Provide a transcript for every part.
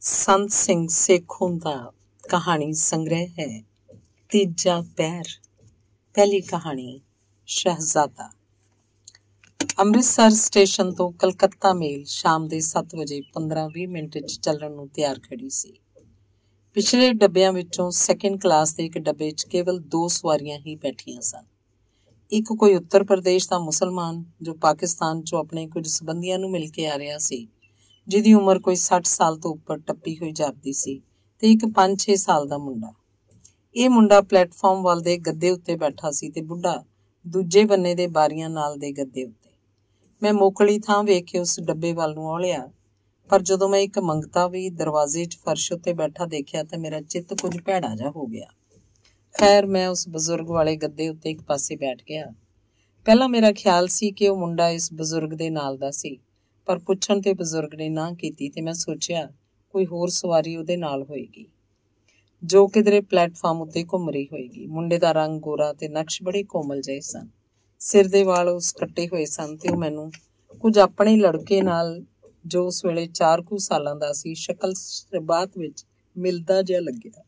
ਸੰਤ ਸਿੰਘ ਸੇਖੋਂ ਦਾ ਕਹਾਣੀ ਸੰਗ੍ਰਹਿ ਹੈ। ਤੀਜਾ ਪਹਿਰ। ਪਹਿਲੀ ਕਹਾਣੀ ਸ਼ਹਿਜ਼ਾਦਾ। ਅੰਮ੍ਰਿਤਸਰ ਸਟੇਸ਼ਨ ਤੋਂ ਕਲਕੱਤਾ ਮੇਲ ਸ਼ਾਮ ਦੇ 7 ਵਜੇ 15-20 ਮਿੰਟ 'ਚ ਚੱਲਣ ਨੂੰ ਤਿਆਰ ਖੜੀ ਸੀ। ਪਿਛਲੇ ਡੱਬਿਆਂ ਵਿੱਚੋਂ ਸੈਕਿੰਡ ਕਲਾਸ ਦੇ ਇੱਕ ਡੱਬੇ 'ਚ ਕੇਵਲ 2 ਸਵਾਰੀਆਂ ਹੀ ਬੈਠੀਆਂ ਸਨ। ਇੱਕ ਕੋਈ ਉੱਤਰ ਪ੍ਰਦੇਸ਼ ਦਾ ਮੁਸਲਮਾਨ ਜੋ ਪਾਕਿਸਤਾਨ 'ਚੋਂ ਆਪਣੇ ਕੁਝ ਸੰਬੰਧੀਆਂ ਨੂੰ ਮਿਲ ਕੇ ਆ ਰਿਹਾ ਸੀ, ਜਿਹਦੀ ਉਮਰ ਕੋਈ 60 ਸਾਲ ਤੋਂ ਉੱਪਰ ਟੱਪੀ ਹੋਈ ਜਾਪਦੀ ਸੀ, ਤੇ ਇੱਕ 5-6 ਸਾਲ ਦਾ ਮੁੰਡਾ। ਇਹ ਮੁੰਡਾ ਪਲੇਟਫਾਰਮ ਵੱਲ ਦੇ ਗੱਦੇ ਉੱਤੇ ਬੈਠਾ ਸੀ ਤੇ ਬੁੱਢਾ ਦੂਜੇ ਬੰਨੇ ਦੇ ਬਾਰੀਆਂ ਨਾਲ ਦੇ ਗੱਦੇ ਉੱਤੇ। ਮੈਂ ਮੋਕਲੀ ਥਾਂ ਵੇਖ ਕੇ ਉਸ ਡੱਬੇ ਵੱਲ ਨੂੰ ਔਲਿਆ, ਪਰ ਜਦੋਂ ਮੈਂ ਇੱਕ ਮੰਗਤਾ ਵੀ ਦਰਵਾਜ਼ੇ 'ਚ ਫਰਸ਼ ਉੱਤੇ ਬੈਠਾ ਦੇਖਿਆ ਤਾਂ ਮੇਰਾ ਚਿੱਤ ਕੁਝ ਭੈੜਾ ਜਿਹਾ ਹੋ ਗਿਆ। ਖੈਰ, ਮੈਂ ਉਸ ਬਜ਼ੁਰਗ ਵਾਲੇ ਗੱਦੇ ਉੱਤੇ ਇੱਕ ਪਾਸੇ ਬੈਠ ਗਿਆ। ਪਹਿਲਾਂ ਮੇਰਾ ਖਿਆਲ ਸੀ ਕਿ ਉਹ ਮੁੰਡਾ ਇਸ ਬਜ਼ੁਰਗ ਦੇ ਨਾਲ ਦਾ ਸੀ, ਪਰ ਪੁੱਛਣ ਤੇ ਬਜ਼ੁਰਗ ਨੇ ਨਾ ਕੀਤੀ ਤੇ ਮੈਂ ਸੋਚਿਆ ਕੋਈ ਹੋਰ ਸਵਾਰੀ ਉਹਦੇ ਨਾਲ ਹੋਏਗੀ, ਜੋ ਕਿਧਰੇ ਪਲੇਟਫਾਰਮ ਉੱਤੇ ਘੁੰਮ ਰਹੀ ਹੋਏਗੀ। ਮੁੰਡੇ ਦਾ ਰੰਗ ਗੋਰਾ ਤੇ ਨਕਸ਼ ਬੜੇ ਕੋਮਲ ਜਿਹੇ ਸਨ। ਸਿਰ ਦੇ ਵਾਲ ਉਸ ਕੱਟੇ ਹੋਏ ਸਨ ਤੇ ਉਹ ਮੈਨੂੰ ਕੁਝ ਆਪਣੇ ਲੜਕੇ ਨਾਲ, ਜੋ ਉਸ ਵੇਲੇ 4 ਕੁ ਸਾਲਾਂ ਦਾ ਸੀ, ਸ਼ਕਲ ਸ਼ਬਾਤ ਵਿੱਚ ਮਿਲਦਾ ਜਿਹਾ ਲੱਗਿਆ।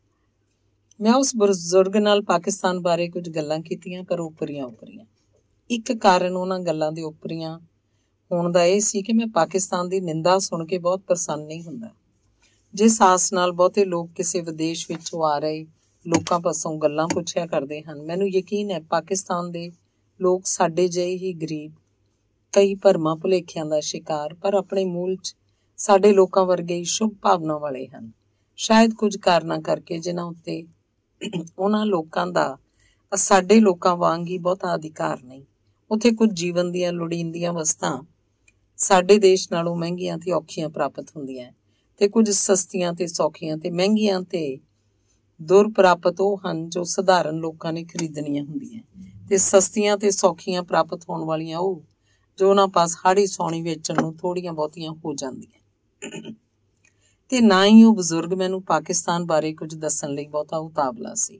ਮੈਂ ਉਸ ਬਜ਼ੁਰਗ ਨਾਲ ਪਾਕਿਸਤਾਨ ਬਾਰੇ ਕੁਝ ਗੱਲਾਂ ਕੀਤੀਆਂ, ਪਰ ਓਪਰੀਆਂ। ਇੱਕ ਕਾਰਨ ਉਹਨਾਂ ਗੱਲਾਂ ਦੇ ਓਪਰੀਆਂ ਹੋਣ ਦਾ ਇਹ ਸੀ ਕਿ ਮੈਂ ਪਾਕਿਸਤਾਨ ਦੀ ਨਿੰਦਾ ਸੁਣ ਕੇ ਬਹੁਤ ਪ੍ਰਸੰਨ ਨਹੀਂ ਹੁੰਦਾ। ਜਿਸ ਆਸ ਨਾਲ ਬਹੁਤੇ ਲੋਕ ਕਿਸੇ ਵਿਦੇਸ਼ ਵਿੱਚੋਂ ਆ ਰਹੇ ਲੋਕਾਂ ਪਾਸੋਂ ਗੱਲਾਂ ਪੁੱਛਿਆ ਕਰਦੇ ਹਨ, ਮੈਨੂੰ ਯਕੀਨ ਹੈ ਪਾਕਿਸਤਾਨ ਦੇ ਲੋਕ ਸਾਡੇ ਜਿਹੇ ਹੀ ਗਰੀਬ, ਕਈ ਭਰਮਾਂ ਭੁਲੇਖਿਆਂ ਦਾ ਸ਼ਿਕਾਰ, ਪਰ ਆਪਣੇ ਮੂਲ 'ਚ ਸਾਡੇ ਲੋਕਾਂ ਵਰਗੇ ਹੀ ਸ਼ੁਭ ਭਾਵਨਾ ਵਾਲੇ ਹਨ। ਸ਼ਾਇਦ ਕੁਝ ਕਾਰਨਾਂ ਕਰਕੇ ਜਿਨ੍ਹਾਂ ਉੱਤੇ ਉਹਨਾਂ ਲੋਕਾਂ ਦਾ ਸਾਡੇ ਲੋਕਾਂ ਵਾਂਗ ਹੀ ਬਹੁਤਾ ਅਧਿਕਾਰ ਨਹੀਂ। ਉੱਥੇ ਕੁਝ ਜੀਵਨ ਦੀਆਂ ਲੋੜੀਂਦੀਆਂ ਵਸਤਾਂ ਸਾਡੇ ਦੇਸ਼ ਨਾਲੋਂ ਮਹਿੰਗੀਆਂ ਤੇ ਔਖੀਆਂ ਪ੍ਰਾਪਤ ਹੁੰਦੀਆਂ, ਤੇ ਕੁਝ ਸਸਤੀਆਂ ਤੇ ਸੌਖੀਆਂ ਤੇ ਮਹਿੰਗੀਆਂ ਤੇ ਦੁਰ ਪ੍ਰਾਪਤ ਉਹ ਹਨ ਜੋ ਸਧਾਰਨ ਲੋਕਾਂ ਨੇ ਖਰੀਦਣੀਆਂ ਹੁੰਦੀਆਂ, ਤੇ ਸਸਤੀਆਂ ਤੇ ਸੌਖੀਆਂ ਪ੍ਰਾਪਤ ਹੋਣ ਵਾਲੀਆਂ ਉਹ ਜੋ ਉਹਨਾਂ ਪਾਸ ਹਾੜੀ ਸੌਣੀ ਵੇਚਣ ਨੂੰ ਥੋੜ੍ਹੀਆਂ ਬਹੁਤੀਆਂ ਹੋ ਜਾਂਦੀਆਂ। ਤੇ ਨਾ ਹੀ ਉਹ ਬਜ਼ੁਰਗ ਮੈਨੂੰ ਪਾਕਿਸਤਾਨ ਬਾਰੇ ਕੁਝ ਦੱਸਣ ਲਈ ਬਹੁਤਾ ਉਤਾਵਲਾ ਸੀ।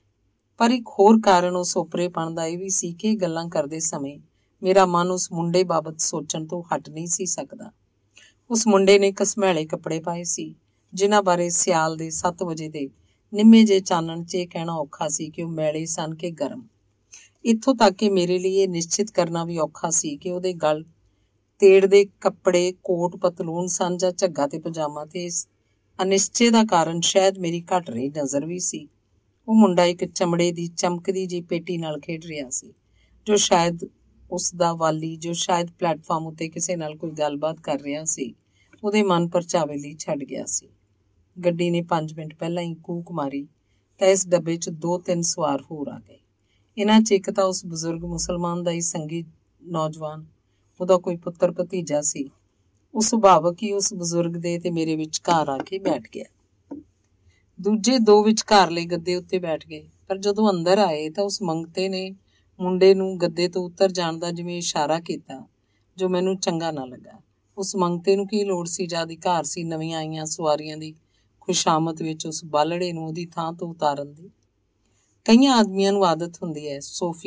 ਪਰ ਇੱਕ ਹੋਰ ਕਾਰਨ ਉਸ ਓਪਰੇਪਣ ਦਾ ਇਹ ਵੀ ਸੀ ਕਿ ਗੱਲਾਂ ਕਰਦੇ ਸਮੇਂ ਮੇਰਾ ਮਨ ਉਸ ਮੁੰਡੇ ਬਾਬਤ ਸੋਚਣ ਤੋਂ ਹਟ ਨਹੀਂ ਸੀ ਸਕਦਾ। ਉਸ ਮੁੰਡੇ ਨੇ ਘਸਮੈਲੇ ਕੱਪੜੇ ਪਾਏ ਸੀ, ਜਿਨ੍ਹਾਂ ਬਾਰੇ ਸਿਆਲ ਦੇ 7 ਵਜੇ ਦੇ ਨਿੰਮੇ ਜਿਹੇ ਚਾਨਣ 'ਚ ਇਹ ਕਹਿਣਾ ਔਖਾ ਸੀ ਕਿ ਉਹ ਮੈਲੇ ਸਨ ਕਿ ਗਰਮ। ਇੱਥੋਂ ਤੱਕ ਕਿ ਮੇਰੇ ਲਈ ਇਹ ਨਿਸ਼ਚਿਤ ਕਰਨਾ ਵੀ ਔਖਾ ਸੀ ਕਿ ਉਹਦੇ ਗਲ ਤੇੜ ਦੇ ਕੱਪੜੇ ਕੋਟ ਪਤਲੂਨ ਸਨ ਜਾਂ ਝੱਗਾ ਤੇ ਪਜਾਮਾ, ਤੇ ਇਸ ਅਨਿਸ਼ਚੇ ਦਾ ਕਾਰਨ ਸ਼ਾਇਦ ਮੇਰੀ ਘਟ ਰਹੀ ਨਜ਼ਰ ਵੀ ਸੀ। ਉਹ ਮੁੰਡਾ ਇੱਕ ਚਮੜੇ ਦੀ ਚਮਕਦੀ ਜਿਹੀ ਪੇਟੀ ਨਾਲ ਖੇਡ ਰਿਹਾ ਸੀ, ਜੋ ਸ਼ਾਇਦ ਉਸ ਦਾ ਵਾਲੀ, ਜੋ ਸ਼ਾਇਦ ਪਲੇਟਫਾਰਮ ਉੱਤੇ ਕਿਸੇ ਨਾਲ ਕੋਈ ਗੱਲਬਾਤ ਕਰ ਰਿਹਾ ਸੀ, ਉਹਦੇ ਮਨ ਪਰਚਾਵੇ ਲਈ ਛੱਡ ਗਿਆ ਸੀ। ਗੱਡੀ ਨੇ 5 ਮਿੰਟ ਪਹਿਲਾਂ ਹੀ ਕੂਕ ਮਾਰੀ ਤਾਂ ਇਸ ਡੱਬੇ 'ਚ 2-3 ਸਵਾਰ ਹੋਰ ਆ ਗਏ। ਇਹਨਾਂ 'ਚ ਇੱਕ ਤਾਂ ਉਸ ਬਜ਼ੁਰਗ ਮੁਸਲਮਾਨ ਦਾ ਹੀ ਸੰਗੀ ਨੌਜਵਾਨ, ਉਹਦਾ ਕੋਈ ਪੁੱਤਰ ਭਤੀਜਾ ਸੀ। ਉਹ ਸੁਭਾਵਕ ਹੀ ਉਸ ਬਜ਼ੁਰਗ ਦੇ ਤੇ ਮੇਰੇ ਵਿਚਕਾਰ ਆ ਕੇ ਬੈਠ ਗਿਆ। ਦੂਜੇ 2 ਵਿਚਕਾਰਲੇ ਗੱਦੇ ਉੱਤੇ ਬੈਠ ਗਏ, ਪਰ ਜਦੋਂ ਅੰਦਰ ਆਏ ਤਾਂ ਉਸ ਮੰਗਤੇ ਨੇ ਮੁੰਡੇ ਨੂੰ ਗੱਦੇ ਤੋਂ ਉੱਤਰ ਜਾਣ ਦਾ ਜਿਵੇਂ ਇਸ਼ਾਰਾ ਕੀਤਾ, ਜੋ ਮੈਨੂੰ ਚੰਗਾ ਨਾ ਲੱਗਾ। ਉਸ ਮੰਗਤੇ ਨੂੰ ਕੀ ਲੋੜ ਸੀ ਜਾਂ ਅਧਿਕਾਰ ਸੀ ਨਵੀਆਂ ਆਈਆਂ ਸਵਾਰੀਆਂ ਦੀ ਖੁਸ਼ਾਮਦ ਵਿੱਚ ਉਸ ਬਾਲੜੇ ਨੂੰ ਉਹਦੀ ਥਾਂ ਤੋਂ ਉਤਾਰਨ ਦੀ। ਕਈਆਂ ਆਦਮੀਆਂ ਨੂੰ ਆਦਤ ਹੁੰਦੀ ਹੈ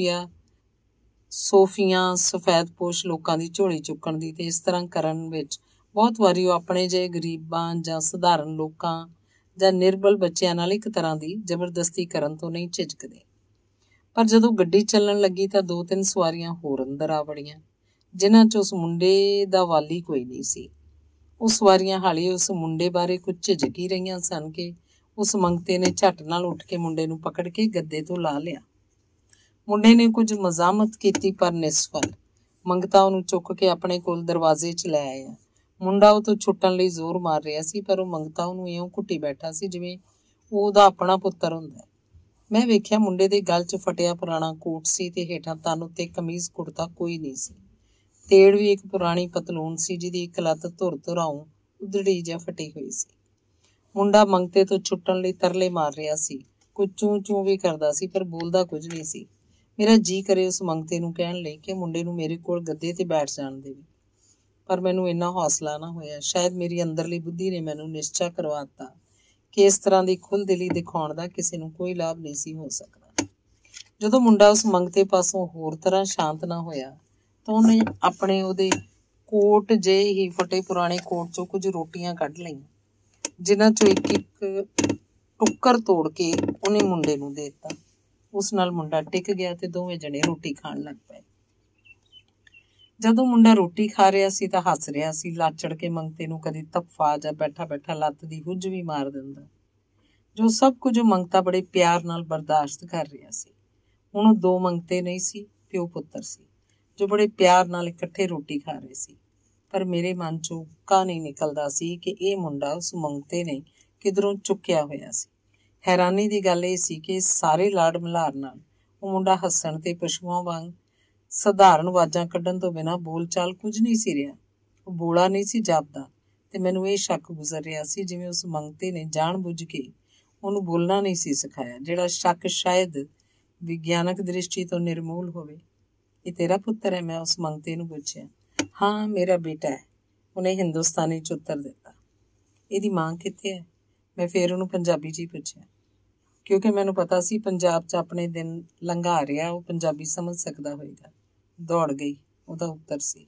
ਸੋਫੀਆਂ ਸਫੈਦਪੋਸ਼ ਲੋਕਾਂ ਦੀ ਝੋਲੀ ਚੁੱਕਣ ਦੀ, ਤੇ ਇਸ ਤਰ੍ਹਾਂ ਕਰਨ ਵਿੱਚ ਬਹੁਤ ਵਾਰੀ ਉਹ ਆਪਣੇ ਜਿਹੇ ਗਰੀਬਾਂ ਜਾਂ ਸਧਾਰਨ ਲੋਕਾਂ ਜਾਂ ਨਿਰਬਲ ਬੱਚਿਆਂ ਨਾਲ ਇੱਕ ਤਰ੍ਹਾਂ ਦੀ ਜ਼ਬਰਦਸਤੀ ਕਰਨ ਤੋਂ ਨਹੀਂ ਝਿਜਕਦੇ। ਪਰ ਜਦੋਂ ਗੱਡੀ ਚੱਲਣ ਲੱਗੀ ਤਾਂ 2-3 ਸਵਾਰੀਆਂ ਹੋਰ ਅੰਦਰ ਆ ਵੜੀਆਂ, ਜਿਨ੍ਹਾਂ 'ਚ ਉਸ ਮੁੰਡੇ ਦਾ ਵਾਲੀ ਕੋਈ ਨਹੀਂ ਸੀ। ਉਹ ਸਵਾਰੀਆਂ ਹਾਲੇ ਉਸ ਮੁੰਡੇ ਬਾਰੇ ਕੁਝ ਝਿਜਕ ਹੀ ਰਹੀਆਂ ਸਨ ਕਿ ਉਸ ਮੰਗਤੇ ਨੇ ਝੱਟ ਨਾਲ ਉੱਠ ਕੇ ਮੁੰਡੇ ਨੂੰ ਪਕੜ ਕੇ ਗੱਦੇ ਤੋਂ ਲਾ ਲਿਆ। ਮੁੰਡੇ ਨੇ ਕੁਝ ਮਜ਼ਾਮਤ ਕੀਤੀ, ਪਰ ਨਿਸਫਲ। ਮੰਗਤਾ ਉਹਨੂੰ ਚੁੱਕ ਕੇ ਆਪਣੇ ਕੋਲ ਦਰਵਾਜ਼ੇ 'ਚ ਲੈ ਆਇਆ। ਮੁੰਡਾ ਉਹ ਤੋਂ ਛੁੱਟਣ ਲਈ ਜ਼ੋਰ ਮਾਰ ਰਿਹਾ ਸੀ, ਪਰ ਉਹ ਮੰਗਤਾ ਉਹਨੂੰ ਇਉਂ ਘੁੱਟੀ ਬੈਠਾ ਸੀ ਜਿਵੇਂ ਉਹ ਉਹਦਾ ਆਪਣਾ ਪੁੱਤਰ ਹੁੰਦਾ। ਮੈਂ ਵੇਖਿਆ ਮੁੰਡੇ ਦੇ ਗਲ 'ਚ ਫਟਿਆ ਪੁਰਾਣਾ ਕੋਟ ਸੀ ਤੇ ਹੇਠਾਂ ਤਨ ਉੱਤੇ ਕਮੀਜ਼ ਕੁੜਤਾ ਕੋਈ ਨਹੀਂ ਸੀ। ਤੇੜ ਵੀ ਇੱਕ ਪੁਰਾਣੀ ਪਤਲੂਨ ਸੀ, ਜਿਹਦੀ ਇੱਕ ਲੱਤ ਧੁਰ-ਧੁਰਾਉਂ ਉਧੜੀ ਜਾਂ ਫਟੀ ਹੋਈ ਸੀ। ਮੁੰਡਾ ਮੰਗਤੇ ਤੋਂ ਛੁੱਟਣ ਲਈ ਤਰਲੇ ਮਾਰ ਰਿਹਾ ਸੀ, ਕੁਝ ਚੂੰ-ਚੂੰ ਵੀ ਕਰਦਾ ਸੀ, ਪਰ ਬੋਲਦਾ ਕੁਝ ਨਹੀਂ ਸੀ। ਮੇਰਾ ਜੀ ਕਰੇ ਉਸ ਮੰਗਤੇ ਨੂੰ ਕਹਿਣ ਲਈ ਕਿ ਮੁੰਡੇ ਨੂੰ ਮੇਰੇ ਕੋਲ ਗੱਦੇ ਤੇ ਬੈਠ ਜਾਣ ਦੇਵੇ, ਪਰ ਮੈਨੂੰ ਇੰਨਾ ਹੌਸਲਾ ਨਾ ਹੋਇਆ। ਸ਼ਾਇਦ ਮੇਰੀ ਅੰਦਰਲੀ ਬੁੱਧੀ ਨੇ ਮੈਨੂੰ ਨਿਸ਼ਚਾ ਕਰਵਾ ਦਿੱਤਾ ਕਿ ਇਸ ਤਰ੍ਹਾਂ ਦੀ ਖੁੱਲ੍ਹਦਿਲੀ ਦਿਖਾਉਣ ਦਾ ਕਿਸੇ ਨੂੰ ਕੋਈ ਲਾਭ ਨਹੀਂ ਸੀ ਹੋ ਸਕਦਾ। ਜਦੋਂ ਮੁੰਡਾ ਉਸ ਮੰਗਤੇ ਪਾਸੋਂ ਹੋਰ ਤਰ੍ਹਾਂ ਸ਼ਾਂਤ ਨਾ ਹੋਇਆ ਤਾਂ ਉਹਨੇ ਉਹਦੇ ਕੋਟ ਜਿਹੇ ਹੀ ਫਟੇ ਪੁਰਾਣੇ ਕੋਟ 'ਚੋਂ ਕੁਝ ਰੋਟੀਆਂ ਕੱਢ ਲਈਆਂ ਜਿਨ੍ਹਾਂ ਚੋਂ ਇੱਕ ਇੱਕ ਟੁੱਕਰ ਤੋੜ ਕੇ ਉਹਨੇ ਮੁੰਡੇ ਨੂੰ ਦੇ ਦਿੱਤਾ। ਉਸ ਨਾਲ ਮੁੰਡਾ ਟਿਕ ਗਿਆ ਤੇ ਦੋਵੇਂ ਜਣੇ ਰੋਟੀ ਖਾਣ ਲੱਗ ਪਏ। ਜਦੋਂ ਮੁੰਡਾ ਰੋਟੀ ਖਾ ਰਿਹਾ ਸੀ ਤਾਂ ਹੱਸ ਰਿਹਾ ਸੀ। ਲਾਚੜ ਕੇ ਮੰਗਤੇ ਨੂੰ ਕਦੀ ਧੱਫਾ ਜਾਂ ਬੈਠਾ ਬੈਠਾ ਲੱਤ ਦੀ ਹੁੱਜ ਵੀ ਮਾਰ ਦਿੰਦਾ। ਜੋ ਸਭ ਕੁਝ ਮੰਗਤਾ ਬੜੇ ਪਿਆਰ ਨਾਲ ਬਰਦਾਸ਼ਤ ਕਰ ਰਿਹਾ ਸੀ। ਹੁਣ ਉਹ ਦੋ ਮੰਗਤੇ ਨਹੀਂ ਸੀ, ਪਿਓ ਪੁੱਤਰ ਸੀ, ਜੋ ਬੜੇ ਪਿਆਰ ਨਾਲ ਇਕੱਠੇ ਰੋਟੀ ਖਾ ਰਹੇ ਸੀ। ਪਰ ਮੇਰੇ ਮਨ ਚੋਂ ਉੱਕਾ ਨਹੀਂ ਨਿਕਲਦਾ ਸੀ ਕਿ ਇਹ ਮੁੰਡਾ ਉਸ ਮੰਗਤੇ ਨੇ ਕਿਧਰੋਂ ਚੁੱਕਿਆ ਹੋਇਆ ਸੀ। ਹੈਰਾਨੀ ਦੀ ਗੱਲ ਇਹ ਸੀ ਕਿ ਸਾਰੇ ਲਾਡ ਮਲ੍ਹਾਰ ਨਾਲ ਉਹ ਮੁੰਡਾ ਹੱਸਣ ਤੇ ਪਸ਼ੂਆਂ ਵਾਂਗ ਸਧਾਰਨ ਆਵਾਜ਼ਾਂ ਕੱਢਣ ਤੋਂ ਬਿਨਾਂ ਬੋਲਚਾਲ ਕੁਝ ਨਹੀਂ ਸੀ ਰਿਹਾ। ਉਹ ਬੋਲਾ ਨਹੀਂ ਸੀ ਜਾਪਦਾ ਤੇ ਮੈਨੂੰ ਇਹ ਸ਼ੱਕ ਗੁਜ਼ਰ ਰਿਹਾ ਸੀ ਜਿਵੇਂ ਉਸ ਮੰਗਤੇ ਨੇ ਜਾਣ ਬੁੱਝ ਕੇ ਉਹਨੂੰ ਬੋਲਣਾ ਨਹੀਂ ਸੀ ਸਿਖਾਇਆ, ਜਿਹੜਾ ਸ਼ੱਕ ਸ਼ਾਇਦ ਵਿਗਿਆਨਕ ਦ੍ਰਿਸ਼ਟੀ ਤੋਂ ਨਿਰਮੂਲ ਹੋਵੇ। ਇਹ ਤੇਰਾ ਪੁੱਤਰ ਹੈ? ਮੈਂ ਉਸ ਮੰਗਤੇ ਨੂੰ ਪੁੱਛਿਆ। ਹਾਂ, ਮੇਰਾ ਬੇਟਾ ਹੈ, ਉਹਨੇ ਹਿੰਦੁਸਤਾਨੀ 'ਚ ਉੱਤਰ ਦਿੱਤਾ। ਇਹਦੀ ਮਾਂ ਕਿੱਥੇ ਹੈ? ਮੈਂ ਫਿਰ ਉਹਨੂੰ ਪੰਜਾਬੀ 'ਚ ਹੀ ਪੁੱਛਿਆ, ਕਿਉਂਕਿ ਮੈਨੂੰ ਪਤਾ ਸੀ ਪੰਜਾਬ 'ਚ ਆਪਣੇ ਦਿਨ ਲੰਘਾ ਰਿਹਾ, ਉਹ ਪੰਜਾਬੀ ਸਮਝ ਸਕਦਾ ਹੋਏਗਾ। ਦੌੜ ਗਈ, ਉਹਦਾ ਉੱਤਰ ਸੀ।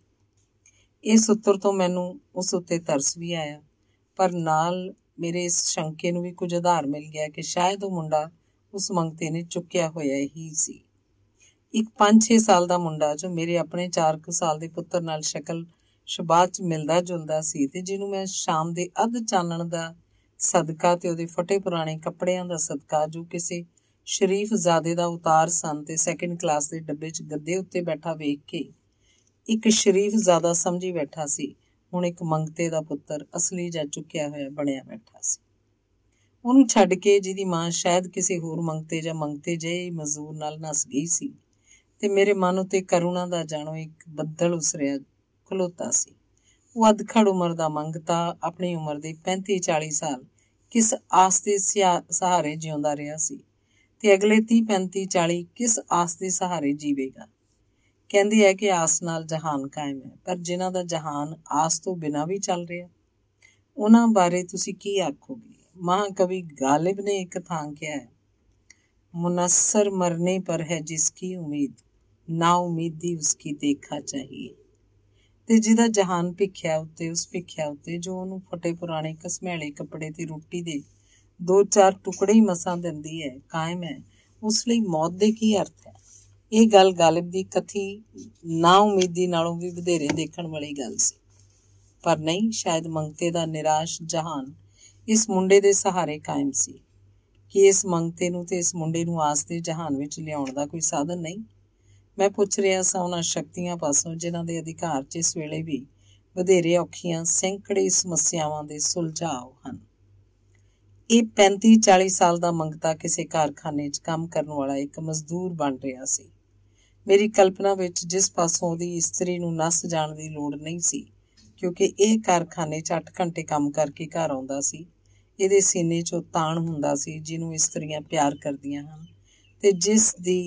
ਇਸ ਉੱਤਰ ਤੋਂ ਮੈਨੂੰ ਉਸ ਉੱਤੇ ਤਰਸ ਵੀ ਆਇਆ, ਪਰ ਨਾਲ ਮੇਰੇ ਇਸ ਸ਼ੰਕੇ ਨੂੰ ਵੀ ਕੁਝ ਆਧਾਰ ਮਿਲ ਗਿਆ ਕਿ ਸ਼ਾਇਦ ਉਹ ਮੁੰਡਾ ਉਸ ਮੰਗਤੇ ਨੇ ਚੁੱਕਿਆ ਹੋਇਆ ਹੀ ਸੀ। ਇੱਕ 5-6 ਸਾਲ ਦਾ ਮੁੰਡਾ ਜੋ ਮੇਰੇ ਆਪਣੇ 4 ਕੁ ਸਾਲ ਦੇ ਪੁੱਤਰ ਨਾਲ ਸ਼ਕਲ ਸ਼ਬਾਤ 'ਚ ਮਿਲਦਾ ਜੁਲਦਾ ਸੀ ਤੇ ਜਿਹਨੂੰ ਮੈਂ ਸ਼ਾਮ ਦੇ ਅੱਧ ਚਾਨਣ ਦਾ ਸਦਕਾ ਤੇ ਉਹਦੇ ਫਟੇ ਪੁਰਾਣੇ ਕੱਪੜਿਆਂ ਦਾ ਸਦਕਾ ਜੋ ਕਿਸੇ ਸ਼ਰੀਫ ਜ਼ਾਦੇ ਦਾ ਉਤਾਰ ਸਨ ਤੇ ਸੈਕਿੰਡ ਕਲਾਸ ਦੇ ਡੱਬੇ 'ਚ ਗੱਦੇ ਉੱਤੇ ਬੈਠਾ ਵੇਖ ਕੇ ਇੱਕ ਸ਼ਰੀਫ ਜ਼ਾਦਾ ਸਮਝੀ ਬੈਠਾ ਸੀ, ਹੁਣ ਇੱਕ ਮੰਗਤੇ ਦਾ ਪੁੱਤਰ ਅਸਲੀ ਜਾਂ ਚੁੱਕਿਆ ਹੋਇਆ ਬਣਿਆ ਬੈਠਾ ਸੀ। ਉਹਨੂੰ ਛੱਡ ਕੇ ਜਿਹਦੀ ਮਾਂ ਸ਼ਾਇਦ ਕਿਸੇ ਹੋਰ ਮੰਗਤੇ ਜਾਂ ਮੰਗਤੇ ਜਿਹੇ ਮਜ਼ਦੂਰ ਨਾਲ ਨੱਸ ਗਈ ਸੀ ਤੇ ਮੇਰੇ ਮਨ ਉੱਤੇ ਕਰੁਣਾ ਦਾ ਜਾਣੋ ਇੱਕ ਬੱਦਲ ਉਸਰਿਆ ਖਲੋਤਾ ਸੀ। ਉਹ ਅਧਖੜ ਉਮਰ ਦਾ ਮੰਗਤਾ ਆਪਣੀ ਉਮਰ ਦੇ 35-40 ਸਾਲ ਕਿਸ ਆਸ ਦੇ ਸਹਾਰੇ ਜਿਉਂਦਾ ਰਿਹਾ ਸੀ ਤੇ ਅਗਲੇ 30-35-40 ਕਿਸ ਆਸ ਦੇ ਸਹਾਰੇ ਜੀਵੇਗਾ। ਕਹਿੰਦੇ ਹੈ ਕਿ ਆਸ ਨਾਲ ਜਹਾਨ ਕਾਇਮ ਹੈ, ਪਰ ਜਿਨ੍ਹਾਂ ਦਾ ਜਹਾਨ ਆਸ ਤੋਂ ਬਿਨਾਂ ਵੀ ਚੱਲ ਰਿਹਾ, ਉਹਨਾਂ ਬਾਰੇ ਤੁਸੀਂ ਕੀ ਆਖੋਗੇ? ਮਹਾਕਵੀ ਗਾਲਿਬ ਨੇ ਇੱਕ ਥਾਂ ਕਿਹਾ ਹੈ, ਮੁਨੱਸਰ ਮਰਨੇ ਪਰ ਹੈ ਜਿਸकी ਉਮੀਦ, ਨਾ ਉਮੀਦੀ ਉਸकी ਦੇਖਾ ਚਾਹੀਏ। ਤੇ ਜਿਹਦਾ ਜਹਾਨ ਭਿੱਖਿਆ ਉੱਤੇ, ਉਸ ਭਿੱਖਿਆ ਉੱਤੇ ਜੋ ਉਹਨੂੰ ਫਟੇ ਪੁਰਾਣੇ ਘਸਮੈਲੇ ਕੱਪੜੇ ਤੇ ਰੋਟੀ ਦੇ 2-4 ਟੁਕੜੇ ਹੀ ਮਸਾਂ ਦਿੰਦੀ ਹੈ, ਕਾਇਮ ਹੈ, ਉਸ ਲਈ ਮੌਤ ਦੇ ਕੀ ਅਰਥ ਹੈ? ਇਹ ਗੱਲ ਗਾਲਿਬ ਦੀ ਕਥੀ ਨਾ ਉਮੀਦੀ ਨਾਲੋਂ ਵੀ ਵਧੇਰੇ ਦੇਖਣ ਵਾਲੀ ਗੱਲ ਸੀ। ਪਰ ਨਹੀਂ, ਸ਼ਾਇਦ ਮੰਗਤੇ ਦਾ ਨਿਰਾਸ਼ ਜਹਾਨ ਇਸ ਮੁੰਡੇ ਦੇ ਸਹਾਰੇ ਕਾਇਮ ਸੀ। ਕਿ ਇਸ ਮੰਗਤੇ ਨੂੰ ਤੇ ਇਸ ਮੁੰਡੇ ਨੂੰ ਆਸ ਦੇ ਜਹਾਨ ਵਿੱਚ ਲਿਆਉਣ ਦਾ ਕੋਈ ਸਾਧਨ ਨਹੀਂ? ਮੈਂ ਪੁੱਛ ਰਿਹਾ ਸਾਂ ਉਹਨਾਂ ਸ਼ਕਤੀਆਂ ਪਾਸੋਂ ਜਿਨ੍ਹਾਂ ਦੇ ਅਧਿਕਾਰ 'ਚ ਇਸ ਵੇਲੇ ਵੀ ਵਧੇਰੇ ਔਖੀਆਂ ਸੈਂਕੜੇ ਸਮੱਸਿਆਵਾਂ ਦੇ ਸੁਲਝਾਅ ਹਨ। ਇਹ 35-40 ਸਾਲ ਦਾ ਮੰਗਤਾ ਕਿਸੇ ਕਾਰਖਾਨੇ 'ਚ ਕੰਮ ਕਰਨ ਵਾਲਾ ਇੱਕ ਮਜ਼ਦੂਰ ਬਣ ਰਿਹਾ ਸੀ। ਮੇਰੀ ਕਲਪਨਾ ਵਿੱਚ ਜਿਸ ਪਾਸੋਂ ਉਹਦੀ ਇਸਤਰੀ ਨੂੰ ਨੱਸ ਜਾਣ ਦੀ ਲੋੜ ਨਹੀਂ ਸੀ, ਕਿਉਂਕਿ ਇਹ ਕਾਰਖਾਨੇ 'ਚ 8 ਘੰਟੇ ਕੰਮ ਕਰਕੇ ਘਰ ਆਉਂਦਾ ਸੀ। ਇਹਦੇ ਸੀਨੇ 'ਚੋਂ ਤਾਣ ਹੁੰਦਾ ਸੀ ਜਿਹਨੂੰ ਇਸਤਰੀਆਂ ਪਿਆਰ ਕਰਦੀਆਂ ਹਨ ਤੇ ਜਿਸ ਦੀ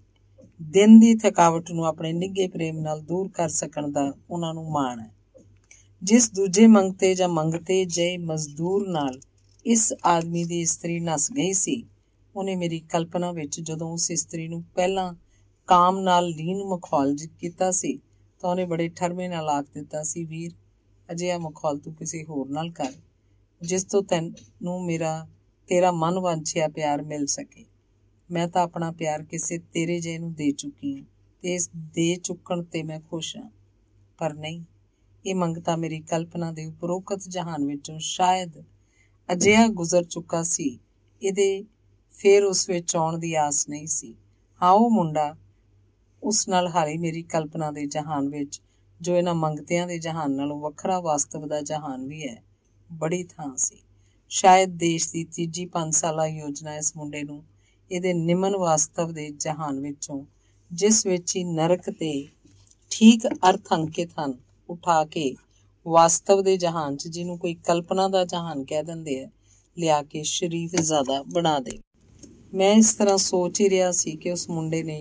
ਦਿਨ ਦੀ ਥਕਾਵਟ ਨੂੰ ਆਪਣੇ ਨਿੱਘੇ ਪ੍ਰੇਮ ਨਾਲ ਦੂਰ ਕਰ ਸਕਣ ਦਾ ਉਹਨਾਂ ਨੂੰ ਮਾਣ ਹੈ। ਜਿਸ ਦੂਜੇ ਮੰਗਤੇ ਜਾਂ ਮੰਗਤੇ ਜਿਹੇ ਮਜ਼ਦੂਰ ਨਾਲ ਇਸ ਆਦਮੀ ਦੀ ਇਸਤਰੀ ਨੱਸ ਗਈ ਸੀ, ਉਹਨੇ ਮੇਰੀ ਕਲਪਨਾ ਵਿੱਚ ਜਦੋਂ ਉਸ ਇਸਤਰੀ ਨੂੰ ਪਹਿਲਾਂ ਕਾਮ ਨਾਲ ਲੀਨ ਮਖੌਲ ਕੀਤਾ ਸੀ ਤਾਂ ਉਹਨੇ ਬੜੇ ਠਰਮੇ ਨਾਲ ਆਖ ਦਿੱਤਾ ਸੀ, ਵੀਰ, ਅਜਿਹਾ ਮਖੌਲ ਤੂੰ ਕਿਸੇ ਹੋਰ ਨਾਲ ਕਰ ਜਿਸ ਤੋਂ ਤੈਨੂੰ ਤੇਰਾ ਮਨ ਵਾਂਛਿਆ ਪਿਆਰ ਮਿਲ ਸਕੇ। ਮੈਂ ਤਾਂ ਆਪਣਾ ਪਿਆਰ ਕਿਸੇ ਤੇਰੇ ਜਿਹੇ ਨੂੰ ਦੇ ਚੁੱਕੀ ਹਾਂ ਤੇ ਇਸ ਦੇ ਚੁੱਕਣ ਤੇ ਮੈਂ ਖੁਸ਼ ਹਾਂ। ਪਰ ਨਹੀਂ, ਇਹ ਮੰਗਤਾ ਮੇਰੀ ਕਲਪਨਾ ਦੇ ਉਪਰੋਕਤ ਜਹਾਨ ਵਿੱਚੋਂ ਸ਼ਾਇਦ ਅਜਿਹਾ ਗੁਜ਼ਰ ਚੁੱਕਾ ਸੀ, ਇਹਦੇ ਫੇਰ ਉਸ ਵਿੱਚ ਆਉਣ ਦੀ ਆਸ ਨਹੀਂ ਸੀ। ਹਾਂ, ਉਹ ਮੁੰਡਾ ਉਸ ਨਾਲ ਹਾਲੇ ਮੇਰੀ ਕਲਪਨਾ ਦੇ ਜਹਾਨ ਵਿੱਚ, ਜੋ ਇਹਨਾਂ ਮੰਗਤਿਆਂ ਦੇ ਜਹਾਨ ਨਾਲੋਂ ਵੱਖਰਾ ਵਾਸਤਵ ਦਾ ਜਹਾਨ ਵੀ ਹੈ, ਬੜੀ ਥਾਂ ਸੀ। ਸ਼ਾਇਦ ਦੇਸ਼ ਦੀ ਤੀਜੀ 5 ਸਾਲਾ ਯੋਜਨਾ ਇਸ ਮੁੰਡੇ ਨੂੰ ਇਹਦੇ ਨਿਮਨ ਵਾਸਤਵ ਦੇ ਜਹਾਨ ਵਿੱਚੋਂ, ਜਿਸ ਵਿੱਚ ਹੀ ਨਰਕ ਤੇ ਠੀਕ ਅਰਥ ਅੰਕਿਤ ਹਨ, ਉਠਾ ਕੇ ਵਾਸਤਵ ਦੇ ਜਹਾਨ 'ਚ, ਜਿਹਨੂੰ ਕੋਈ ਕਲਪਨਾ ਦਾ ਜਹਾਨ ਕਹਿ ਦਿੰਦੇ ਆ, ਲਿਆ ਕੇ ਸ਼ਰੀਫ ਜ਼ਾਦਾ ਬਣਾ ਦੇ। ਮੈਂ ਇਸ ਤਰ੍ਹਾਂ ਸੋਚ ਹੀ ਰਿਹਾ ਸੀ ਕਿ ਉਸ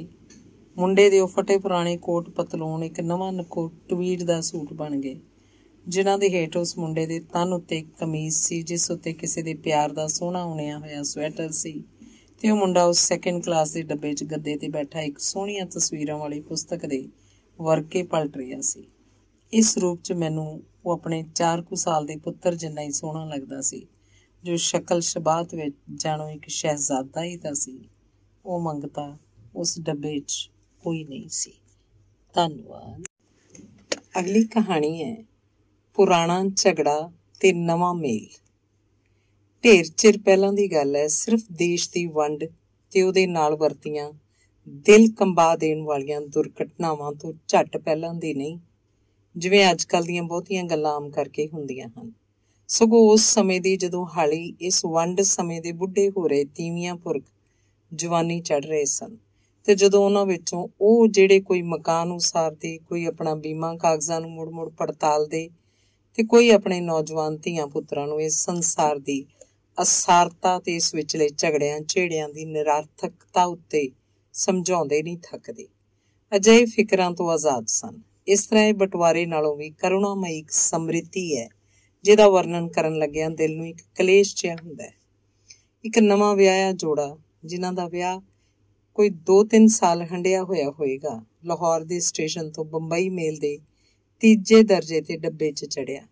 ਮੁੰਡੇ ਦੇ ਉਹ ਫਟੇ ਪੁਰਾਣੇ ਕੋਟ ਪਤਲੂਨ ਇੱਕ ਨਵਾਂ ਨਕੋ ਟਵੀਡ ਦਾ ਸੂਟ ਬਣ ਗਏ, ਜਿਨ੍ਹਾਂ ਦੇ ਹੇਠ ਉਸ ਮੁੰਡੇ ਦੇ ਤਨ ਉੱਤੇ ਇੱਕ ਕਮੀਜ਼ ਸੀ ਜਿਸ ਉੱਤੇ ਕਿਸੇ ਦੇ ਪਿਆਰ ਦਾ ਸੋਹਣਾ ਉਣਿਆ ਹੋਇਆ ਸਵੈਟਰ ਸੀ ਤੇ ਉਹ ਮੁੰਡਾ ਉਸ ਸੈਕਿੰਡ ਕਲਾਸ ਦੇ ਡੱਬੇ 'ਚ ਗੱਦੇ ਤੇ ਬੈਠਾ ਇੱਕ ਸੋਹਣੀਆਂ ਤਸਵੀਰਾਂ ਵਾਲੀ ਪੁਸਤਕ ਦੇ ਵਰਕੇ ਪਲਟ ਰਿਹਾ ਸੀ। ਇਸ ਰੂਪ 'ਚ ਮੈਨੂੰ ਉਹ ਆਪਣੇ 4 ਕੁ ਸਾਲ ਦੇ ਪੁੱਤਰ ਜਿੰਨਾ ਹੀ ਸੋਹਣਾ ਲੱਗਦਾ ਸੀ, जो शकल शबात विच जानो एक शहजादा ही तां सी, वो मंगता उस डब्बे 'च कोई नहीं सी। धन्नवाद। अगली कहानी है पुराना झगड़ा ते नवां मेल। ढेर चिर पहलां दी गल है, सिर्फ देश दी वंड ते ਉਹਦੇ ਨਾਲ ਵਰਤੀਆਂ ਦਿਲ ਕੰਬਾ ਦੇਣ ਵਾਲੀਆਂ ਦੁਰਘਟਨਾਵਾਂ ਤੋਂ ਝੱਟ ਪਹਿਲਾਂ ਦੀ ਨਹੀਂ, ਜਿਵੇਂ ਅੱਜ ਕੱਲ੍ਹ ਦੀਆਂ ਬਹੁਤੀਆਂ ਗੱਲਾਂ ਆਮ ਕਰਕੇ ਹੁੰਦੀਆਂ ਹਨ। ਸਗੋਂ ਉਸ ਸਮੇਂ ਦੀ ਜਦੋਂ ਹਾਲੀ ਇਸ ਵੰਡ ਸਮੇਂ ਦੇ ਬੁੱਢੇ ਹੋ ਰਹੇ ਤੀਵੀਆਂ ਪੁਰਖ ਜਵਾਨੀ ਚੜ੍ਹ ਰਹੇ ਸਨ, ਤੇ ਜਦੋਂ ਉਹਨਾਂ ਵਿੱਚੋਂ ਉਹ ਜਿਹੜੇ ਕੋਈ ਮਕਾਨ ਉਸਾਰਦੇ, ਕੋਈ ਆਪਣਾ ਬੀਮਾ ਕਾਗਜ਼ਾਂ ਨੂੰ ਮੁੜ ਮੁੜ ਪੜਤਾਲਦੇ, ਤੇ ਕੋਈ ਆਪਣੇ ਨੌਜਵਾਨ ਧੀਆਂ ਪੁੱਤਰਾਂ ਨੂੰ ਇਸ ਸੰਸਾਰ ਦੀ ਅਸਾਰਤਾ ਤੇ ਇਸ ਵਿਚਲੇ ਝਗੜਿਆਂ ਝੇੜਿਆਂ ਦੀ ਨਿਰਾਰਥਕਤਾ ਉੱਤੇ ਸਮਝਾਉਂਦੇ ਨਹੀਂ ਥੱਕਦੇ, ਅਜਿਹੇ ਫਿਕਰਾਂ ਤੋਂ ਆਜ਼ਾਦ ਸਨ। ਇਸ ਤਰ੍ਹਾਂ ਇਹ ਬਟਵਾਰੇ ਨਾਲੋਂ ਵੀ ਕਰੁਣਾਮਈ ਇੱਕ ਸਮ੍ਰਿਤੀ ਹੈ, ਜਿਹਦਾ ਵਰਣਨ ਕਰਨ ਲੱਗਿਆਂ ਦਿਲ ਨੂੰ ਇੱਕ ਕਲੇਸ਼ ਜਿਹਾ ਹੁੰਦਾ ਹੈ। ਇੱਕ ਨਵਾਂ ਵਿਆਹਿਆ ਜੋੜਾ, ਜਿਨ੍ਹਾਂ ਦਾ ਵਿਆਹ ਕੋਈ 2-3 ਸਾਲ ਹੰਢਿਆ ਹੋਇਆ ਹੋਏਗਾ, ਲਾਹੌਰ ਦੇ ਸਟੇਸ਼ਨ ਤੋਂ ਬੰਬਈ ਮੇਲ ਦੇ 3 ਦਰਜੇ ਤੇ ਡੱਬੇ 'ਚ ਚੜ੍ਹਿਆ।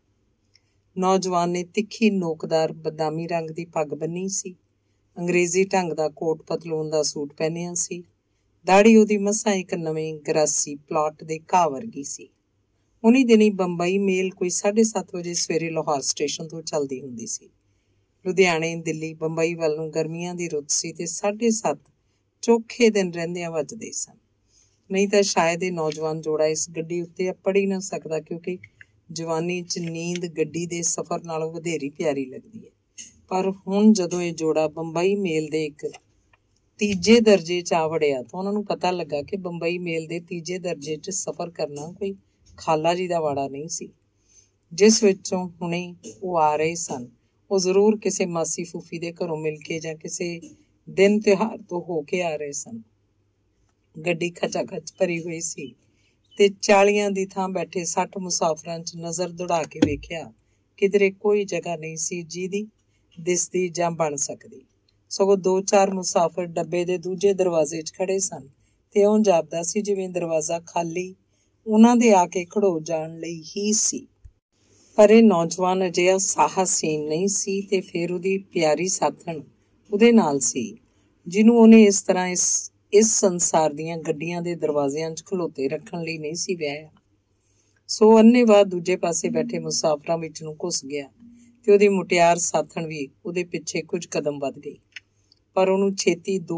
ਨੌਜਵਾਨ ਨੇ ਤਿੱਖੀ ਨੋਕਦਾਰ ਬਦਾਮੀ ਰੰਗ ਦੀ ਪੱਗ ਬੰਨੀ ਸੀ, ਅੰਗਰੇਜ਼ੀ ਢੰਗ ਦਾ ਕੋਟ ਪਤਲੂਨ ਦਾ ਸੂਟ ਪਹਿਨਿਆ ਸੀ। ਦਾੜੀ ਉਹਦੀ ਮਸਾਂ ਇੱਕ ਨਵੇਂ ਗਰਾਸੀ ਪਲਾਟ ਦੇ ਘਾਹ ਵਰਗੀ ਸੀ। ਉਨੀ ਦਿਨੀ ਬੰਬਈ ਮੇਲ ਕੋਈ 7:30 ਵਜੇ ਸਵੇਰੇ ਲਾਹੌਰ ਸਟੇਸ਼ਨ ਤੋਂ ਚੱਲਦੀ ਹੁੰਦੀ ਸੀ। ਲੁਧਿਆਣੇ, ਦਿੱਲੀ, ਬੰਬਈ ਵੱਲ ਨੂੰ ਗਰਮੀਆਂ ਦੀ ਰੁੱਤ ਸੀ ਤੇ 7:30 ਚੋਖੇ ਦਿਨ ਰਹਿੰਦਿਆਂ ਵੱਜਦੇ ਸਨ। ਨਹੀਂ ਤਾਂ ਸ਼ਾਇਦ ਇਹ ਨੌਜਵਾਨ ਜੋੜਾ ਇਸ ਗੱਡੀ ਉੱਤੇ ਅੱਪੜ ਹੀ ਨਾ ਸਕਦਾ, ਕਿਉਂਕਿ ਜਵਾਨੀ 'ਚ ਨੀਂਦ ਗੱਡੀ ਦੇ ਸਫ਼ਰ ਨਾਲੋਂ ਵਧੇਰੀ ਪਿਆਰੀ ਲੱਗਦੀ ਹੈ। ਪਰ ਹੁਣ ਜਦੋਂ ਇਹ ਜੋੜਾ ਬੰਬਈ ਮੇਲ ਦੇ ਇੱਕ 3 ਦਰਜੇ 'ਚ ਆ ਵੜਿਆ ਤਾਂ ਉਹਨਾਂ ਨੂੰ ਪਤਾ ਲੱਗਾ ਕਿ ਬੰਬਈ ਮੇਲ ਦੇ 3 ਦਰਜੇ 'ਚ ਸਫ਼ਰ ਕਰਨਾ ਕੋਈ ਖਾਲਾ ਜੀ ਦਾ ਵਾੜਾ ਨਹੀਂ ਸੀ। ਜਿਸ ਵਿੱਚੋਂ ਹੁਣੇ ਉਹ ਆ ਰਹੇ ਸਨ, ਉਹ ਜ਼ਰੂਰ ਕਿਸੇ ਮਾਸੀ ਫੂਫੀ ਦੇ ਘਰੋਂ ਮਿਲ ਕੇ ਜਾਂ ਕਿਸੇ ਦਿਨ ਤਿਉਹਾਰ ਤੋਂ ਹੋ ਕੇ ਆ ਰਹੇ ਸਨ। ਗੱਡੀ ਖਚਾਖਚ ਭਰੀ ਹੋਈ ਸੀ ਤੇ 40 ਦੀ ਥਾਂ ਬੈਠੇ 60 ਮੁਸਾਫਰਾਂ 'ਚ ਨਜ਼ਰ ਦੌੜਾ ਕੇ ਵੇਖਿਆ ਕਿਧਰੇ ਕੋਈ ਜਗ੍ਹਾ ਨਹੀਂ ਸੀ ਜਿਹਦੀ ਦਿਸਦੀ ਜਾਂ ਬਣ ਸਕਦੀ। ਸਗੋਂ 2-4 ਮੁਸਾਫਰ ਡੱਬੇ ਦੇ ਦੂਜੇ ਦਰਵਾਜ਼ੇ 'ਚ ਖੜੇ ਸਨ ਤੇ ਇਉਂ ਜਾਪਦਾ ਸੀ ਜਿਵੇਂ ਦਰਵਾਜ਼ਾ ਖਾਲੀ ਉਹਨਾਂ ਦੇ ਆ ਕੇ ਖੜੋ ਜਾਣ ਲਈ ਹੀ ਸੀ। ਪਰ ਇਹ ਨੌਜਵਾਨ ਅਜਿਹਾ ਸਾਹਸੀਨ ਨਹੀਂ ਸੀ ਤੇ ਫਿਰ ਉਹਦੀ ਪਿਆਰੀ ਸਾਥਣ ਉਹਦੇ ਨਾਲ ਸੀ, ਜਿਹਨੂੰ ਉਹਨੇ ਇਸ ਤਰ੍ਹਾਂ ਇਸ ਸੰਸਾਰ ਦੀਆਂ ਗੱਡੀਆਂ ਦੇ ਦਰਵਾਜ਼ਿਆਂ 'ਚ ਖਲੋਤੇ ਰੱਖਣ ਲਈ ਨਹੀਂ ਸੀ ਵਿਆਹਿਆ। ਸੋ ਅੰਨ੍ਹੇਵਾਹ ਦੂਜੇ ਪਾਸੇ ਬੈਠੇ ਮੁਸਾਫਰਾਂ ਵਿੱਚ ਨੂੰ ਘੁਸ ਗਿਆ ਤੇ ਉਹਦੀ ਮੁਟਿਆਰ ਸਾਥਣ ਵੀ ਉਹਦੇ ਪਿੱਛੇ ਕੁਝ ਕਦਮ ਵੱਧ ਗਈ। ਪਰ ਉਹਨੂੰ ਛੇਤੀ 2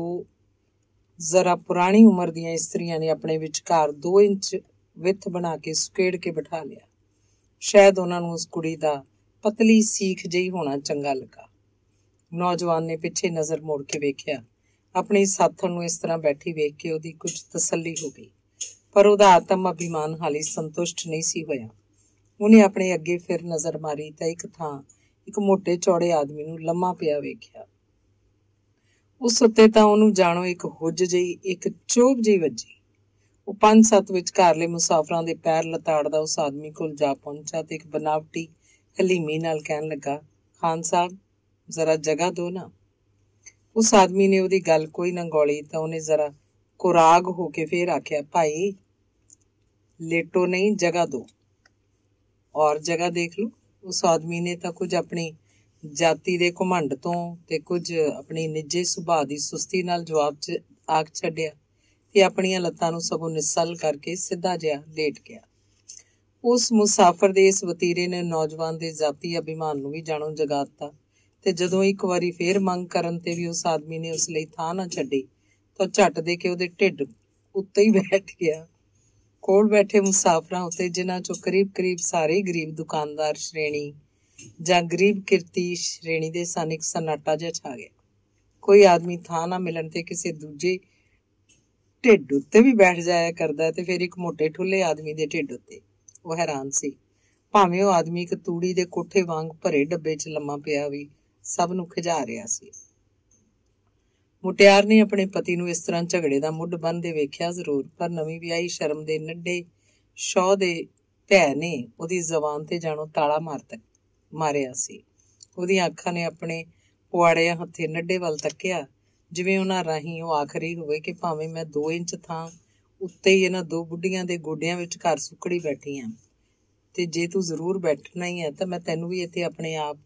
ਜ਼ਰਾ ਪੁਰਾਣੀ ਉਮਰ ਦੀਆਂ ਇਸਤਰੀਆਂ ਨੇ ਆਪਣੇ ਵਿਚਕਾਰ 2 ਇੰਚ ਵਿੱਥ ਬਣਾ ਕੇ ਸੁਕੇੜ ਕੇ ਬਿਠਾ ਲਿਆ। ਸ਼ਾਇਦ ਉਹਨਾਂ ਨੂੰ ਉਸ ਕੁੜੀ ਦਾ ਪਤਲੀ ਸੀਖ ਜਿਹੀ ਹੋਣਾ ਚੰਗਾ ਲੱਗਾ। ਨੌਜਵਾਨ ਨੇ ਪਿੱਛੇ ਨਜ਼ਰ ਮੋੜ ਕੇ ਵੇਖਿਆ। ਆਪਣੀ ਸਾਥਣ ਨੂੰ ਇਸ ਤਰ੍ਹਾਂ ਬੈਠੀ ਵੇਖ ਕੇ ਉਹਦੀ ਕੁਝ ਤਸੱਲੀ ਹੋ ਗਈ, ਪਰ ਉਹਦਾ ਆਤਮ ਅਭਿਮਾਨ ਹਾਲੀ ਸੰਤੁਸ਼ਟ ਨਹੀਂ ਸੀ ਹੋਇਆ। ਉਹਨੇ ਆਪਣੇ ਅੱਗੇ ਫਿਰ ਨਜ਼ਰ ਮਾਰੀ ਤਾਂ ਇੱਕ ਥਾਂ ਇੱਕ ਮੋਟੇ ਚੌੜੇ ਆਦਮੀ ਨੂੰ ਲੰਮਾ ਪਿਆ ਵੇਖਿਆ। ਉਸ ਉੱਤੇ ਤਾਂ ਉਹਨੂੰ ਜਾਣੋ ਇੱਕ ਹੁੱਜ ਜਿਹੀ, ਇੱਕ ਚੋਭ ਜਿਹੀ ਵੱਜੀ। ਉਹ 5-7 ਵਿਚਕਾਰਲੇ ਮੁਸਾਫਰਾਂ ਦੇ ਪੈਰ ਲਤਾੜਦਾ ਉਸ ਆਦਮੀ ਕੋਲ ਜਾ ਪਹੁੰਚਾ ਤੇ ਇੱਕ ਬਨਾਵਟੀ ਹਲੀਮੀ ਨਾਲ ਕਹਿਣ ਲੱਗਾ, ਖਾਨ ਸਾਹਿਬ ਜ਼ਰਾ ਜਗ੍ਹਾ ਦੋ ਨਾ। ਉਸ ਆਦਮੀ ਨੇ ਉਹਦੀ ਗੱਲ ਕੋਈ ਨਾ ਗੌਲੀ ਤਾਂ ਉਹਨੇ ਜ਼ਰਾ ਕੁਰਾਗ ਹੋ ਕੇ ਫੇਰ ਆਖਿਆ, ਭਾਈ ਲੇਟੋ ਨਹੀਂ, ਜਗ੍ਹਾ ਦੋ, ਔਰ ਜਗ੍ਹਾ ਦੇਖ ਲਓ। ਉਸ ਆਦਮੀ ਨੇ ਤਾਂ ਕੁਝ ਆਪਣੀ ਜਾਤੀ ਦੇ ਘੁਮੰਡ ਤੋਂ ਤੇ ਕੁਝ ਆਪਣੀ ਨਿੱਜੇ ਸੁਭਾਅ ਦੀ ਸੁਸਤੀ ਨਾਲ ਜਵਾਬ 'ਚ ਆਖ ਛੱਡਿਆ ਤੇ ਆਪਣੀਆਂ ਲੱਤਾਂ ਨੂੰ ਸਗੋਂ ਨਿਸਲ ਕਰਕੇ ਸਿੱਧਾ ਜਿਹਾ ਲੇਟ ਗਿਆ। ਉਸ ਮੁਸਾਫਰ ਦੇ ਇਸ ਵਤੀਰੇ ਨੇ ਨੌਜਵਾਨ ਦੇ ਜਾਤੀ ਅਭਿਮਾਨ ਨੂੰ ਵੀ ਜਾਣੋ ਜਗਾ ਦਿੱਤਾ ਤੇ ਜਦੋਂ ਇੱਕ ਵਾਰੀ ਫੇਰ ਮੰਗ ਕਰਨ ਤੇ ਵੀ ਉਸ ਆਦਮੀ ਨੇ ਉਸ ਲਈ ਥਾਂ ਨਾ ਛੱਡੀ ਤਾਂ ਝੱਟ ਦੇ ਕੇ ਉਹਦੇ ਢਿੱਡ ਉੱਤੇ ਹੀ ਬੈਠ ਗਿਆ। ਕੋਲ ਬੈਠੇ ਮੁਸਾਫਰਾਂ ਉੱਤੇ, ਜਿਨ੍ਹਾਂ ਚੋਂ ਕਰੀਬ ਸਾਰੇ ਗਰੀਬ ਦੁਕਾਨਦਾਰ ਸ਼੍ਰੇਣੀ ਜਾਂ ਗਰੀਬ ਕਿਰਤੀ ਸ਼੍ਰੇਣੀ ਦੇ ਸਨ, ਇੱਕ ਸਨਾਟਾ ਜਿਹਾ ਛਾ ਗਿਆ। ਕੋਈ ਆਦਮੀ ਥਾਂ ਨਾ ਮਿਲਣ ਤੇ ਕਿਸੇ ਦੂਜੇ ਢਿੱਡ ਉੱਤੇ ਵੀ ਬੈਠ ਜਾਇਆ ਕਰਦਾ ਤੇ ਫਿਰ ਇੱਕ ਮੋਟੇ ਠੁੱਲੇ ਆਦਮੀ ਦੇ ਢਿੱਡ ਉੱਤੇ। ਉਹ ਹੈਰਾਨ ਸੀ, ਭਾਵੇਂ ਉਹ ਆਦਮੀ ਇੱਕ ਤੂੜੀ ਦੇ ਕੋਠੇ ਵਾਂਗ ਭਰੇ ਡੱਬੇ 'ਚ ਲੰਮਾ ਪਿਆ ਵੀ ਸਭ ਨੂੰ ਖਿਜਾ ਰਿਹਾ ਸੀ। ਮੁਟਿਆਰ ਨੇ ਆਪਣੇ ਪਤੀ ਨੂੰ ਇਸ ਤਰ੍ਹਾਂ ਝਗੜੇ ਦਾ ਮੁੱਢ ਬੰਨ੍ਹਦੇ ਵੇਖਿਆ ਜ਼ਰੂਰ, ਪਰ ਨਵੀਂ ਵਿਆਹੀ ਸ਼ਰਮ ਦੇ ਨੱਢੇ ਸ਼ੌਹ ਦੇ ਭੈ ਨੇ ਉਹਦੀ ਜ਼ਬਾਨ ਤੇ ਜਾਣੋ ਤਾਲਾ ਮਾਰਿਆ ਸੀ। ਉਹਦੀਆਂ ਅੱਖਾਂ ਨੇ ਆਪਣੇ ਪੁਆੜਿਆਂ ਹੱਥੇ ਨੱਢੇ ਵੱਲ ਤੱਕਿਆ, ਜਿਵੇਂ ਉਹਨਾਂ ਰਾਹੀਂ ਉਹ ਆਖਰੀ ਹੋਵੇ ਕਿ ਭਾਵੇਂ ਮੈਂ 2 ਇੰਚ ਥਾਂ ਉੱਤੇ ਹੀ ਇਹਨਾਂ 2 ਬੁੱਢੀਆਂ ਦੇ ਗੋਡਿਆਂ ਵਿੱਚ ਘਰ ਸੁੱਕੜੀ ਬੈਠੀ ਹਾਂ, ਤੇ ਜੇ ਤੂੰ ਜ਼ਰੂਰ ਬੈਠਣਾ ਹੀ ਹੈ ਤਾਂ ਮੈਂ ਤੈਨੂੰ ਵੀ ਇੱਥੇ ਆਪਣੇ ਆਪ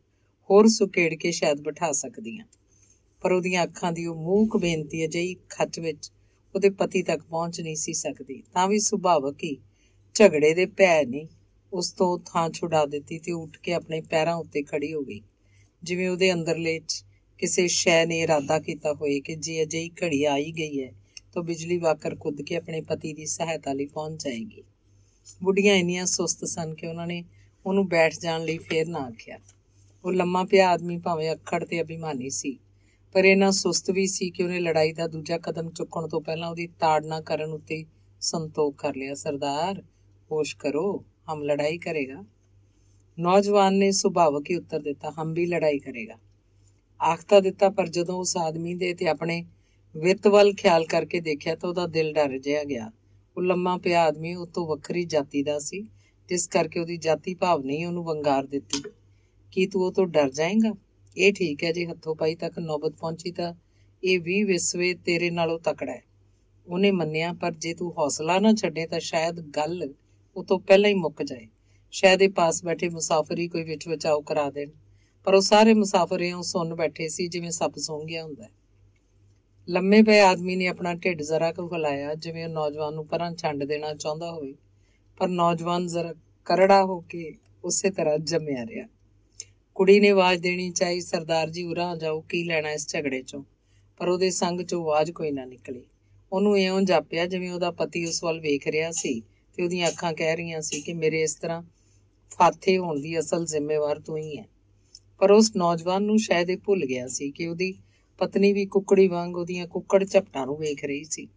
ਹੋਰ ਸੁਕੇੜ ਕੇ ਸ਼ਾਇਦ ਬਿਠਾ ਸਕਦੀ ਹਾਂ, ਪਰ ਉਹਦੀਆਂ ਅੱਖਾਂ ਦੀ ਉਹ ਮੂਕ ਬੇਨਤੀ ਅਜਿਹੀ ਖੱਚ ਵਿੱਚ ਉਹਦੇ ਪਤੀ ਤੱਕ ਪਹੁੰਚ ਨਹੀਂ ਸੀ ਸਕਦੀ। ਤਾਂ ਵੀ ਸੁਭਾਵਕ ਹੀ ਝਗੜੇ ਦੇ ਭੈ ਨੇ ਉਸ ਤੋਂ ਥਾਂ ਛੁਡਾ ਦਿੱਤੀ ਤੇ ਉੱਠ ਕੇ ਆਪਣੇ ਪੈਰਾਂ ਉੱਤੇ ਖੜੀ ਹੋ ਗਈ, ਜਿਵੇਂ ਉਹਦੇ ਅੰਦਰਲੇ ਕਿਸੇ ਸ਼ੈ ਨੇ ਇਰਾਦਾ ਕੀਤਾ ਹੋਏ ਕਿ ਜੇ ਅਜਿਹੀ ਘੜੀ ਆਈ ਗਈ ਹੈ ਤਾਂ ਬਿਜਲੀ ਵਾਕਰ ਕੁੱਦ ਕੇ ਆਪਣੇ ਪਤੀ ਦੀ ਸਹਾਇਤਾ ਲਈ ਪਹੁੰਚ ਜਾਏਗੀ। ਬੁੱਢੀਆਂ ਇੰਨੀਆਂ ਸੁਸਤ ਸਨ ਕਿ ਉਹਨਾਂ ਨੇ ਉਹਨੂੰ ਬੈਠ ਜਾਣ ਲਈ ਫੇਰ ਨਾ ਆਖਿਆ। ਉਹ ਲੰਮਾ ਪਿਆ ਆਦਮੀ ਭਾਵੇਂ ਅੱਖੜ ਤੇ ਅਭਿਮਾਨੀ ਸੀ, ਪਰ ਇੰਨਾ ਸੁਸਤ ਵੀ ਸੀ ਕਿ ਉਹਨੇ ਲੜਾਈ ਦਾ ਦੂਜਾ ਕਦਮ ਚੁੱਕਣ ਤੋਂ ਪਹਿਲਾਂ ਉਹਦੀ ਤਾੜਨਾ ਕਰਨ ਉੱਤੇ ਸੰਤੋਖ ਕਰ ਲਿਆ। ਸਰਦਾਰ, ਹੋਸ਼ ਕਰੋ, ਹਮ ਲੜਾਈ ਕਰੇਗਾ। ਨੌਜਵਾਨ ਨੇ ਸੁਭਾਵਕ ਹੀ ਉੱਤਰ ਦਿੱਤਾ, ਹਮ ਵੀ ਲੜਾਈ ਕਰੇਗਾ। ਆਖਤਾ ਦਿੱਤਾ, ਪਰ ਜਦੋਂ ਉਸ ਆਦਮੀ ਦੇ ਤੇ ਆਪਣੇ ਵਿੱਤ ਵੱਲ ਖਿਆਲ ਕਰਕੇ ਦੇਖਿਆ ਤਾਂ ਉਹਦਾ ਦਿਲ ਡਰ ਜਿਹਾ ਗਿਆ। ਉਹ ਲੰਮਾ ਪਿਆ ਆਦਮੀ ਉਹ ਤੋਂ ਵੱਖਰੀ ਜਾਤੀ ਦਾ ਸੀ, ਜਿਸ ਕਰਕੇ ਉਹਦੀ ਜਾਤੀ ਭਾਵ ਨਹੀਂ ਉਹਨੂੰ ਵੰਗਾਰ ਦਿੱਤੀ। ਕੀ ਤੂੰ ਉਹ ਤੋਂ ਡਰ ਜਾਏਗਾ? ਇਹ ਠੀਕ ਹੈ, ਜੇ ਹੱਥੋਂ ਪਾਈ ਤੱਕ ਨੌਬਤ ਪਹੁੰਚੀ ਤਾਂ ਇਹ 20 ਵਿਸਵੇ ਤੇਰੇ ਨਾਲੋਂ ਤਕੜਾ ਹੈ। ਉਹਨੇ ਮੰਨਿਆ, ਪਰ ਜੇ ਤੂੰ ਹੌਸਲਾ ਨਾ ਛੱਡੇ ਤਾਂ ਸ਼ਾਇਦ ਗੱਲ ਉਹ ਤੋਂ ਪਹਿਲਾਂ ਹੀ ਮੁੱਕ ਜਾਏ। ਸ਼ਾਇਦ ਇਹ ਪਾਸ ਬੈਠੇ ਮੁਸਾਫਰ ਹੀ ਕੋਈ ਵਿੱਚ ਬਚਾਓ ਕਰਾ ਦੇਣ। ਪਰ ਉਹ ਸਾਰੇ ਮੁਸਾਫਰ ਇਉਂ ਸੁੰਨ ਬੈਠੇ ਸੀ ਜਿਵੇਂ ਸੱਪ ਸੌਂ ਗਿਆ ਹੁੰਦਾ। ਲੰਮੇ ਪਏ ਆਦਮੀ ਨੇ ਆਪਣਾ ਢਿੱਡ ਜ਼ਰਾ ਕੁ ਹਿਲਾਇਆ, ਜਿਵੇਂ ਉਹ ਨੌਜਵਾਨ ਨੂੰ ਪਰਾਂ ਛੰਡ ਦੇਣਾ ਚਾਹੁੰਦਾ ਹੋਵੇ, ਪਰ ਨੌਜਵਾਨ ਜ਼ਰਾ ਕਰੜਾ ਹੋ ਕੇ ਉਸੇ ਤਰ੍ਹਾਂ ਜੰਮਿਆ ਰਿਹਾ। ਕੁੜੀ ਨੇ ਆਵਾਜ਼ ਦੇਣੀ ਚਾਹੀ, ਸਰਦਾਰ ਜੀ ਉਰਾਂ ਜਾਓ, ਕੀ ਲੈਣਾ ਇਸ ਝਗੜੇ ਚੋਂ, ਪਰ ਉਹਦੇ ਸੰਗ ਚੋਂ ਆਵਾਜ਼ ਕੋਈ ਨਾ ਨਿਕਲੀ। ਉਹਨੂੰ ਇਉਂ ਜਾਪਿਆ ਜਿਵੇਂ ਉਹਦਾ ਪਤੀ ਉਸ ਵੱਲ ਵੇਖ ਰਿਹਾ ਸੀ ਤੇ ਉਹਦੀਆਂ ਅੱਖਾਂ ਕਹਿ ਰਹੀਆਂ ਸੀ ਕਿ ਮੇਰੇ ਇਸ ਤਰ੍ਹਾਂ ਫਾਥੇ ਹੋਣ ਦੀ ਅਸਲ ਜ਼ਿੰਮੇਵਾਰ ਤੂੰ ਹੀ ਹੈ। ਪਰ ਉਸ ਨੌਜਵਾਨ ਨੂੰ ਸ਼ਾਇਦ ਇਹ ਭੁੱਲ ਗਿਆ ਸੀ ਕਿ ਉਹਦੀ ਪਤਨੀ ਵੀ ਕੁੱਕੜੀ ਵਾਂਗ ਉਹਦੀਆਂ ਕੁੱਕੜ ਝਪਟਾਂ ਨੂੰ ਵੇਖ ਰਹੀ ਸੀ।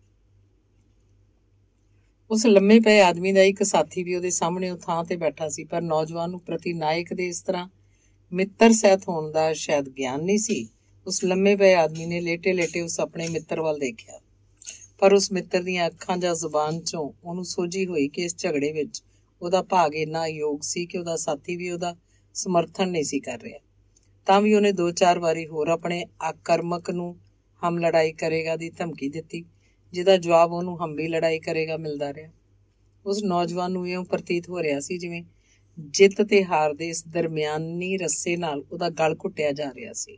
ਉਸ ਲੰਮੇ ਪਏ ਆਦਮੀ ਦਾ ਇੱਕ ਸਾਥੀ ਵੀ ਉਹਦੇ ਸਾਹਮਣੇ ਉਹ ਥਾਂ ਤੇ ਬੈਠਾ ਸੀ, ਪਰ ਨੌਜਵਾਨ ਨੂੰ ਪ੍ਰਤੀ ਨਾਇਕ ਦੇ ਇਸ ਤਰ੍ਹਾਂ ਮਿੱਤਰ ਸਹਿਤ ਹੋਣ ਦਾ ਸ਼ਾਇਦ ਗਿਆਨ ਨਹੀਂ ਸੀ। ਉਸ ਲੰਮੇ ਪਏ ਆਦਮੀ ਨੇ ਲੇਟੇ ਲੇਟੇ ਉਸ ਆਪਣੇ ਮਿੱਤਰ ਵੱਲ ਦੇਖਿਆ, ਪਰ ਉਸ ਮਿੱਤਰ ਦੀਆਂ ਅੱਖਾਂ ਜਾਂ ਜ਼ੁਬਾਨ ਚੋਂ ਉਹਨੂੰ ਸੋਝੀ ਹੋਈ ਕਿ ਇਸ ਝਗੜੇ ਵਿੱਚ ਉਹਦਾ ਭਾਗ ਇੰਨਾ ਅਯੋਗ ਸੀ ਕਿ ਉਹਦਾ ਸਾਥੀ ਵੀ ਉਹਦਾ ਸਮਰਥਨ ਨਹੀਂ ਸੀ ਕਰ ਰਿਹਾ। ਤਾਂ ਵੀ ਉਹਨੇ 2-4 ਵਾਰੀ ਹੋਰ ਆਪਣੇ ਆਕਰਮਕ ਨੂੰ ਹਮ ਲੜਾਈ ਕਰੇਗਾ ਦੀ ਧਮਕੀ ਦਿੱਤੀ, ਜਿਹਦਾ ਜਵਾਬ ਉਹਨੂੰ ਹਮ ਵੀ ਲੜਾਈ ਕਰੇਗਾ ਮਿਲਦਾ ਰਿਹਾ। ਉਸ ਨੌਜਵਾਨ ਨੂੰ ਇਉਂ ਪ੍ਰਤੀਤ ਹੋ ਰਿਹਾ ਸੀ ਜਿਵੇਂ ਜਿੱਤ ਤੇ ਹਾਰ ਦੇ ਇਸ ਦਰਮਿਆਨੀ ਰੱਸੇ ਨਾਲ ਉਹਦਾ ਗਲ ਘੁੱਟਿਆ ਜਾ ਰਿਹਾ ਸੀ।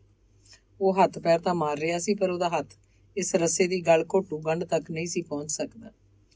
ਉਹ ਹੱਥ ਪੈਰ ਤਾਂ ਮਾਰ ਰਿਹਾ ਸੀ, ਪਰ ਉਹਦਾ ਹੱਥ ਇਸ ਰੱਸੇ ਦੀ ਗਲ ਘੋਟੂ ਗੰਢ ਤੱਕ ਨਹੀਂ ਸੀ ਪਹੁੰਚ ਸਕਦਾ।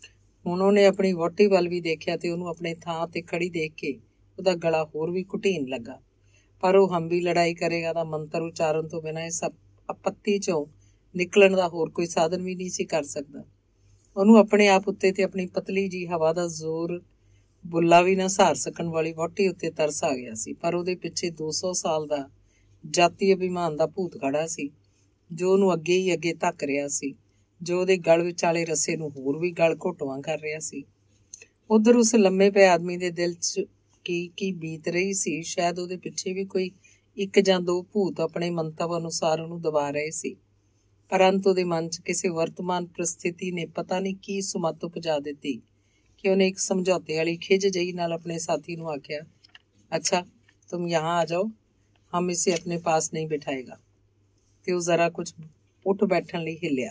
ਹੁਣ ਉਹਨੇ ਆਪਣੀ ਵਹੁਟੀ ਵੱਲ ਵੀ ਦੇਖਿਆ ਤੇ ਉਹਨੂੰ ਆਪਣੇ ਥਾਂ ਤੇ ਖੜੀ ਦੇਖ ਕੇ ਉਹਦਾ ਗਲਾ ਹੋਰ ਵੀ ਘੁਟੀਨ ਲੱਗਾ। ਪਰ ਉਹ ਹਮ ਵੀ ਲੜਾਈ ਕਰੇਗਾ ਦਾ ਮੰਤਰ ਉਚਾਰਨ ਤੋਂ ਬਿਨਾਂ ਇਸ ਆਪੱਤੀ ਚੋਂ ਨਿਕਲਣ ਦਾ ਹੋਰ ਕੋਈ ਸਾਧਨ ਵੀ ਨਹੀਂ ਸੀ ਕਰ ਸਕਦਾ। ਉਹਨੂੰ ਆਪਣੇ ਆਪ ਉੱਤੇ ਤੇ ਆਪਣੀ ਪਤਲੀ ਜੀ ਹਵਾ ਦਾ ਜ਼ੋਰ ਬੁੱਲਾ ਵੀ ਨਾ ਸਹਾਰ ਸਕਣ ਵਾਲੀ ਵਹੁਟੀ ਉੱਤੇ ਤਰਸ ਆ ਗਿਆ ਸੀ। ਪਰ ਉਹਦੇ ਪਿੱਛੇ 200 ਸਾਲ ਦਾ ਜਾਤੀ ਅਭਿਮਾਨ ਦਾ ਭੂਤ ਖੜਾ ਸੀ, ਜੋ ਉਹਨੂੰ ਅੱਗੇ ਹੀ ਅੱਗੇ ਧੱਕ ਰਿਹਾ ਸੀ, ਜੋ ਉਹਦੇ ਗਲ ਵਿਚਾਲੇ ਰੱਸੇ ਨੂੰ ਹੋਰ ਵੀ ਗਲ ਘੋਟਵਾਂ ਕਰ ਰਿਹਾ ਸੀ। ਉਧਰ ਉਸ ਲੰਮੇ ਪਏ ਆਦਮੀ ਦੇ ਦਿਲ 'ਚ ਕੀ ਬੀਤ ਰਹੀ ਸੀ। ਸ਼ਾਇਦ ਉਹਦੇ ਪਿੱਛੇ ਵੀ ਕੋਈ 1 ਜਾਂ 2 ਭੂਤ ਆਪਣੇ ਮੰਤਵ ਅਨੁਸਾਰ ਉਹਨੂੰ ਦਬਾ ਰਹੇ ਸੀ, ਪਰ ਅੰਤ ਉਹਦੇ ਮਨ 'ਚ ਕਿਸੇ ਵਰਤਮਾਨ ਪ੍ਰਸਥਿਤੀ ਨੇ ਪਤਾ ਨਹੀਂ ਕੀ ਸੁਮੱਤ ਉਪਜਾ ਦਿੱਤੀ ਕਿ ਉਹਨੇ ਇੱਕ ਸਮਝੌਤੇ ਵਾਲੀ ਖਿੱਚ ਜਿਹੀ ਨਾਲ ਆਪਣੇ ਸਾਥੀ ਨੂੰ ਆਖਿਆ, ਅੱਛਾ ਤੁਮ ਯਹਾਂ ਆ ਜਾਓ, ਹਮ ਇਸੇ ਆਪਣੇ ਪਾਸ ਨਹੀਂ ਬਿਠਾਏਗਾ। ਤੇ ਉਹ ਜ਼ਰਾ ਕੁਝ ਉੱਠ ਬੈਠਣ ਲਈ ਹਿੱਲਿਆ।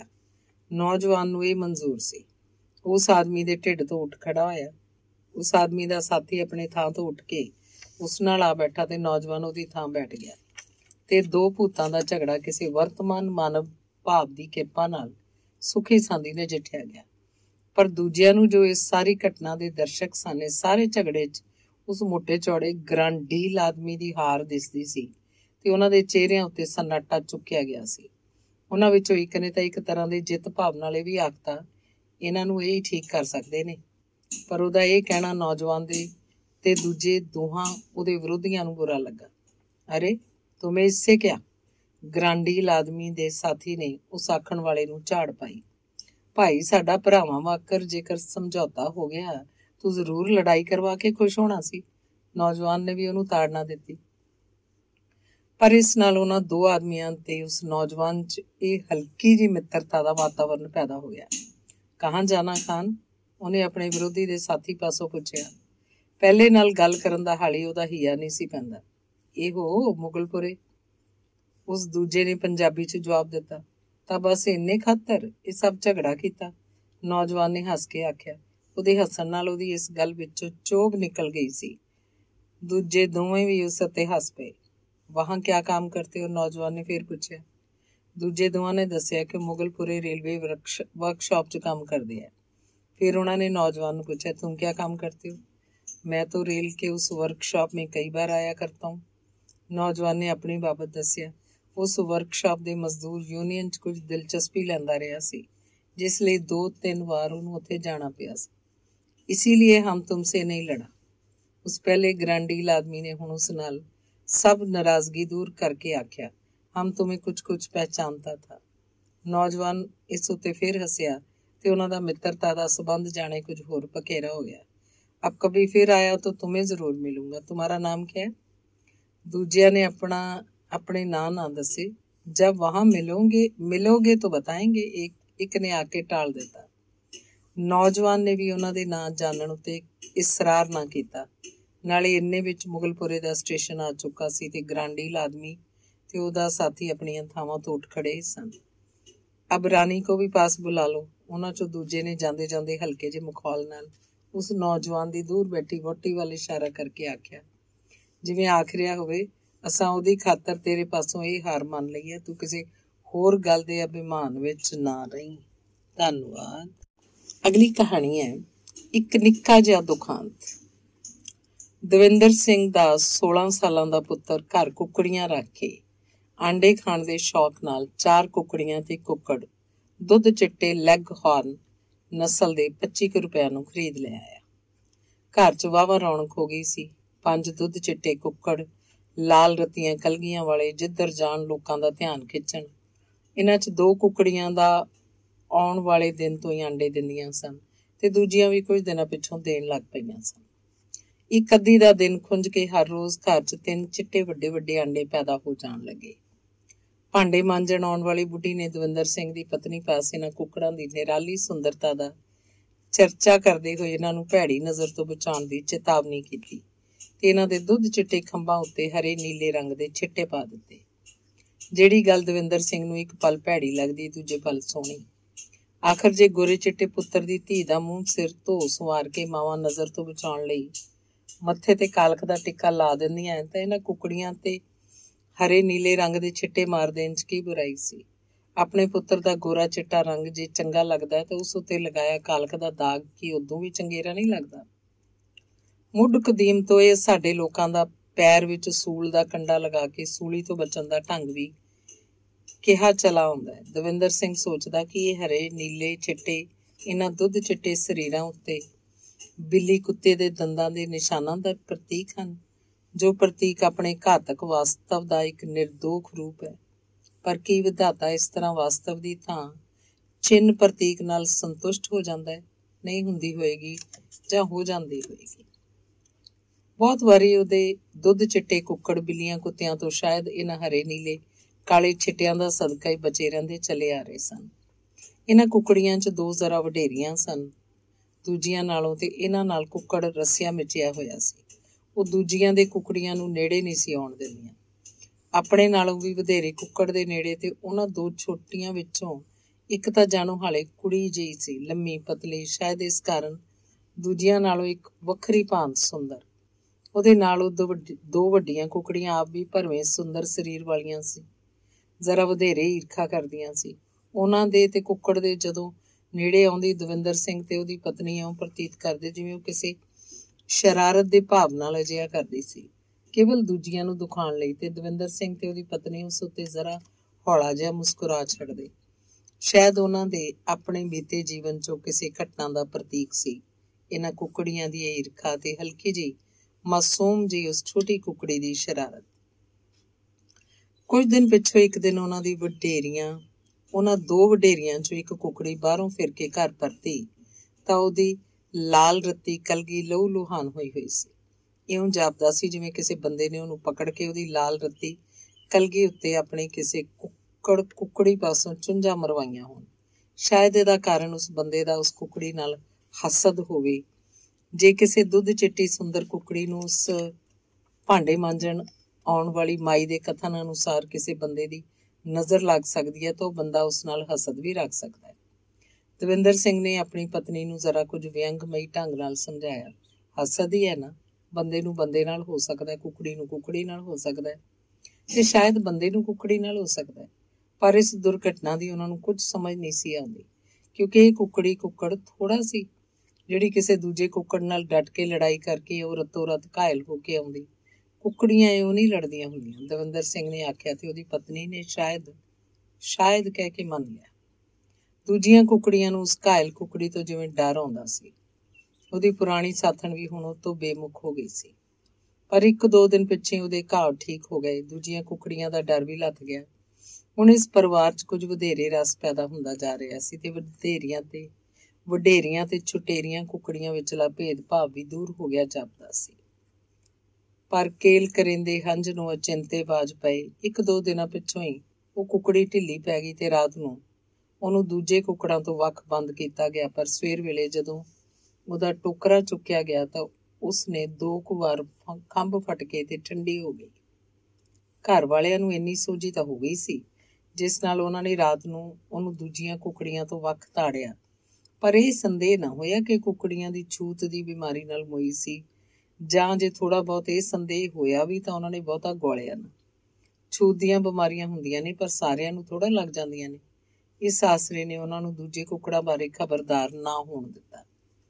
ਨੌਜਵਾਨ ਨੂੰ ਇਹ ਮਨਜ਼ੂਰ ਸੀ। ਉਸ ਆਦਮੀ ਦੇ ਢਿੱਡ ਤੋਂ ਉੱਠ ਖੜਾ ਹੋਇਆ। ਉਸ ਆਦਮੀ ਦਾ ਸਾਥੀ ਆਪਣੇ ਥਾਂ ਤੋਂ ਉੱਠ ਕੇ ਉਸ ਨਾਲ ਆ ਬੈਠਾ ਤੇ ਨੌਜਵਾਨ ਉਹਦੀ ਥਾਂ ਬੈਠ ਗਿਆ ਤੇ 2 ਭੂਤਾਂ ਦਾ ਝਗੜਾ ਕਿਸੇ ਵਰਤਮਾਨ ਮਾਨਵ ਭਾਵ ਦੀ ਕਿਰਪਾ ਨਾਲ ਸੁਖੀ ਸਾਂਦੀ ਨਜਿੱਠਿਆ ਗਿਆ। ਪਰ ਦੂਜਿਆਂ ਨੂੰ ਜੋ ਇਸ ਸਾਰੀ ਘਟਨਾ ਦੇ ਦਰਸ਼ਕ ਸਨ, ਇਸ ਸਾਰੇ ਝਗੜੇ 'ਚ ਉਸ ਮੋਟੇ ਚੌੜੇ ਗ੍ਰਾਂਡੀਲ ਆਦਮੀ ਦੀ ਹਾਰ ਦਿਸਦੀ ਸੀ ਤੇ ਉਹਨਾਂ ਦੇ ਚਿਹਰਿਆਂ ਉੱਤੇ ਸਨਾਟਾ ਚੁੱਕਿਆ ਗਿਆ ਸੀ। ਉਹਨਾਂ ਵਿੱਚੋਂ ਇੱਕ ਨੇ ਤਾਂ ਇੱਕ ਤਰ੍ਹਾਂ ਦੀ ਜਿੱਤ ਭਾਵ ਨਾਲ ਇਹ ਵੀ ਆਖਤਾ, ਇਹਨਾਂ ਨੂੰ ਇਹ ਹੀ ਠੀਕ ਕਰ ਸਕਦੇ ਨੇ। ਪਰ ਉਹਦਾ ਇਹ ਕਹਿਣਾ ਨੌਜਵਾਨ ਦੇ ਤੇ ਦੂਜੇ ਦੋਹਾਂ ਉਹਦੇ ਵਿਰੋਧੀਆਂ ਨੂੰ ਬੁਰਾ ਲੱਗਾ। ਅਰੇ ਤੁਮੇ ਇਸਸੇ ਕਿਆ? ਗ੍ਰਾਂਡੀਲ ਆਦਮੀ ਦੇ ਸਾਥੀ ਨੇ ਉਸ ਆਖਣ ਵਾਲੇ ਨੂੰ ਝਾੜ ਪਾਈ। ਭਾਈ ਸਾਡਾ ਭਰਾਵਾਂ ਵਾਕਰ ਜੇਕਰ ਸਮਝੌਤਾ ਹੋ ਗਿਆ ਤੂੰ ਜ਼ਰੂਰ ਲੜਾਈ ਕਰਵਾ ਕੇ ਖੁਸ਼ ਹੋਣਾ ਸੀ। ਨੌਜਵਾਨ ਨੇ ਵੀ ਉਹਨੂੰ ਤਾੜਨਾ ਦਿੱਤੀ। ਪਰ ਇਸ ਨਾਲ ਉਹਨਾਂ 2 ਆਦਮੀਆਂ ਤੇ ਉਸ ਨੌਜਵਾਨ 'ਚ ਇਹ ਹਲਕੀ ਜਿਹੀ ਮਿੱਤਰਤਾ ਦਾ ਵਾਤਾਵਰਨ ਪੈਦਾ ਹੋ ਗਿਆ। ਕਹਾਂ ਜਾਣਾ ਖਾਨ? ਉਹਨੇ ਆਪਣੇ ਵਿਰੋਧੀ ਦੇ ਸਾਥੀ ਪਾਸੋਂ ਪੁੱਛਿਆ। ਪਹਿਲੇ ਨਾਲ ਗੱਲ ਕਰਨ ਦਾ ਹਾਲੀ ਉਹਦਾ ਹੀਆ ਨਹੀਂ ਸੀ ਪੈਂਦਾ। ਇਹੋ ਮੁਗਲਪੁਰੇ, ਉਸ ਦੂਜੇ ਨੇ ਪੰਜਾਬੀ 'ਚ ਜਵਾਬ ਦਿੱਤਾ। ਤਾਂ ਬਸ ਇੰਨੇ ਖਾਤਰ ਇਹ ਸਭ ਝਗੜਾ ਕੀਤਾ? ਨੌਜਵਾਨ ਨੇ ਹੱਸ ਕੇ ਆਖਿਆ। ਉਹਦੇ ਹੱਸਣ ਨਾਲ ਉਹਦੀ ਇਸ ਗੱਲ ਵਿੱਚੋਂ ਚੋਭ ਨਿਕਲ ਗਈ ਸੀ। ਦੂਜੇ ਦੋਵੇਂ ਵੀ ਉਸ ਉੱਤੇ ਹੱਸ ਪਏ। वहां क्या काम करते हो? नौजवान ने फिर पूछा। ਦੂਜੇ ਦੋਵਾਂ ਨੇ ਦੱਸਿਆ ਕਿ ਮੁਗਲਪੁਰੇ ਰੇਲਵੇ वर्कशॉप च काम करते हैं। फिर उन्होंने नौजवान ने पूछा, तुम क्या काम करते हो? मैं तो रेल के उस वर्कशॉप में कई बार आया करता हूँ। नौजवान ने अपनी बाबत दसिया। उस वर्कशॉप के मजदूर यूनियन च कुछ दिलचस्पी लैंदा रहा सी, जिसलिए 2-3 बार उन्होंने उत्थे जाना पिया सी। इसीलिए हम तुमसे नहीं लड़ा। उस पहले ग्रांडील आदमी ने हुण उस नाल सब नाराजगी दूर करके आख्या, हम तुम्हें कुछ कुछ पहचानता था। नौजवान इस उत्ते फिर हसिया ते उन्हां दा मित्रता दा संबंध जाने कुछ होर पकेरा हो गया। अब कभी फिर आया तो तुम्हें जरूर मिलूंगा। तुम्हारा नाम क्या है? दूजिया ने अपने नाम ना दसे। जब वहां मिलोगे तो बताएंगे, एक ने आके टाल दिता। नौजवान ने भी उन्हां दे नाम जानन उत्ते इसरार ना कीता। नाले इन्ने विच मुगलपुरे दा स्टेशन आ चुका सी ते ग्रांडील आदमी ते उहदा साथी अपनियां थावां तो उठ खड़े सन। अब रानी को भी पास बुला लो। उन्हां चों दूजे ने जांदे जांदे हल्के जे मखौल नाल उस नौजवान दी दूर बैठी वोटी वाल इशारा करके आख्या, जिवें आख रिहा होवे, असां ਉਹਦੀ खातर तेरे पासों ਇਹ हार मान ਲਈ है, तू किसी होर गल दे अभिमान विच ना रही। धन्नवाद। अगली कहानी है एक निक्का जिहा दुखांत। दविंदर सिंह दा 16 सालां दा पुत्तर घर कुकड़ियां रख के आंडे खाण दे शौक नाल 4 कुकड़ियां ते कुक्कड़ दुध चिट्टे लैग हॉर्न नस्ल दे 25 रुपया नूं खरीद ले आया। घर च वाहवा रौनक हो गई सी। 5 दुध चिट्टे कुक्कड़ लाल रत्तियां कलगियां वाले जिधर जाण लोकां दा ध्यान खिੱਚਣ। इन्हां च 2 कुकड़ियां दा आउण वाले दिन तो ही आंडे दिंदियां सन ते दूजियां भी कुछ दिनां पिछों देण लग पईयां सन। एक अद्धी दा दिन खुंज के हर रोज घर च 3 चिट्टे ਵੱਡੇ ਵੱਡੇ आंडे पैदा हो जाण लगे। भांडे मांजण आउण वाली बुढ़ी ने दविंदर सिंह दी पत्नी पास इन्हां कुकड़ां दी निराली सुंदरता दा चर्चा करदे होए इन्हां नूं भैड़ी नज़र तो बचाउण दी चेतावनी कीती ते इन्हां दे दुध चिट्टे खंभां उत्ते हरे नीले रंग दे छिट्टे पा दित्ते। ਜਿਹੜੀ ਗੱਲ ਦਵਿੰਦਰ ਸਿੰਘ ਨੂੰ ਇੱਕ ਪਲ ਭੈੜੀ ਲੱਗਦੀ, ਦੂਜੇ ਪਲ ਸੋਹਣੀ। ਆਖਰ ਜੇ ਗੋਰੇ ਚਿੱਟੇ ਪੁੱਤਰ ਦੀ ਧੀ ਦਾ ਮੂੰਹ ਸਿਰ ਧੋ ਸੰਵਾਰ ਕੇ ਮਾਵਾਂ ਨਜ਼ਰ ਤੋਂ ਬਚਾਉਣ ਲਈ ਮੱਥੇ ਤੇ ਕਾਲਖ ਦਾ ਟਿੱਕਾ ਲਾ ਦਿੰਦੀਆਂ ਤਾਂ ਇਹਨਾਂ ਕੁਕੜੀਆਂ ਤੇ ਹਰੇ ਨੀਲੇ ਰੰਗ ਦੇ ਛਿੱਟੇ ਮਾਰ ਦੇਣ 'ਚ ਕੀ ਬੁਰਾਈ ਸੀ। ਆਪਣੇ ਪੁੱਤਰ ਦਾ ਗੋਰਾ ਚਿੱਟਾ ਰੰਗ ਜੇ ਚੰਗਾ ਲੱਗਦਾ ਤਾਂ ਉਸ ਉੱਤੇ ਲਗਾਇਆ ਕਾਲਖ ਦਾ ਦਾਗ ਕੀ ਉਦੋਂ ਵੀ ਚੰਗੇਰਾ ਨਹੀਂ ਲੱਗਦਾ। ਮੁੱਢ ਕਦੀਮ ਤੋਂ ਇਹ ਸਾਡੇ ਲੋਕਾਂ ਦਾ ਪੈਰ ਵਿੱਚ ਸੂਲ ਦਾ ਕੰਡਾ ਲਗਾ ਕੇ ਸੂਲੀ ਤੋਂ ਬਚਣ ਦਾ ਢੰਗ ਵੀ ਕਿਹਾ ਚਲਾ ਆਉਂਦਾ ਹੈ। ਦਵਿੰਦਰ ਸਿੰਘ ਸੋਚਦਾ ਕਿ ਇਹ ਹਰੇ ਨੀਲੇ ਚਿੱਟੇ ਇਹਨਾਂ ਦੁੱਧ ਚਿੱਟੇ ਸਰੀਰਾਂ ਉੱਤੇ ਬਿੱਲੀ ਕੁੱਤੇ ਦੇ ਦੰਦਾਂ ਦੇ ਨਿਸ਼ਾਨਾਂ ਦਾ ਪ੍ਰਤੀਕ ਹਨ, ਜੋ ਪ੍ਰਤੀਕ ਆਪਣੇ ਘਾਤਕ ਵਾਸਤਵ ਦਾ ਇੱਕ ਨਿਰਦੋਖ ਰੂਪ ਹੈ। ਪਰ ਕੀ ਵਿਧਾਤਾ ਇਸ ਤਰ੍ਹਾਂ ਵਾਸਤਵ ਦੀ ਥਾਂ ਚਿੰਨ੍ਹ ਪ੍ਰਤੀਕ ਨਾਲ ਸੰਤੁਸ਼ਟ ਹੋ ਜਾਂਦਾ ਹੈ? ਨਹੀਂ ਹੁੰਦੀ ਹੋਏਗੀ ਜਾਂ ਹੋ ਜਾਂਦੀ ਹੋਏਗੀ। ਬਹੁਤ ਵਾਰੀ ਉਹਦੇ ਦੁੱਧ ਚਿੱਟੇ ਕੁੱਕੜ ਬਿੱਲੀਆਂ ਕੁੱਤਿਆਂ ਤੋਂ ਸ਼ਾਇਦ ਇਹਨਾਂ ਹਰੇ ਨੀਲੇ ਕਾਲੇ ਛਿੱਟਿਆਂ ਦਾ ਸਦਕਾ ਹੀ ਬਚੇ ਰਹਿੰਦੇ ਚਲੇ ਆ ਰਹੇ ਸਨ। ਇਹਨਾਂ ਕੁੱਕੜੀਆਂ 'ਚ 2 ਜ਼ਰਾ ਵਡੇਰੀਆਂ ਸਨ ਦੂਜੀਆਂ ਨਾਲੋਂ ਤੇ ਇਹਨਾਂ ਨਾਲ ਕੁੱਕੜ ਰੱਸਿਆ ਮਿਚਿਆ ਹੋਇਆ ਸੀ। ਉਹ ਦੂਜੀਆਂ ਦੇ ਕੁੱਕੜੀਆਂ ਨੂੰ ਨੇੜੇ ਨਹੀਂ ਸੀ ਆਉਣ ਦਿੰਦੀਆਂ। ਆਪਣੇ ਨਾਲੋਂ ਵੀ ਵਧੇਰੇ ਕੁੱਕੜ ਦੇ ਨੇੜੇ ਤੇ ਉਹਨਾਂ 2 ਛੋਟੀਆਂ ਵਿੱਚੋਂ ਇੱਕ ਤਾਂ ਜਾਣੋ ਹਾਲੇ ਕੁੜੀ ਜਿਹੀ ਸੀ, ਲੰਮੀ ਪਤਲੀ, ਸ਼ਾਇਦ ਇਸ ਕਾਰਨ ਦੂਜੀਆਂ ਨਾਲੋਂ ਇੱਕ ਵੱਖਰੀ ਭਾਂਤ ਸੁੰਦਰ। ਉਹਦੇ ਨਾਲ ਉਹ 2 ਵੱਡੀਆਂ ਕੁੱਕੜੀਆਂ ਆਪ ਵੀ ਭਰਵੇਂ ਸੁੰਦਰ ਸਰੀਰ ਵਾਲੀਆਂ ਸੀ, ਜ਼ਰਾ ਵਧੇਰੇ ਈਰਖਾ ਕਰਦੀਆਂ ਸੀ। ਉਹਨਾਂ ਦੇ ਤੇ ਕੁੱਕੜ ਦੇ ਜਦੋਂ ਨੇੜੇ ਆਉਂਦੀ ਦਵਿੰਦਰ ਸਿੰਘ ਤੇ ਉਹਦੀ ਪਤਨੀ ਇਉਂ ਪ੍ਰਤੀਤ ਕਰਦੇ ਜਿਵੇਂ ਉਹ ਕਿਸੇ ਸ਼ਰਾਰਤ ਦੇ ਭਾਵ ਨਾਲ ਅਜਿਹਾ ਕਰਦੀ ਸੀ, ਕੇਵਲ ਦੂਜੀਆਂ ਨੂੰ ਦੁਖਾਉਣ ਲਈ। ਤੇ ਦਵਿੰਦਰ ਸਿੰਘ ਤੇ ਉਹਦੀ ਪਤਨੀ ਉਸ ਉੱਤੇ ਜ਼ਰਾ ਹੌਲਾ ਜਿਹਾ ਮੁਸਕਰਾ ਛੱਡਦੇ। ਸ਼ਾਇਦ ਉਹਨਾਂ ਦੇ ਆਪਣੇ ਬੀਤੇ ਜੀਵਨ 'ਚੋਂ ਕਿਸੇ ਘਟਨਾ ਦਾ ਪ੍ਰਤੀਕ ਸੀ ਇਹਨਾਂ ਕੁੱਕੜੀਆਂ ਦੀ ਈਰਖਾ ਤੇ ਹਲਕੀ ਜਿਹੀ ਮਾਸੂਮ ਜੀ ਉਸ ਛੋਟੀ ਕੁੱਕੜੀ ਦੀ ਸ਼ਰਾਰਤ। ਕੁਝ ਦਿਨ ਪਿੱਛੋਂ ਇੱਕ ਦਿਨ ਉਹਨਾਂ 2 ਵਡੇਰੀਆਂ 'ਚੋਂ ਇੱਕ ਕੁੱਕੜੀ ਬਾਹਰੋਂ ਫਿਰ ਕੇ ਘਰ ਪਰਤੀ ਤਾਂ ਉਹਦੀ ਲਾਲ ਰੱਤੀ ਕਲਗੀ ਲਹੂ ਲੁਹਾਨ ਹੋਈ ਸੀ। ਇਉਂ ਜਾਪਦਾ ਸੀ ਜਿਵੇਂ ਕਿਸੇ ਬੰਦੇ ਨੇ ਉਹਨੂੰ ਪਕੜ ਕੇ ਉਹਦੀ ਲਾਲ ਰੱਤੀ ਕਲਗੀ ਉੱਤੇ ਆਪਣੇ ਕਿਸੇ ਕੁੱਕੜੀ ਪਾਸੋਂ ਚੁੰਝਾਂ ਮਰਵਾਈਆਂ ਹੋਣ। ਸ਼ਾਇਦ ਇਹਦਾ ਕਾਰਨ ਉਸ ਬੰਦੇ ਦਾ ਉਸ ਕੁੱਕੜੀ ਨਾਲ ਹਸਦ ਹੋਵੇ। ਜੇ ਕਿਸੇ ਦੁੱਧ ਚਿੱਟੀ ਸੁੰਦਰ ਕੁੱਕੜੀ ਨੂੰ ਉਸ ਭਾਂਡੇ ਮਾਂਜਣ ਆਉਣ ਵਾਲੀ ਮਾਈ ਦੇ ਕਥਨ ਅਨੁਸਾਰ ਕਿਸੇ ਬੰਦੇ ਦੀ ਨਜ਼ਰ ਲੱਗ ਸਕਦੀ ਹੈ ਤਾਂ ਉਹ ਬੰਦਾ ਉਸ ਨਾਲ ਹਸਦ ਵੀ ਰੱਖ ਸਕਦਾ ਹੈ। ਦਵਿੰਦਰ ਸਿੰਘ ਨੇ ਆਪਣੀ ਪਤਨੀ ਨੂੰ ਜ਼ਰਾ ਕੁਝ ਵਿਅੰਗਮਈ ਢੰਗ ਨਾਲ ਸਮਝਾਇਆ। ਹਸਦ ਹੀ ਹੈ ਨਾ, ਬੰਦੇ ਨੂੰ ਬੰਦੇ ਨਾਲ ਹੋ ਸਕਦਾ, ਕੁੱਕੜੀ ਨੂੰ ਕੁੱਕੜੀ ਨਾਲ ਹੋ ਸਕਦਾ ਹੈ। ਤੇ ਸ਼ਾਇਦ ਬੰਦੇ ਨੂੰ ਕੁੱਕੜੀ ਨਾਲ ਹੋ ਸਕਦਾ ਹੈ। ਪਰ ਇਸ ਦੁਰਘਟਨਾ ਦੀ ਉਹਨਾਂ ਨੂੰ ਕੁਝ ਸਮਝ ਨਹੀਂ ਸੀ ਆਉਂਦੀ, ਕਿਉਂਕਿ ਇਹ ਕੁੱਕੜ ਥੋੜਾ ਸੀ ਜਿਹੜੀ ਕਿਸੇ ਦੂਜੇ ਕੁੱਕੜ ਨਾਲ ਡਟ ਕੇ ਲੜਾਈ ਕਰਕੇ ਉਹ ਰਤੋ ਰਤ ਘਾਇਲ ਹੋ ਕੇ ਆਉਂਦੀ। ਕੁੱਕੜੀਆਂ ਇਉਂ ਨਹੀਂ ਲੜਦੀਆਂ ਹੁੰਦੀਆਂ, ਦਵਿੰਦਰ ਸਿੰਘ ਨੇ ਆਖਿਆ ਤੇ ਉਹਦੀ ਪਤਨੀ ਨੇ ਸ਼ਾਇਦ ਕਹਿ ਕੇ ਮੰਨ ਲਿਆ। ਦੂਜੀਆਂ ਕੁੱਕੜੀਆਂ ਨੂੰ ਉਸ ਘਾਇਲ ਕੁੱਕੜੀ ਤੋਂ ਜਿਵੇਂ ਡਰ ਆਉਂਦਾ ਸੀ। ਉਹਦੀ ਪੁਰਾਣੀ ਸਾਥਣ ਵੀ ਹੁਣ ਉਹ ਤੋਂ ਬੇਮੁਖ ਹੋ ਗਈ ਸੀ। ਪਰ 1-2 ਦਿਨ ਪਿੱਛੇ ਉਹਦੇ ਘਾਵ ਠੀਕ ਹੋ ਗਏ। ਦੂਜੀਆਂ ਕੁੱਕੜੀਆਂ ਦਾ ਡਰ ਵੀ ਲੱਥ ਗਿਆ। ਹੁਣ ਇਸ ਪਰਿਵਾਰ 'ਚ ਕੁਝ ਵਧੇਰੇ ਰਸ ਪੈਦਾ ਹੁੰਦਾ ਜਾ ਰਿਹਾ ਸੀ ਤੇ ਵਡੇਰੀਆਂ ਤੇ ਛੁਟੇਰੀਆਂ ਕੁੱਕੜੀਆਂ ਵਿਚਲਾ ਭੇਦਭਾਵ ਵੀ ਦੂਰ ਹੋ ਗਿਆ ਜਾਪਦਾ ਸੀ। ਪਰ ਕੇਲ ਕਰਿੰਦੇ ਹੰਝ ਨੂੰ ਅਚਿੰਤੇ ਬਾਜ ਪਏ। 1-2 ਦਿਨਾਂ ਪਿੱਛੋਂ ਹੀ ਉਹ ਕੁੱਕੜੀ ਢਿੱਲੀ ਪੈ ਗਈ ਤੇ ਰਾਤ ਨੂੰ ਉਹਨੂੰ ਦੂਜੇ ਕੁੱਕੜਾਂ ਤੋਂ ਵੱਖ ਬੰਦ ਕੀਤਾ ਗਿਆ। ਪਰ ਸਵੇਰ ਵੇਲੇ ਜਦੋਂ ਉਹਦਾ ਟੋਕਰਾ ਚੁੱਕਿਆ ਗਿਆ ਤਾਂ ਉਸਨੇ 2 ਕੁ ਵਾਰ ਖੰਭ ਫਟਕੇ ਤੇ ਠੰਡੀ ਹੋ ਗਈ। ਘਰ ਵਾਲਿਆਂ ਨੂੰ ਇੰਨੀ ਸੋਝੀ ਤਾਂ ਹੋ ਗਈ ਸੀ ਜਿਸ ਨਾਲ ਉਹਨਾਂ ਨੇ ਰਾਤ ਨੂੰ ਉਹਨੂੰ ਦੂਜੀਆਂ ਕੁੱਕੜੀਆਂ ਤੋਂ ਵੱਖ ਤਾੜਿਆ। ਪਰ ਇਹ ਸੰਦੇਹ ਨਾ ਹੋਇਆ ਕਿ ਕੁੱਕੜੀਆਂ ਦੀ ਛੂਤ ਦੀ ਬਿਮਾਰੀ ਨਾਲ ਮੋਈ ਸੀ, ਜਾਂ ਜੇ ਥੋੜਾ ਬਹੁਤ ਇਹ ਸੰਦੇਹ ਹੋਇਆ ਵੀ ਤਾਂ ਉਹਨਾਂ ਨੇ ਬਹੁਤਾ ਗੋਲਿਆ ਨਾ। ਛੂਤ ਦੀਆਂ ਬਿਮਾਰੀਆਂ ਹੁੰਦੀਆਂ ਨੇ, ਪਰ ਸਾਰਿਆਂ ਨੂੰ ਥੋੜਾ ਲੱਗ ਜਾਂਦੀਆਂ ਨੇ। ਇਸ ਆਸਰੇ ਨੇ ਉਹਨਾਂ ਨੂੰ ਦੂਜੇ ਕੁੱਕੜਾਂ ਬਾਰੇ ਖਬਰਦਾਰ ਨਾ ਹੋਣ ਦਿੱਤਾ।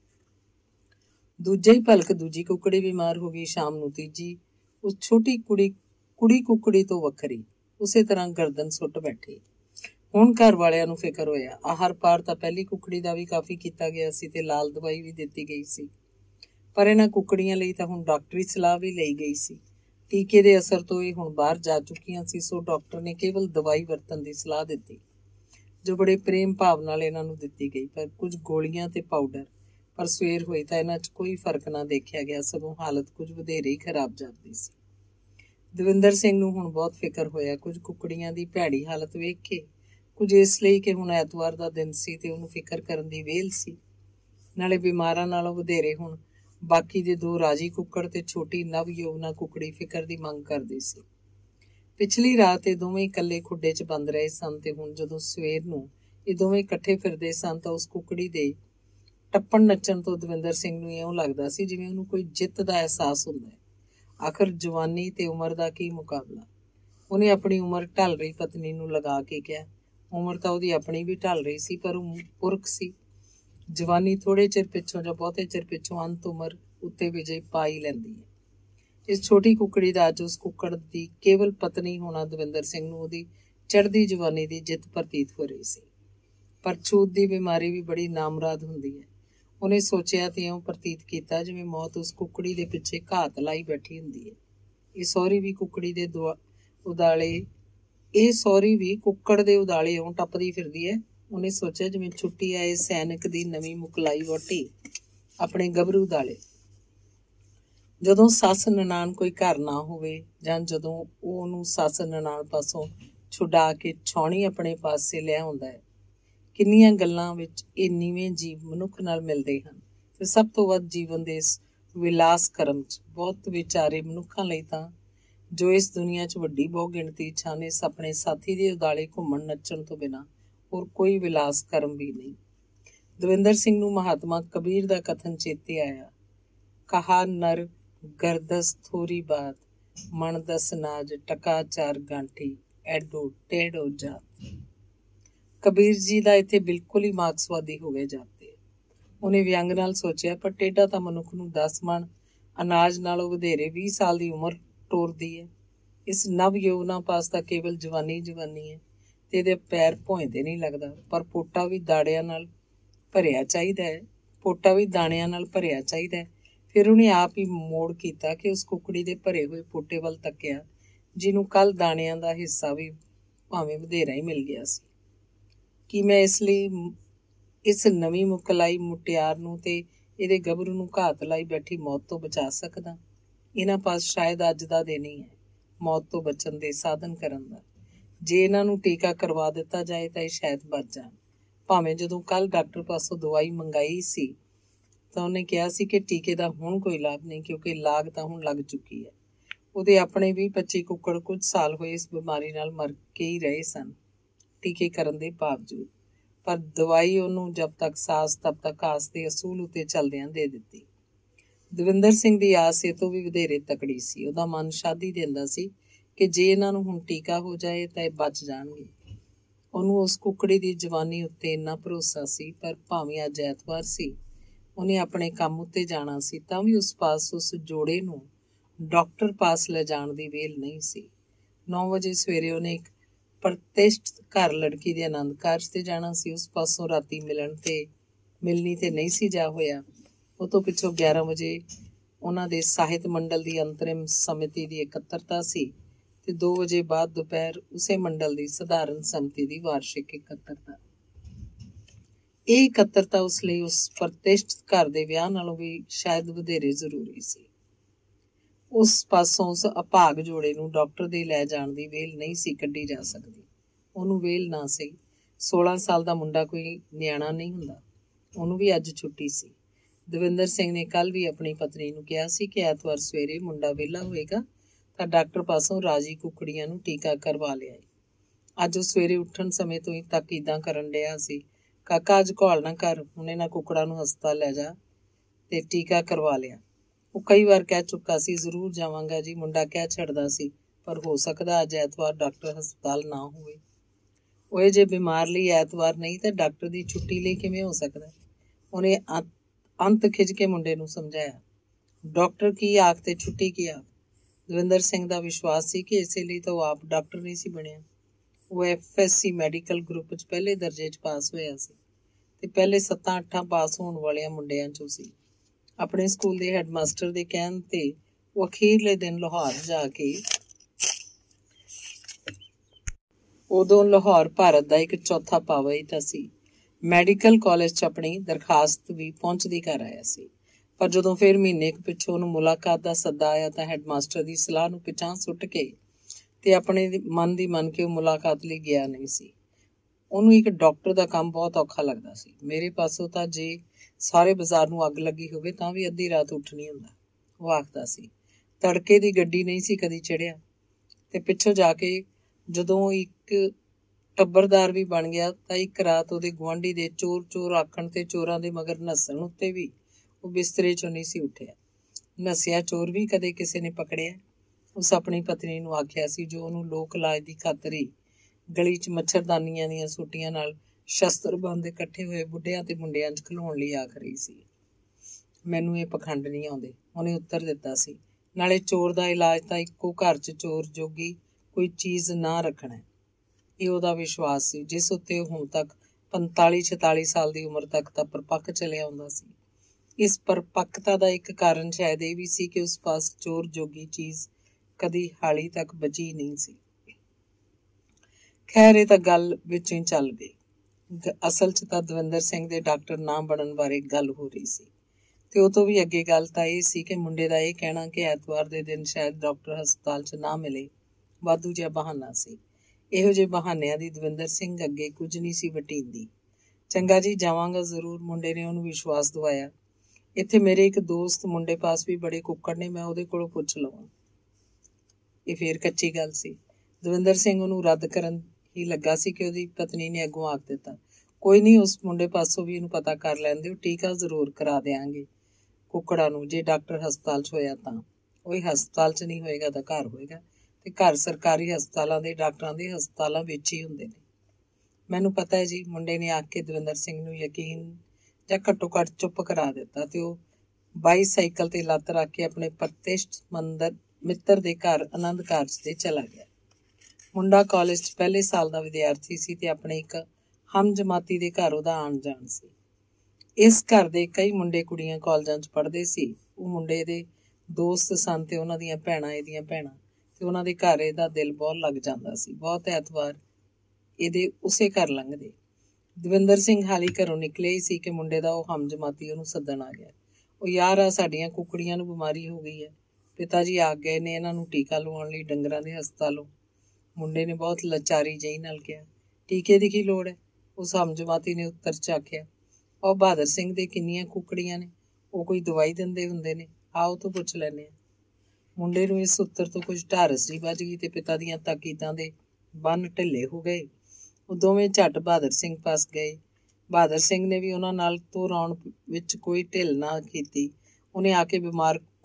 ਦੂਜਾ ਹੀ ਭਲਕ ਦੂਜੀ ਕੁੱਕੜੀ ਬਿਮਾਰ ਹੋ ਗਈ। ਸ਼ਾਮ ਨੂੰ ਤੀਜੀ ਉਸ ਛੋਟੀ ਕੁੜੀ ਕੁੱਕੜੀ ਤੋਂ ਵੱਖਰੀ ਉਸੇ ਤਰ੍ਹਾਂ ਗਰਦਨ ਸੁੱਟ ਬੈਠੀ। ਹੁਣ ਘਰ ਵਾਲਿਆਂ ਨੂੰ ਫਿਕਰ ਹੋਇਆ। ਆਹਰ ਪਾਰ ਤਾਂ ਪਹਿਲੀ ਕੁੱਕੜੀ ਦਾ ਵੀ ਕਾਫੀ ਕੀਤਾ ਗਿਆ ਸੀ ਤੇ ਲਾਲ ਦਵਾਈ ਵੀ ਦਿੱਤੀ ਗਈ ਸੀ, ਪਰ ਇਹਨਾਂ ਕੁੱਕੜੀਆਂ ਲਈ ਤਾਂ ਹੁਣ ਡਾਕਟਰੀ ਸਲਾਹ ਵੀ ਲਈ ਗਈ ਸੀ। ਟੀਕੇ ਦੇ ਅਸਰ ਤੋਂ ਇਹ ਹੁਣ ਬਾਹਰ ਜਾ ਚੁੱਕੀਆਂ ਸੀ, ਸੋ ਡਾਕਟਰ ਨੇ ਕੇਵਲ ਦਵਾਈ ਵਰਤਣ ਦੀ ਸਲਾਹ ਦਿੱਤੀ, ਜੋ ਬੜੇ ਪ੍ਰੇਮ ਭਾਵ ਨਾਲ ਇਹਨਾਂ ਨੂੰ ਦਿੱਤੀ ਗਈ। ਪਰ ਕੁਝ ਗੋਲੀਆਂ ਤੇ ਪਾਊਡਰ, ਪਰ ਸਵੇਰ ਹੋਈ ਤਾਂ ਇਹਨਾਂ 'ਚ ਕੋਈ ਫਰਕ ਨਾ ਦੇਖਿਆ ਗਿਆ, ਸਗੋਂ ਹਾਲਤ ਕੁਝ ਵਧੇਰੇ ਹੀ ਖਰਾਬ ਜਾਪਦੀ ਸੀ। ਦਵਿੰਦਰ ਸਿੰਘ ਨੂੰ ਹੁਣ ਬਹੁਤ ਫਿਕਰ ਹੋਇਆ, ਕੁਝ ਕੁੱਕੜੀਆਂ ਦੀ ਭੈੜੀ ਹਾਲਤ ਵੇਖ ਕੇ, ਕੁਝ ਇਸ ਲਈ ਕਿ ਹੁਣ ਐਤਵਾਰ ਦਾ ਦਿਨ ਸੀ ਤੇ ਉਹਨੂੰ ਫਿਕਰ ਕਰਨ ਦੀ ਵੇਲ ਸੀ। ਨਾਲੇ ਬਿਮਾਰਾਂ ਨਾਲੋਂ ਵਧੇਰੇ ਹੁਣ ਬਾਕੀ ਦੇ 2 ਰਾਜੀ ਕੁੱਕੜ ਤੇ ਛੋਟੀ ਨਵ ਯੋਵਨਾ ਕੁੱਕੜੀ ਫਿਕਰ ਦੀ ਮੰਗ ਕਰਦੀ ਸੀ। ਪਿਛਲੀ ਰਾਤ ਇਹ ਦੋਵੇਂ ਇਕੱਲੇ ਖੁੱਡੇ 'ਚ ਬੰਦ ਰਹੇ ਸਨ ਤੇ ਹੁਣ ਜਦੋਂ ਸਵੇਰ ਨੂੰ ਇਹ ਦੋਵੇਂ ਇਕੱਠੇ ਫਿਰਦੇ ਸਨ ਤਾਂ ਉਸ ਕੁੱਕੜੀ ਦੇ ਟੱਪਣ ਨੱਚਣ ਤੋਂ ਦਵਿੰਦਰ ਸਿੰਘ ਨੂੰ ਇਉਂ ਲੱਗਦਾ ਸੀ ਜਿਵੇਂ ਉਹਨੂੰ ਕੋਈ ਜਿੱਤ ਦਾ ਅਹਿਸਾਸ ਹੁੰਦਾ ਹੈ। ਆਖਰ ਜਵਾਨੀ ਤੇ ਉਮਰ ਦਾ ਕੀ ਮੁਕਾਬਲਾ। ਉਹਨੇ ਆਪਣੀ ਉਮਰ ਢਲ ਰਹੀ ਪਤਨੀ ਨੂੰ ਲਗਾ ਕੇ ਕਿਹਾ, ਉਮਰ ਤਾਂ ਉਹਦੀ ਆਪਣੀ ਵੀ ਢਲ ਰਹੀ ਸੀ, ਪਰ ਉਹ ਪੁਰਖ ਸੀ। ਜਵਾਨੀ ਥੋੜੇ ਚਿਰ ਪਿੱਛੋਂ ਜਾਂ ਬਹੁਤੇ ਚਿਰ ਪਿੱਛੋਂ ਅੰਤ ਉਮਰ ਉੱਤੇ ਵਿਜੇ ਪਾ ਹੀ ਲੈਂਦੀ ਹੈ। ਇਸ ਛੋਟੀ ਕੁੱਕੜੀ ਦਾ ਅੱਜ ਉਸ ਕੁੱਕੜ ਦੀ ਕੇਵਲ ਪਤਨੀ ਹੋਣਾ ਦਵਿੰਦਰ ਸਿੰਘ ਨੂੰ ਉਹਦੀ ਚੜ੍ਹਦੀ ਜਵਾਨੀ ਦੀ ਜਿੱਤ ਪ੍ਰਤੀਤ ਹੋ ਰਹੀ ਸੀ। ਪਰ ਛੂਤ ਦੀ ਬਿਮਾਰੀ ਵੀ ਬੜੀ ਨਾਮਰਾਦ ਹੁੰਦੀ ਹੈ। ਉਹਨੇ ਸੋਚਿਆ ਤੇ ਇਉਂ ਪ੍ਰਤੀਤ ਕੀਤਾ ਜਿਵੇਂ ਮੌਤ ਉਸ ਕੁੱਕੜੀ ਦੇ ਪਿੱਛੇ ਘਾਤ ਲਾਈ ਬੈਠੀ ਹੁੰਦੀ ਹੈ। ਇਹ ਸਹੁਰੀ ਵੀ ਕੁੱਕੜ ਦੇ ਉਦਾਲੇ ਇਉਂ ਟੱਪਦੀ ਫਿਰਦੀ ਹੈ। ਉਹਨੇ ਸੋਚਿਆ ਜਿਵੇਂ ਛੁੱਟੀ ਆਏ ਸੈਨਿਕ ਦੀ ਨਵੀਂ ਮੁਕਲਾਈ ਵਹੁਟੀ ਆਪਣੇ ਗੱਭਰੂ ਉਦਾਲੇ। ਜਦੋਂ ਸੱਸ ਨਨਾਣ ਕੋਈ ਘਰ ਨਾ ਹੋਵੇ ਜਾਂ ਜਦੋਂ ਉਹ ਉਹਨੂੰ ਸੱਸ ਨਨਾਣ ਪਾਸੋਂ ਛੁਡਾ ਕੇ ਛਾਉਣੀ ਆਪਣੇ ਪਾਸੇ ਲੈ ਆਉਂਦਾ ਹੈ। ਕਿੰਨੀਆਂ ਗੱਲਾਂ ਵਿੱਚ ਇਹ ਨੀਵੇਂ ਜੀਵ ਮਨੁੱਖ ਨਾਲ ਮਿਲਦੇ ਹਨ ਤੇ ਸਭ ਤੋਂ ਵੱਧ ਜੀਵਨ ਦੇ ਇਸ ਵਿਲਾਸ ਕਰਮ 'ਚ ਬਹੁਤ ਵਿਚਾਰੇ ਮਨੁੱਖਾਂ ਲਈ ਤਾਂ ਜੋ ਇਸ ਦੁਨੀਆ 'ਚ ਵੱਡੀ ਬਹੁ ਗਿਣਤੀ ਛਾਨੇ ਆਪਣੇ ਸਾਥੀ ਦੇ ਉਦਾਲੇ ਘੁੰਮਣ ਨੱਚਣ ਤੋਂ ਬਿਨਾਂ ਹੋਰ ਕੋਈ ਵਿਲਾਸ ਕਰਮ ਵੀ ਨਹੀਂ। ਦਵਿੰਦਰ ਸਿੰਘ ਨੂੰ ਮਹਾਤਮਾ ਕਬੀਰ ਦਾ ਕਥਨ ਚੇਤੇ ਆਇਆ, ਕਹਾ ਨਰ ਗਰਦਸ ਥੋਰੀ ਬਾਤ, ਮਨ ਦਸ ਨਾਜ ਟਕਾ 4 ਗਾਂਠੀ, ਐਡੋ ਟੇੜੋ ਜਾਤ। ਕਬੀਰ ਜੀ ਦਾ ਇੱਥੇ ਬਿਲਕੁਲ ਹੀ ਮਾਰਕਸਵਾਦੀ ਹੋ ਗਏ ਜਾਪਦੇ। ਉਹਨੇ ਵਿਅੰਗ ਨਾਲ ਸੋਚਿਆ, ਪਰ ਟੇਢਾ ਤਾਂ ਮਨੁੱਖ ਨੂੰ 10 ਮਣ ਅਨਾਜ ਨਾਲੋਂ ਵਧੇਰੇ 20 ਸਾਲ ਦੀ ਉਮਰ ਟੋਰਦੀ ਹੈ। ਇਸ ਨਵ ਯੋਵਨਾ ਪਾਸ ਤਾਂ ਕੇਵਲ ਜਵਾਨੀ ਹੈ ਤੇ ਇਹਦੇ ਪੈਰ ਭੌਂਦੇ ਨਹੀਂ ਲੱਗਦਾ। ਪਰ ਪੋਟਾ ਵੀ ਦਾਣਿਆਂ ਨਾਲ ਭਰਿਆ ਚਾਹੀਦਾ ਹੈ। ਫਿਰ ਉਹਨੇ ਆਪ ਹੀ ਮੋੜ ਕੀਤਾ ਕਿ ਉਸ ਕੁੱਕੜੀ ਦੇ ਭਰੇ ਹੋਏ ਪੋਟੇ ਵੱਲ ਤੱਕਿਆ, ਜਿਹਨੂੰ ਕੱਲ ਦਾਣਿਆਂ ਦਾ ਹਿੱਸਾ ਵੀ ਭਾਵੇਂ ਵਧੇਰਾ ਹੀ ਮਿਲ ਗਿਆ ਸੀ। ਕਿ ਮੈਂ ਇਸ ਲਈ ਇਸ ਨਵੀਂ ਮੁਕਲਾਈ ਮੁਟਿਆਰ ਨੂੰ ਤੇ ਇਹਦੇ ਗੱਭਰੂ ਨੂੰ ਘਾਤ ਲਾਈ ਬੈਠੀ ਮੌਤ ਤੋਂ ਬਚਾ ਸਕਦਾ। ਇਹਨਾਂ ਪਾਸ ਸ਼ਾਇਦ ਅੱਜ ਦਾ ਦਿਨ ਹੀ ਹੈ ਮੌਤ ਤੋਂ ਬਚਣ ਦੇ ਸਾਧਨ ਕਰਨ ਦਾ। ਜੇ ਇਹਨਾਂ ਨੂੰ ਟੀਕਾ ਕਰਵਾ ਦਿੱਤਾ ਜਾਏ ਤਾਂ ਇਹ ਸ਼ਾਇਦ ਬਚ ਜਾਣ। ਭਾਵੇਂ ਜਦੋਂ ਕੱਲ ਡਾਕਟਰ ਪਾਸੋਂ ਦਵਾਈ ਮੰਗਾਈ ਸੀ ਤਾਂ ਉਹਨੇ ਕਿਹਾ ਸੀ ਕਿ ਟੀਕੇ ਦਾ ਹੁਣ ਕੋਈ ਲਾਭ ਨਹੀਂ, ਕਿਉਂਕਿ ਲਾਗ ਤਾਂ ਹੁਣ ਲੱਗ ਚੁੱਕੀ ਹੈ। ਉਹਦੇ ਆਪਣੇ 20-25 ਕੁੱਕੜ ਕੁਝ ਸਾਲ ਹੋਏ ਇਸ ਬਿਮਾਰੀ ਨਾਲ ਮਰ ਕੇ ਹੀ ਰਹੇ ਸਨ ਟੀਕੇ ਕਰਨ ਦੇ ਬਾਵਜੂਦ। ਪਰ ਦਵਾਈ ਉਹਨੂੰ ਜਦ ਤੱਕ ਸਾਸ ਤਬ ਤੱਕ ਆਸ ਦੇ ਅਸੂਲ ਉੱਤੇ ਚੱਲਦਿਆਂ ਦੇ ਦਿੱਤੀ। ਦਵਿੰਦਰ ਸਿੰਘ ਦੀ ਆਸ ਇਹ ਤੋਂ ਵੀ ਵਧੇਰੇ ਤਕੜੀ ਸੀ। ਉਹਦਾ ਮਨ ਸ਼ਾਦੀ ਦਿੰਦਾ ਸੀ ਕਿ ਜੇ ਇਹਨਾਂ ਨੂੰ ਹੁਣ ਟੀਕਾ ਹੋ ਜਾਏ ਤਾਂ ਇਹ ਬਚ ਜਾਣਗੇ। ਉਹਨੂੰ ਉਸ ਕੁੱਕੜੀ ਦੀ ਜਵਾਨੀ ਉੱਤੇ ਇੰਨਾ ਭਰੋਸਾ ਸੀ, ਪਰ ਭਾਵੇਂ ਅੱਜ ਐਤਵਾਰ ਸੀ, ਉਹਨੇ ਆਪਣੇ ਕੰਮ ਉੱਤੇ ਜਾਣਾ ਸੀ, ਤਾਂ ਵੀ ਉਸ ਪਾਸ ਉਸ ਜੋੜੇ ਨੂੰ ਡਾਕਟਰ ਪਾਸ ਲੈ ਜਾਣ ਦੀ ਵੇਲ ਨਹੀਂ ਸੀ। 9 ਵਜੇ ਸਵੇਰੇ ਉਹਨੇ ਇੱਕ ਪ੍ਰਤਿਸ਼ਠਿਤ ਘਰ ਲੜਕੀ ਦੇ ਆਨੰਦ ਕਾਰਜ ਤੇ ਜਾਣਾ ਸੀ। ਉਸ ਪਾਸੋਂ ਰਾਤੀ ਮਿਲਣੀ ਤੇ ਨਹੀਂ ਸੀ ਜਾ ਹੋਇਆ। ਉਹ ਤੋਂ ਪਿੱਛੋਂ 11 ਵਜੇ ਉਹਨਾਂ ਦੇ ਸਾਹਿਤ ਮੰਡਲ ਦੀ ਅੰਤਰਿਮ ਸਮਿਤੀ ਦੀ ਇਕੱਤਰਤਾ ਸੀ ਤੇ 2 ਵਜੇ ਬਾਅਦ ਦੁਪਹਿਰ ਉਸੇ ਮੰਡਲ ਦੀ ਸਧਾਰਨ ਸਮਿਤੀ ਦੀ ਵਾਰਸ਼ਿਕ ਇਕੱਤਰਤਾ। ਇਹ ਇਕੱਤਰਤਾ ਉਸ ਲਈ ਉਸ ਪ੍ਰਤਿਸ਼ਠਿਤ ਘਰ ਦੇ ਵਿਆਹ ਨਾਲੋਂ ਵੀ ਸ਼ਾਇਦ ਵਧੇਰੇ ਜ਼ਰੂਰੀ ਸੀ। ਉਸ ਪਾਸੋਂ ਉਸ ਅਭਾਗ ਜੋੜੇ ਨੂੰ ਡਾਕਟਰ ਦੇ ਲੈ ਜਾਣ ਦੀ ਵੇਲ ਨਹੀਂ ਸੀ ਕੱਢੀ ਜਾ ਸਕਦੀ। ਉਹਨੂੰ ਵੇਲ ਨਾ ਸੀ। 16 ਸਾਲ ਦਾ ਮੁੰਡਾ ਕੋਈ ਨਿਆਣਾ ਨਹੀਂ ਹੁੰਦਾ। ਉਹਨੂੰ ਵੀ ਅੱਜ ਛੁੱਟੀ ਸੀ। ਦਵਿੰਦਰ ਸਿੰਘ ਨੇ ਕੱਲ ਵੀ ਆਪਣੀ ਪਤਨੀ ਨੂੰ ਕਿਹਾ ਸੀ ਕਿ ਐਤਵਾਰ ਸਵੇਰੇ ਮੁੰਡਾ ਵਿਹਲਾ ਹੋਏਗਾ ਤਾਂ ਡਾਕਟਰ ਪਾਸੋਂ ਰਾਜੀ ਕੁੱਕੜੀਆਂ ਨੂੰ ਟੀਕਾ ਕਰਵਾ ਲਿਆਏ। ਅੱਜ ਉਹ ਸਵੇਰੇ ਉੱਠਣ ਸਮੇਂ ਤੋਂ ਹੀ ਤਾਕੀਦਾਂ ਕਰਨ ਡਿਆ ਸੀ, ਕਾਕਾ ਅੱਜ ਘੋਲ ਨਾ ਕਰ, ਹੁਣ ਇਹਨਾਂ ਕੁੱਕੜਾਂ ਨੂੰ ਹਸਪਤਾਲ ਲੈ ਜਾ ਤੇ ਟੀਕਾ ਕਰਵਾ ਲਿਆ। ਉਹ ਕਈ ਵਾਰ ਕਹਿ ਚੁੱਕਾ ਸੀ, ਜ਼ਰੂਰ ਜਾਵਾਂਗਾ ਜੀ, ਮੁੰਡਾ ਕਹਿ ਛੱਡਦਾ ਸੀ, ਪਰ ਹੋ ਸਕਦਾ ਅੱਜ ਐਤਵਾਰ ਡਾਕਟਰ ਹਸਪਤਾਲ ਨਾ ਹੋਵੇ। ਉਹ ਜੇ ਬਿਮਾਰ ਲਈ ਐਤਵਾਰ ਨਹੀਂ ਤਾਂ ਡਾਕਟਰ ਦੀ ਛੁੱਟੀ ਲਈ ਕਿਵੇਂ ਹੋ ਸਕਦਾ? ਉਹਨੇ ਅੰਤ ਖਿੱਚ ਕੇ ਮੁੰਡੇ ਨੂੰ ਸਮਝਾਇਆ, ਡਾਕਟਰ ਕੀ ਆਖ ਤੇ ਛੁੱਟੀ ਕੀ ਆਖ। ਦਵਿੰਦਰ ਸਿੰਘ ਦਾ ਵਿਸ਼ਵਾਸ ਸੀ ਕਿ ਇਸੇ ਲਈ ਤਾਂ ਉਹ ਆਪ ਡਾਕਟਰ ਨਹੀਂ ਸੀ ਬਣਿਆ। ਉਹ FSC ਮੈਡੀਕਲ ਗਰੁੱਪ 'ਚ ਪਹਿਲੇ ਦਰਜੇ 'ਚ ਪਾਸ ਹੋਇਆ ਸੀ ਤੇ ਪਹਿਲੇ 7-8 ਪਾਸ ਹੋਣ ਵਾਲਿਆਂ ਮੁੰਡਿਆਂ 'ਚੋਂ ਸੀ। ਆਪਣੇ ਸਕੂਲ ਦੇ ਹੈਡਮਾਸਟਰ ਦੇ ਕਹਿਣ ਤੇ ਉਹ ਅਖੀਰਲੇ ਦਿਨ ਲਾਹੌਰ ਜਾ ਕੇ, ਉਦੋਂ ਲਾਹੌਰ ਭਾਰਤ ਦਾ ਇੱਕ ਚੌਥਾ ਪਾਵਈਤਾ ਸੀ, ਮੈਡੀਕਲ ਕਾਲਜ 'ਚ ਆਪਣੀ ਦਰਖਾਸਤ ਵੀ ਪਹੁੰਚਦੀ ਕਰ ਆਇਆ ਸੀ। ਪਰ ਜਦੋਂ ਫਿਰ ਮਹੀਨੇ ਕੁ ਪਿੱਛੋਂ ਉਹਨੂੰ ਮੁਲਾਕਾਤ ਦਾ ਸੱਦਾ ਆਇਆ ਤਾਂ ਹੈਡਮਾਸਟਰ ਦੀ ਸਲਾਹ ਨੂੰ ਪਿਛਾਂਹ ਸੁੱਟ ਕੇ ਤੇ ਆਪਣੇ ਮਨ ਦੀ ਮੰਨ ਕੇ ਉਹ ਮੁਲਾਕਾਤ ਲਈ ਗਿਆ ਨਹੀਂ ਸੀ। ਉਹਨੂੰ ਇੱਕ ਡਾਕਟਰ ਦਾ ਕੰਮ ਬਹੁਤ ਔਖਾ ਲੱਗਦਾ ਸੀ। ਮੇਰੇ ਪਾਸੋਂ ਤਾਂ ਜੇ ਸਾਰੇ ਬਾਜ਼ਾਰ ਨੂੰ ਅੱਗ ਲੱਗੀ ਹੋਵੇ ਤਾਂ ਵੀ ਅੱਧੀ ਰਾਤ ਉੱਠ ਨਹੀਂ ਹੁੰਦਾ, ਉਹ ਆਖਦਾ ਸੀ। ਤੜਕੇ ਦੀ ਗੱਡੀ ਨਹੀਂ ਸੀ ਕਦੀ ਚੜਿਆ ਤੇ ਪਿੱਛੋਂ ਜਾ ਕੇ ਜਦੋਂ ਇੱਕ ਟੱਬਰਦਾਰ ਵੀ ਬਣ ਗਿਆ ਤਾਂ ਇੱਕ ਰਾਤ ਉਹਦੇ ਗੁਆਂਢੀ ਦੇ ਚੋਰ ਚੋਰ ਆਖਣ ਤੇ ਚੋਰਾਂ ਦੇ ਮਗਰ ਨੱਸਣ ਉੱਤੇ ਵੀ ਉਹ ਬਿਸਤਰੇ 'ਚੋਂ ਨਹੀਂ ਸੀ ਉੱਠਿਆ। ਨੱਸਿਆ ਚੋਰ ਵੀ ਕਦੇ ਕਿਸੇ ਨੇ ਪਕੜਿਆ? ਉਸ ਆਪਣੀ ਪਤਨੀ ਨੂੰ ਆਖਿਆ ਸੀ, ਜੋ ਉਹਨੂੰ ਲੋਕ ਇਲਾਜ ਦੀ ਖਾਤਰ ਹੀ ਗਲੀ 'ਚ ਮੱਛਰਦਾਨੀਆਂ ਦੀਆਂ ਸੂਟੀਆਂ ਨਾਲ ਸ਼ਸਤਰਬੰਦ ਇਕੱਠੇ ਹੋਏ ਬੁੱਢਿਆਂ ਤੇ ਮੁੰਡਿਆਂ 'ਚ ਖਲੋਣ ਲਈ ਆਖ ਰਹੀ ਸੀ। ਮੈਨੂੰ ਇਹ ਪਖੰਡ ਨਹੀਂ ਆਉਂਦੇ, ਉਹਨੇ ਉੱਤਰ ਦਿੱਤਾ ਸੀ। ਨਾਲੇ ਚੋਰ ਦਾ ਇਲਾਜ ਤਾਂ ਇੱਕੋ ਘਰ 'ਚ ਚੋਰ ਜੋਗੀ ਕੋਈ ਚੀਜ਼ ਨਾ ਰੱਖਣਾ। ਇਹ ਉਹਦਾ ਵਿਸ਼ਵਾਸ ਸੀ, ਜਿਸ ਉੱਤੇ ਉਹ ਹੁਣ ਤੱਕ 45-46 ਸਾਲ ਦੀ ਉਮਰ ਤੱਕ ਤਾਂ ਪਰਪੱਕ ਚੱਲਿਆ ਆਉਂਦਾ ਸੀ। ਇਸ ਪਰਪੱਕਤਾ ਦਾ ਇੱਕ ਕਾਰਨ ਸ਼ਾਇਦ ਇਹ ਵੀ ਸੀ ਕਿ ਉਸ ਪਾਸ ਚੋਰ ਜੋਗੀ ਚੀਜ਼ ਕਦੀ ਹਾਲੀ ਤੱਕ ਬਚੀ ਨਹੀਂ ਸੀ। ਖੈਰ, ਇਹ ਤਾਂ ਗੱਲ ਵਿੱਚੋਂ ਹੀ ਚੱਲ ਗਈ। ਅਸਲ 'ਚ ਤਾਂ ਦਵਿੰਦਰ ਸਿੰਘ ਦੇ ਡਾਕਟਰ ਨਾ ਬਣਨ ਬਾਰੇ ਗੱਲ ਹੋ ਰਹੀ ਸੀ ਤੇ ਉਹ ਤੋਂ ਵੀ ਅੱਗੇ ਗੱਲ ਤਾਂ ਇਹ ਸੀ ਕਿ ਮੁੰਡੇ ਦਾ ਇਹ ਕਹਿਣਾ ਕਿ ਐਤਵਾਰ ਦੇ ਦਿਨ ਸ਼ਾਇਦ ਡਾਕਟਰ ਹਸਪਤਾਲ 'ਚ ਨਾ ਮਿਲੇ ਵਾਧੂ ਜਿਹਾ ਬਹਾਨਾ ਸੀ। ਇਹੋ ਜਿਹੇ ਬਹਾਨਿਆਂ ਦੀ ਦਵਿੰਦਰ ਸਿੰਘ ਅੱਗੇ ਕੁਝ ਨਹੀਂ ਸੀ ਵਟੀਂਦੀ। ਚੰਗਾ ਜੀ, ਜਾਵਾਂਗਾ ਜ਼ਰੂਰ, ਮੁੰਡੇ ਨੇ ਉਹਨੂੰ ਵਿਸ਼ਵਾਸ ਦਿਵਾਇਆ। ਇੱਥੇ ਮੇਰੇ ਇੱਕ ਦੋਸਤ ਮੁੰਡੇ ਪਾਸ ਵੀ ਬੜੇ ਕੁੱਕੜ ਨੇ, ਮੈਂ ਉਹਦੇ ਕੋਲੋਂ ਪੁੱਛ ਲਵਾਂ। ਇਹ ਫੇਰ ਕੱਚੀ ਗੱਲ ਸੀ। ਦਵਿੰਦਰ ਸਿੰਘ ਉਹਨੂੰ ਰੱਦ ਕਰਨ ਹੀ ਲੱਗਾ ਸੀ ਕਿ ਉਹਦੀ ਪਤਨੀ ਨੇ ਅੱਗੋਂ ਆਖ ਦਿੱਤਾ, ਕੋਈ ਨਹੀਂ, ਉਸ ਮੁੰਡੇ ਪਾਸੋਂ ਵੀ ਇਹਨੂੰ ਪਤਾ ਕਰ ਲੈਂਦੇ, ਟੀਕਾ ਜ਼ਰੂਰ ਕਰਾ ਦਿਆਂਗੇ ਕੁੱਕੜਾਂ ਨੂੰ, ਜੇ ਡਾਕਟਰ ਹਸਪਤਾਲ 'ਚ ਹੋਇਆ ਤਾਂ। ਉਹ ਹਸਪਤਾਲ 'ਚ ਨਹੀਂ ਹੋਏਗਾ ਤਾਂ ਘਰ ਹੋਏਗਾ, ਤੇ ਘਰ ਸਰਕਾਰੀ ਹਸਪਤਾਲਾਂ ਦੇ ਡਾਕਟਰਾਂ ਦੇ ਹਸਪਤਾਲਾਂ ਵਿੱਚ ਹੀ ਹੁੰਦੇ ਨੇ। ਮੈਨੂੰ ਪਤਾ ਹੈ ਜੀ, ਮੁੰਡੇ ਨੇ ਆਖ ਕੇ ਦਵਿੰਦਰ ਸਿੰਘ ਨੂੰ ਯਕੀਨ ਜਾਂ ਘੱਟੋ ਘੱਟ ਚੁੱਪ ਕਰਾ ਦਿੱਤਾ ਤੇ ਉਹ ਬਾਈਸਾਈਕਲ ਤੇ ਲੱਤ ਰੱਖ ਕੇ ਆਪਣੇ ਪ੍ਰਤਿਸ਼ਠਿਤ ਮਿੱਤਰ ਦੇ ਘਰ ਆਨੰਦ ਕਾਰਜ ਤੇ ਚਲਾ ਗਿਆ। ਮੁੰਡਾ ਕਾਲਜ 'ਚ ਪਹਿਲੇ ਸਾਲ ਦਾ ਵਿਦਿਆਰਥੀ ਸੀ ਤੇ ਆਪਣੇ ਇੱਕ ਹਮ ਜਮਾਤੀ ਦੇ ਘਰ ਉਹਦਾ ਆਉਣ ਜਾਣ ਸੀ। ਇਸ ਘਰ ਦੇ ਕਈ ਮੁੰਡੇ ਕੁੜੀਆਂ ਕਾਲਜਾਂ 'ਚ ਪੜ੍ਹਦੇ ਸੀ। ਉਹ ਮੁੰਡੇ ਦੇ ਦੋਸਤ ਸਨ ਤੇ ਉਹਨਾਂ ਦੀਆਂ ਭੈਣਾਂ ਇਹਦੀਆਂ ਭੈਣਾਂ, ਤੇ ਉਹਨਾਂ ਦੇ ਘਰ ਇਹਦਾ ਦਿਲ ਬਹੁਤ ਲੱਗ ਜਾਂਦਾ ਸੀ। ਬਹੁਤ ਐਤਵਾਰ ਇਹਦੇ ਉਸੇ ਘਰ ਲੰਘਦੇ। ਦਵਿੰਦਰ ਸਿੰਘ ਹਾਲੀ ਘਰੋਂ ਨਿਕਲੇ ਹੀ ਸੀ ਕਿ ਮੁੰਡੇ ਦਾ ਉਹ ਹਮ ਜਮਾਤੀ ਉਹਨੂੰ ਸੱਦਣ ਆ ਗਿਆ। ਉਹ ਯਾਰ ਆ, ਸਾਡੀਆਂ ਕੁੱਕੜੀਆਂ ਨੂੰ ਬਿਮਾਰੀ ਹੋ ਗਈ ਹੈ, ਪਿਤਾ ਜੀ ਆ ਗਏ ਨੇ ਇਹਨਾਂ ਨੂੰ ਟੀਕਾ ਲਵਾਉਣ ਲਈ ਡੰਗਰਾਂ ਦੇ ਹਸਪਤਾਲੋਂ। ਮੁੰਡੇ ਨੇ ਬਹੁਤ ਲਾਚਾਰੀ ਜਿਹੀ ਨਾਲ ਕਿਹਾ, ਟੀਕੇ ਦੀ ਕੀ ਲੋੜ ਹੈ? ਉਸ ਹਮ ਜਮਾਤੀ ਨੇ ਉੱਤਰ 'ਚ ਆਖਿਆ, ਉਹ ਬਹਾਦਰ ਸਿੰਘ ਦੇ ਕਿੰਨੀਆਂ ਕੁੱਕੜੀਆਂ ਨੇ, ਉਹ ਕੋਈ ਦਵਾਈ ਦਿੰਦੇ ਹੁੰਦੇ ਨੇ, ਆਓ ਤੋਂ ਪੁੱਛ ਲੈਂਦੇ ਹਾਂ। ਮੁੰਡੇ ਨੂੰ ਇਸ ਉੱਤਰ ਤੋਂ ਕੁਝ ਢਾਰਸ ਜਿਹੀ ਵੱਜ ਗਈ ਤੇ ਪਿਤਾ ਦੀਆਂ ਤਾਕੀਦਾਂ ਦੇ ਬੰਨ ਢਿੱਲੇ ਹੋ ਗਏ। ਉਹ ਦੋਵੇਂ ਝੱਟ ਬਹਾਦਰ ਸਿੰਘ ਪਾਸ ਗਏ। ਬਹਾਦਰ ਸਿੰਘ ਨੇ ਵੀ ਉਹਨਾਂ ਨਾਲ ਤੋਰਾਉਣ ਵਿੱਚ ਕੋਈ ਢਿੱਲ ਨਾ ਕੀਤੀ। ਉਹਨੇ ਆ ਕੇ ਬਿਮਾਰ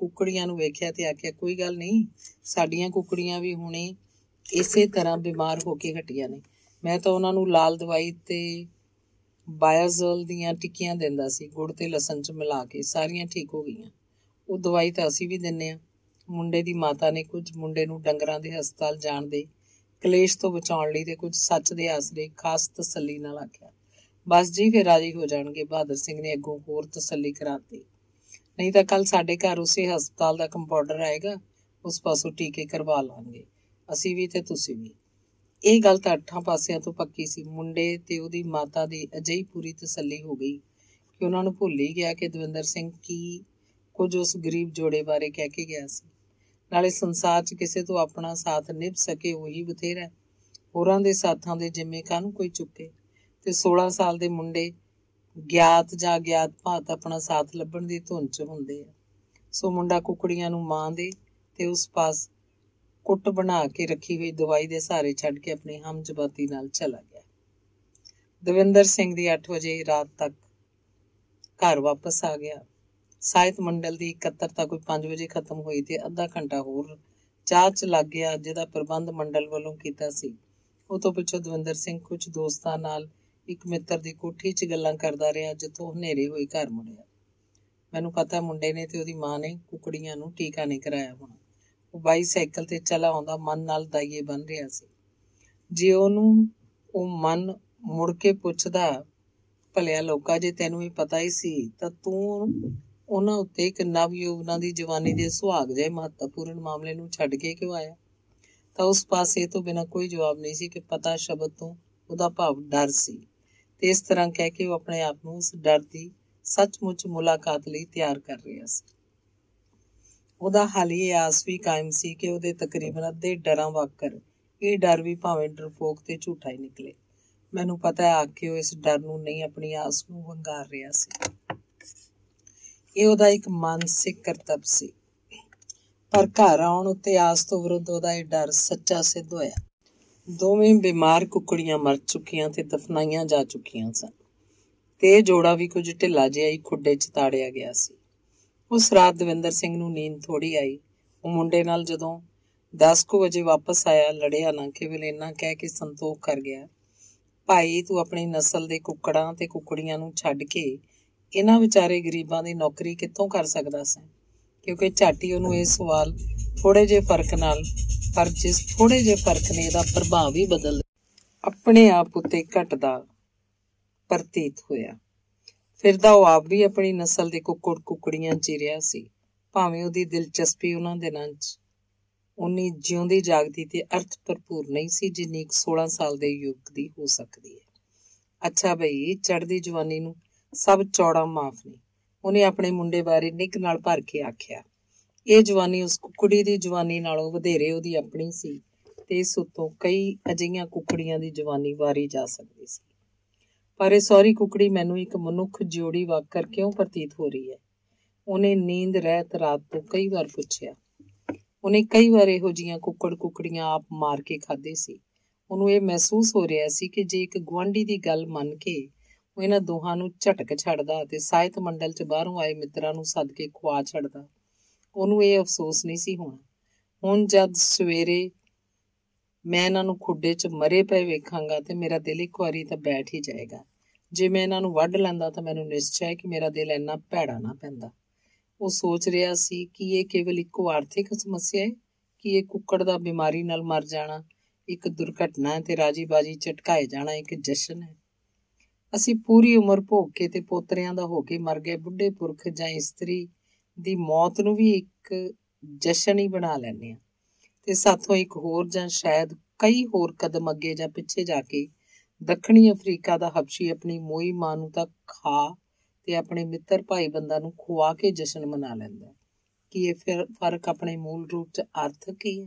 ਕੁੱਕੜੀਆਂ ਨੂੰ ਵੇਖਿਆ ਤੇ ਆਖਿਆ, ਕੋਈ ਗੱਲ ਨਹੀਂ, ਸਾਡੀਆਂ ਕੁੱਕੜੀਆਂ ਵੀ ਹੁਣੇ ਇਸੇ ਤਰ੍ਹਾਂ ਬਿਮਾਰ ਹੋ ਕੇ ਹਟੀਆਂ ਨੇ। ਮੈਂ ਤਾਂ ਉਹਨਾਂ ਨੂੰ ਲਾਲ ਦਵਾਈ ਤੇ ਬਾਇਓਜ਼ੋਲ ਦੀਆਂ ਟਿੱਕੀਆਂ ਦਿੰਦਾ ਸੀ, ਗੁੜ ਤੇ ਲਸਣ 'ਚ ਮਿਲਾ ਕੇ, ਸਾਰੀਆਂ ਠੀਕ ਹੋ ਗਈਆਂ। ਉਹ ਦਵਾਈ ਤਾਂ ਅਸੀਂ ਵੀ ਦਿੰਦੇ ਹਾਂ। ਮੁੰਡੇ ਦੀ ਮਾਤਾ ਨੇ ਕੁਝ ਮੁੰਡੇ ਨੂੰ ਡੰਗਰਾਂ ਦੇ ਹਸਪਤਾਲ ਜਾਣ ਦੇ ਕਲੇਸ਼ ਤੋਂ ਬਚਾਉਣ ਲਈ ਤੇ ਕੁਝ ਸੱਚ ਦੇ ਆਸਰੇ ਖਾਸ ਤਸੱਲੀ ਨਾਲ ਆਖਿਆ। ਬਸ ਜੀ, ਫਿਰ ਰਾਜੀ ਹੋ ਜਾਣਗੇ। ਬਹਾਦਰ ਸਿੰਘ ਨੇ ਅੱਗੋਂ ਹੋਰ ਤਸੱਲੀ ਕਰਾਤੀ। ਨਹੀਂ ਤਾਂ ਕੱਲ ਸਾਡੇ ਘਰ ਉਸੇ ਹਸਪਤਾਲ ਦਾ ਕੰਪਾਊਂਡਰ ਆਏਗਾ, ਉਸ ਪਾਸੋਂ ਟੀਕੇ ਕਰਵਾ ਲਾਂਗੇ, ਅਸੀਂ ਵੀ ਤੇ ਤੁਸੀਂ ਵੀ। ਇਹ ਗੱਲ ਤਾਂ 8 ਪਾਸਿਆਂ ਤੋਂ ਪੱਕੀ ਸੀ। ਮੁੰਡੇ ਤੇ ਉਹਦੀ ਮਾਤਾ ਦੀ ਅਜਿਹੀ ਪੂਰੀ ਤਸੱਲੀ ਹੋ ਗਈ ਕਿ ਉਹਨਾਂ ਨੂੰ ਭੁੱਲ ਹੀ ਗਿਆ ਕਿ ਦਵਿੰਦਰ ਸਿੰਘ ਕੀ ਕੁਝ ਉਸ ਗਰੀਬ ਜੋੜੇ ਬਾਰੇ ਕਹਿ ਕੇ ਗਿਆ ਸੀ। ਨਾਲੇ ਸੰਸਾਰ 'ਚ ਕਿਸੇ ਤੋਂ ਆਪਣਾ ਸਾਥ ਨਿਭ ਸਕੇ ਉਹੀ ਬਥੇਰਾ। ਹੋਰਾਂ ਦੇ ਸਾਥਾਂ ਦੇ ਜਿੰਮੇ ਕਾਹਨੂੰ ਕੋਈ ਚੁੱਕੇ। ਤੇ 16 ਸਾਲ ਦੇ ਮੁੰਡੇ ਗਿਆਤ ਜਾਂ ਅਗਿਆਤ ਭਾਤ ਆਪਣਾ ਸਾਥ ਲੱਭਣ ਦੀ ਧੁਨ 'ਚ ਹੁੰਦੇ ਆ। ਸੋ ਮੁੰਡਾ ਕੁੱਕੜੀਆਂ ਨੂੰ ਮਾਂ ਦੇ ਤੇ ਉਸ ਪਾਸ ਕੁੱਟ ਬਣਾ ਕੇ ਰੱਖੀ ਹੋਈ ਦਵਾਈ ਦੇ ਸਹਾਰੇ ਛੱਡ ਕੇ ਆਪਣੀ ਹਮਜਬਾਤੀ ਨਾਲ ਚਲਾ ਗਿਆ। ਦਵਿੰਦਰ ਸਿੰਘ ਦੀ 8 ਵਜੇ ਰਾਤ ਤੱਕ ਘਰ ਵਾਪਸ ਆ ਗਿਆ। ਸਾਹਿਤ ਮੰਡਲ ਦੀ ਇਕੱਤਰਤਾ ਕੋਈ 5 ਵਜੇ ਖਤਮ ਹੋਈ ਤੇ ਅੱਧਾ ਘੰਟਾ ਹੋਰ ਚਾਹ 'ਚ ਲੱਗ ਗਿਆ, ਜਿਹਦਾ ਪ੍ਰਬੰਧ ਮੰਡਲ ਵੱਲੋਂ ਕੀਤਾ ਸੀ। ਉਹ ਤੋਂ ਪਿੱਛੋਂ ਦਵਿੰਦਰ ਸਿੰਘ ਕੁਝ ਦੋਸਤਾਂ ਨਾਲ ਇੱਕ ਮਿੱਤਰ ਦੀ ਕੋਠੀ 'ਚ ਗੱਲਾਂ ਕਰਦਾ ਰਿਹਾ, ਜਿੱਥੋਂ ਹਨੇਰੇ ਹੋਈ ਘਰ ਮੁੜਿਆ। ਮੈਨੂੰ ਪਤਾ ਮੁੰਡੇ ਨੇ ਤੇ ਉਹਦੀ ਮਾਂ ਨੇ ਕੁੱਕੜੀਆਂ ਨੂੰ ਟੀਕਾ ਨਹੀਂ ਕਰਾਇਆ ਹੋਣਾ। ਉਹ ਬਾਈਸਾਈਕਲ ਤੇ ਚਲਾ ਆਉਂਦਾ ਮਨ ਨਾਲ ਦਾਈਏ ਬਣ ਰਿਹਾ ਸੀ। ਜੇ ਉਹਨੂੰ ਉਹ ਮਨ ਮੁੜ ਕੇ ਪੁੱਛਦਾ, ਭਲਿਆ ਲੋਕਾ, ਜੇ ਤੈਨੂੰ ਵੀ ਪਤਾ ਹੀ ਸੀ ਤਾਂ ਤੂੰ ਉਹਨਾਂ ਉੱਤੇ ਇੱਕ ਨਵਯੁਵਨਾਂ ਦੀ ਜਵਾਨੀ ਦੇ ਸੁਹਾਗ ਜਿਹੇ ਮਹੱਤਵਪੂਰਨ ਮਾਮਲੇ ਨੂੰ ਛੱਡ ਕੇ ਕਿਉਂ ਆਇਆ? ਤਾਂ ਉਸ ਪਾਸੇ ਤੋਂ ਬਿਨਾਂ ਕੋਈ ਜਵਾਬ ਨਹੀਂ ਸੀ ਕਿ ਪਤਾ ਸ਼ਬਦ ਤੋਂ ਉਹਦਾ ਭਾਵ ਡਰ ਸੀ। ਤੇ ਇਸ ਤਰ੍ਹਾਂ ਕਹਿ ਕੇ ਉਹ ਆਪਣੇ ਆਪ ਨੂੰ ਉਸ ਡਰ ਦੀ ਸੱਚਮੁੱਚ ਮੁਲਾਕਾਤ ਲਈ ਤਿਆਰ ਕਰ ਰਿਹਾ ਸੀ। ਉਹਦਾ ਹਾਲੀ ਇਹ ਆਸ ਵੀ ਕਾਇਮ ਸੀ ਕਿ ਉਹਦੇ ਤਕਰੀਬਨ ਅੱਧੇ ਡਰਾਂ ਵਾਕਰ ਇਹ ਡਰ ਵੀ ਭਾਵੇਂ ਡਰਪੋਕ ਤੇ ਝੂਠਾ ਹੀ ਨਿਕਲੇ। ਮੈਨੂੰ ਪਤਾ ਹੈ, ਆਖ ਕੇ ਉਹ ਇਸ ਡਰ ਨੂੰ ਨਹੀਂ, ਆਪਣੀ ਆਸ ਨੂੰ ਵੰਗਾਰ ਰਿਹਾ ਸੀ। ਇਹ ਉਹਦਾ ਇੱਕ ਮਾਨਸਿਕ ਕਰਤੱਵ ਸੀ। ਪਰ ਘਰ ਆਉਣ ਉੱਤੇ ਆਸ ਤੋਂ ਵਿਰੁੱਧ ਉਹਦਾ ਇਹ ਡਰ ਸੱਚਾ ਸਿੱਧ ਹੋਇਆ। ਦੋਵੇਂ ਬਿਮਾਰ ਕੁੱਕੜੀਆਂ ਮਰ ਚੁੱਕੀਆਂ ਤੇ ਦਫਨਾਈਆਂ ਜਾ ਚੁੱਕੀਆਂ ਸਨ ਤੇ ਇਹ ਜੋੜਾ ਵੀ ਕੁਝ ਢਿੱਲਾ ਜਿਹਾ ਹੀ ਖੁੱਡੇ 'ਚ ਤਾੜਿਆ ਗਿਆ ਸੀ। ਉਸ ਰਾਤ ਦਵਿੰਦਰ ਸਿੰਘ ਨੂੰ ਨੀਂਦ ਥੋੜ੍ਹੀ ਆਈ। ਉਹ ਮੁੰਡੇ ਨਾਲ ਜਦੋਂ 10 ਕੁ ਵਜੇ ਵਾਪਸ ਆਇਆ, ਲੜਿਆ ਨਾ, ਕੇਵਲ ਇੰਨਾ ਕਹਿ ਕੇ ਸੰਤੋਖ ਕਰ ਗਿਆ, ਭਾਈ ਤੂੰ ਆਪਣੀ ਨਸਲ ਦੇ ਕੁੱਕੜਾਂ ਤੇ ਕੁੱਕੜੀਆਂ ਨੂੰ ਛੱਡ ਕੇ ਇਹਨਾਂ ਵਿਚਾਰੇ ਗਰੀਬਾਂ ਦੀ ਨੌਕਰੀ ਕਿੱਥੋਂ ਕਰ ਸਕਦਾ ਸੀ? ਕਿਉਂਕਿ ਝਾਟੀ ਉਹਨੂੰ ਇਹ ਸਵਾਲ ਥੋੜ੍ਹੇ ਜਿਹੇ ਫਰਕ ਨਾਲ, ਪਰ ਜਿਸ ਥੋੜ੍ਹੇ ਜਿਹੇ ਫਰਕ ਨੇ ਇਹਦਾ ਪ੍ਰਭਾਵ ਹੀ ਬਦਲ ਆਪਣੇ ਆਪ ਉੱਤੇ ਘਟਦਾ ਪ੍ਰਤੀਤ ਹੋਇਆ। ਫਿਰ ਤਾਂ ਉਹ ਆਪ ਵੀ ਆਪਣੀ ਨਸਲ ਦੇ ਕੁੱਕੜ ਕੁੱਕੜੀਆਂ 'ਚ ਹੀ ਰਿਹਾ ਸੀ, ਭਾਵੇਂ ਉਹਦੀ ਦਿਲਚਸਪੀ ਉਹਨਾਂ ਦਿਨਾਂ 'ਚ ਉਨੀ ਜਿਉਂਦੀ ਜਾਗਦੀ ਤੇ ਅਰਥ ਭਰਪੂਰ ਨਹੀਂ ਸੀ ਜਿੰਨੀ ਇੱਕ 16 ਸਾਲ ਦੇ ਯੁਵਕ ਦੀ ਹੋ ਸਕਦੀ ਹੈ। ਅੱਛਾ ਬਈ, ਚੜ੍ਹਦੀ ਜਵਾਨੀ ਨੂੰ ਸਭ ਚੌੜਾ ਮਾਫ ਨਹੀਂ, ਉਹਨੇ ਆਪਣੇ ਮੁੰਡੇ ਬਾਰੇ ਨਿੱਘ ਨਾਲ ਭਰ ਕੇ ਆਖਿਆ। ਇਹ ਜਵਾਨੀ ਉਸ ਕੁੱਕੜੀ ਦੀ ਜਵਾਨੀ ਨਾਲੋਂ ਵਧੇਰੇ ਉਹਦੀ ਆਪਣੀ ਸੀ ਤੇ ਇਸ ਉੱਤੋਂ ਕਈ ਅਜਿਹੀਆਂ ਕੁੱਕੜੀਆਂ ਦੀ ਜਵਾਨੀ ਵਾਰੀ ਜਾ ਸਕਦੀ ਸੀ। ਪਰ ਇਹ ਸਹੁਰੀ ਕੁੱਕੜੀ ਮੈਨੂੰ ਇੱਕ ਮਨੁੱਖ ਜੋੜੀ ਵਾਕਰ ਕਿਉਂ ਪ੍ਰਤੀਤ ਹੋ ਰਹੀ ਹੈ? ਉਹਨੇ ਨੀਂਦ ਰਹਿਤ ਰਾਤ ਤੋਂ ਕਈ ਵਾਰ ਪੁੱਛਿਆ। ਉਹਨੇ ਕਈ ਵਾਰ ਇਹੋ ਜਿਹੀਆਂ ਕੁੱਕੜ ਕੁੱਕੜੀਆਂ ਆਪ ਮਾਰ ਕੇ ਖਾਧੇ ਸੀ। ਉਹਨੂੰ ਇਹ ਮਹਿਸੂਸ ਹੋ ਰਿਹਾ ਸੀ ਕਿ ਜੇ ਇੱਕ ਗੁਆਂਢੀ ਦੀ ਗੱਲ ਮੰਨ ਕੇ ਉਹ ਇਹਨਾਂ ਦੋਹਾਂ ਨੂੰ ਝਟਕ ਛੱਡਦਾ ਤੇ ਸਾਹਿਤ ਮੰਡਲ 'ਚ ਬਾਹਰੋਂ ਆਏ ਮਿੱਤਰਾਂ ਨੂੰ ਸੱਦ ਕੇ ਖੁਆ ਛੱਡਦਾ, ਉਹਨੂੰ ਇਹ ਅਫਸੋਸ ਨਹੀਂ ਸੀ ਹੋਣਾ। ਹੁਣ ਜਦ ਸਵੇਰੇ ਮੈਂ ਇਹਨਾਂ ਨੂੰ ਖੁੱਡੇ 'ਚ ਮਰੇ ਪਏ ਵੇਖਾਂਗਾ ਤੇ ਮੇਰਾ ਦਿਲ ਇੱਕ ਵਾਰੀ ਤਾਂ ਬੈਠ ਹੀ ਜਾਏਗਾ। ਜੇ ਮੈਂ ਇਹਨਾਂ ਨੂੰ ਵੱਢ ਲੈਂਦਾ ਤਾਂ ਮੈਨੂੰ ਨਿਸ਼ਚੈ ਹੈ ਕਿ ਮੇਰਾ ਦਿਲ ਇੰਨਾ ਭੈੜਾ ਨਾ ਪੈਂਦਾ। ਉਹ ਸੋਚ ਰਿਹਾ ਸੀ ਕਿ ਇਹ ਕੇਵਲ ਇੱਕੋ ਆਰਥਿਕ ਸਮੱਸਿਆ ਹੈ ਕਿ ਇਹ ਕੁੱਕੜ ਦਾ ਬਿਮਾਰੀ ਨਾਲ ਮਰ ਜਾਣਾ ਇੱਕ ਦੁਰਘਟਨਾ ਹੈ ਤੇ ਰਾਜੀ ਬਾਜੀ ਝਟਕਾਏ ਜਾਣਾ ਇੱਕ ਜਸ਼ਨ ਹੈ। ਅਸੀਂ ਪੂਰੀ ਉਮਰ ਭੋਗ ਕੇ ਤੇ ਪੋਤਰਿਆਂ ਦਾ ਹੋ ਕੇ ਮਰ ਗਏ ਬੁੱਢੇ ਪੁਰਖ ਜਾਂ ਇਸਤਰੀ ਦੀ ਮੌਤ ਨੂੰ ਵੀ ਇੱਕ ਜਸ਼ਨ ਹੀ ਬਣਾ ਲੈਂਦੇ ਹਾਂ ਤੇ ਸਾਥੋਂ ਇੱਕ ਹੋਰ ਜਾਂ ਸ਼ਾਇਦ ਕਈ ਹੋਰ ਕਦਮ ਅੱਗੇ ਜਾਂ ਪਿੱਛੇ ਜਾ ਕੇ ਦੱਖਣੀ ਅਫਰੀਕਾ ਦਾ ਹਬਸ਼ੀ ਆਪਣੀ ਮੋਈ ਮਾਂ ਨੂੰ ਤਾਂ ਖਾ ਤੇ ਆਪਣੇ ਮਿੱਤਰ ਭਾਈ ਬੰਦਾ ਨੂੰ ਖੁਆ ਕੇ ਜਸ਼ਨ ਮਨਾ ਲੈਂਦਾ। ਕੀ ਇਹ ਫਿਰ ਫਰਕ ਆਪਣੇ ਮੂਲ ਰੂਪ 'ਚ ਆਰਥਕ ਹੀ ਹੈ?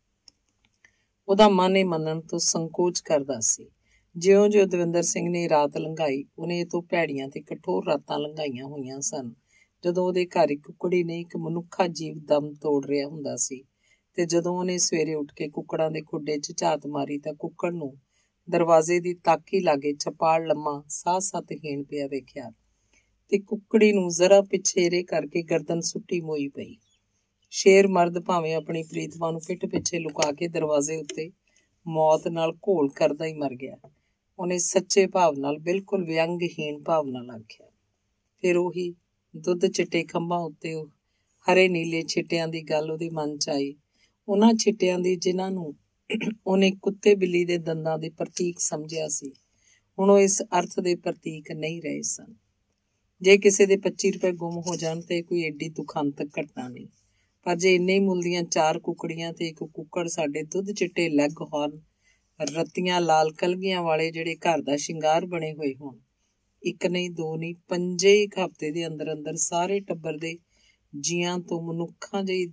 ਉਹਦਾ ਮਨ ਇਹ ਮੰਨਣ ਤੋਂ ਸੰਕੋਚ ਕਰਦਾ ਸੀ। ਜਿਉਂ-ਜਿਉਂ ਦਵਿੰਦਰ ਸਿੰਘ ਨੇ ਰਾਤ ਲੰਘਾਈ, ਉਹਨੇ ਇਹ ਤੋਂ ਭੈੜੀਆਂ ਤੇ ਕਠੋਰ ਰਾਤਾਂ ਲੰਘਾਈਆਂ ਹੋਈਆਂ ਸਨ ਜਦੋਂ ਉਹਦੇ ਘਰ ਇੱਕ ਕੁੱਕੜੀ ਨੇ ਇੱਕ ਮਨੁੱਖਾ ਜੀਵ ਦਮ ਤੋੜ ਰਿਹਾ ਹੁੰਦਾ ਸੀ ਤੇ ਜਦੋਂ ਉਹਨੇ ਸਵੇਰੇ ਉੱਠ ਕੇ ਕੁੱਕੜਾਂ ਦੇ ਖੁੱਡੇ 'ਚ ਝਾਤ ਮਾਰੀ ਤਾਂ ਕੁੱਕੜ ਨੂੰ ਦਰਵਾਜ਼ੇ ਦੀ ਤਾਕੀ ਲਾਗੇ ਛਪਾੜ ਲੰਮਾ ਸਾਹ ਸੱਤ ਹੀਣ ਪਿਆ ਵੇਖਿਆ ਤੇ ਕੁੱਕੜੀ ਨੂੰ ਜ਼ਰਾ ਪਿਛੇਰੇ ਕਰਕੇ ਗਰਦਨ ਸੁੱਟੀ ਮੋਈ ਪਈ। ਸ਼ੇਰ ਮਰਦ ਭਾਵੇਂ ਆਪਣੀ ਪ੍ਰੀਤਮਾ ਨੂੰ ਪਿੱਠ ਪਿੱਛੇ ਲੁਕਾ ਕੇ ਦਰਵਾਜ਼ੇ ਉੱਤੇ ਮੌਤ ਨਾਲ ਘੋਲ ਕਰਦਾ ਹੀ ਮਰ ਗਿਆ। ਉਹਨੇ ਸੱਚੇ ਭਾਵ ਨਾਲ, ਬਿਲਕੁਲ ਵਿਅੰਗਹੀਣ ਭਾਵ ਨਾਲ ਆਖਿਆ। ਫਿਰ ਉਹੀ ਦੁੱਧ ਚਿੱਟੇ ਖੰਭਾਂ ਉੱਤੇ ਉਹ ਹਰੇ ਨੀਲੇ ਛਿੱਟਿਆਂ ਦੀ ਗੱਲ ਉਹਦੇ ਮਨ 'ਚ ਆਈ। ਉਹਨਾਂ ਛਿੱਟਿਆਂ ਦੀ ਜਿਨ੍ਹਾਂ ਨੂੰ ਉਹਨੇ ਕੁੱਤੇ ਬਿੱਲੀ ਦੇ ਦੰਦਾਂ ਦੇ ਪ੍ਰਤੀਕ ਸਮਝਿਆ ਸੀ, ਹੁਣ ਉਹ ਇਸ ਅਰਥ ਦੇ ਪ੍ਰਤੀਕ ਨਹੀਂ ਰਹੇ ਸਨ। ਜੇ ਕਿਸੇ ਦੇ 25 ਰੁਪਏ ਗੁੰਮ ਹੋ ਜਾਣ ਤੇ ਕੋਈ ਏਡੀ ਦੁਖਾਂਤਕ ਘਟਨਾ ਨਹੀਂ, ਪਰ ਜੇ ਇੰਨੇ ਮੁੱਲ ਦੀਆਂ 4 ਕੁਕੜੀਆਂ ਤੇ ਇੱਕ ਕੁੱਕੜ ਸਾਡੇ ਦੁੱਧ ਚਿੱਟੇ ਲੈਗ ਹਾਰਨ ਰੱਤੀਆਂ ਲਾਲ ਕਲਗੀਆਂ ਵਾਲੇ ਜਿਹੜੇ ਘਰ ਦਾ ਸ਼ਿੰਗਾਰ ਬਣੇ ਹੋਏ ਹੋਣ, ਇੱਕ ਨਹੀਂ ਦੋ ਨਹੀਂ 5 ਇੱਕ ਹਫ਼ਤੇ ਦੇ ਅੰਦਰ ਅੰਦਰ ਸਾਰੇ ਟੱਬਰ ਦੇ ਜੀਆਂ ਤੋਂ ਮਨੁੱਖਾਂ ਜਿਹੀ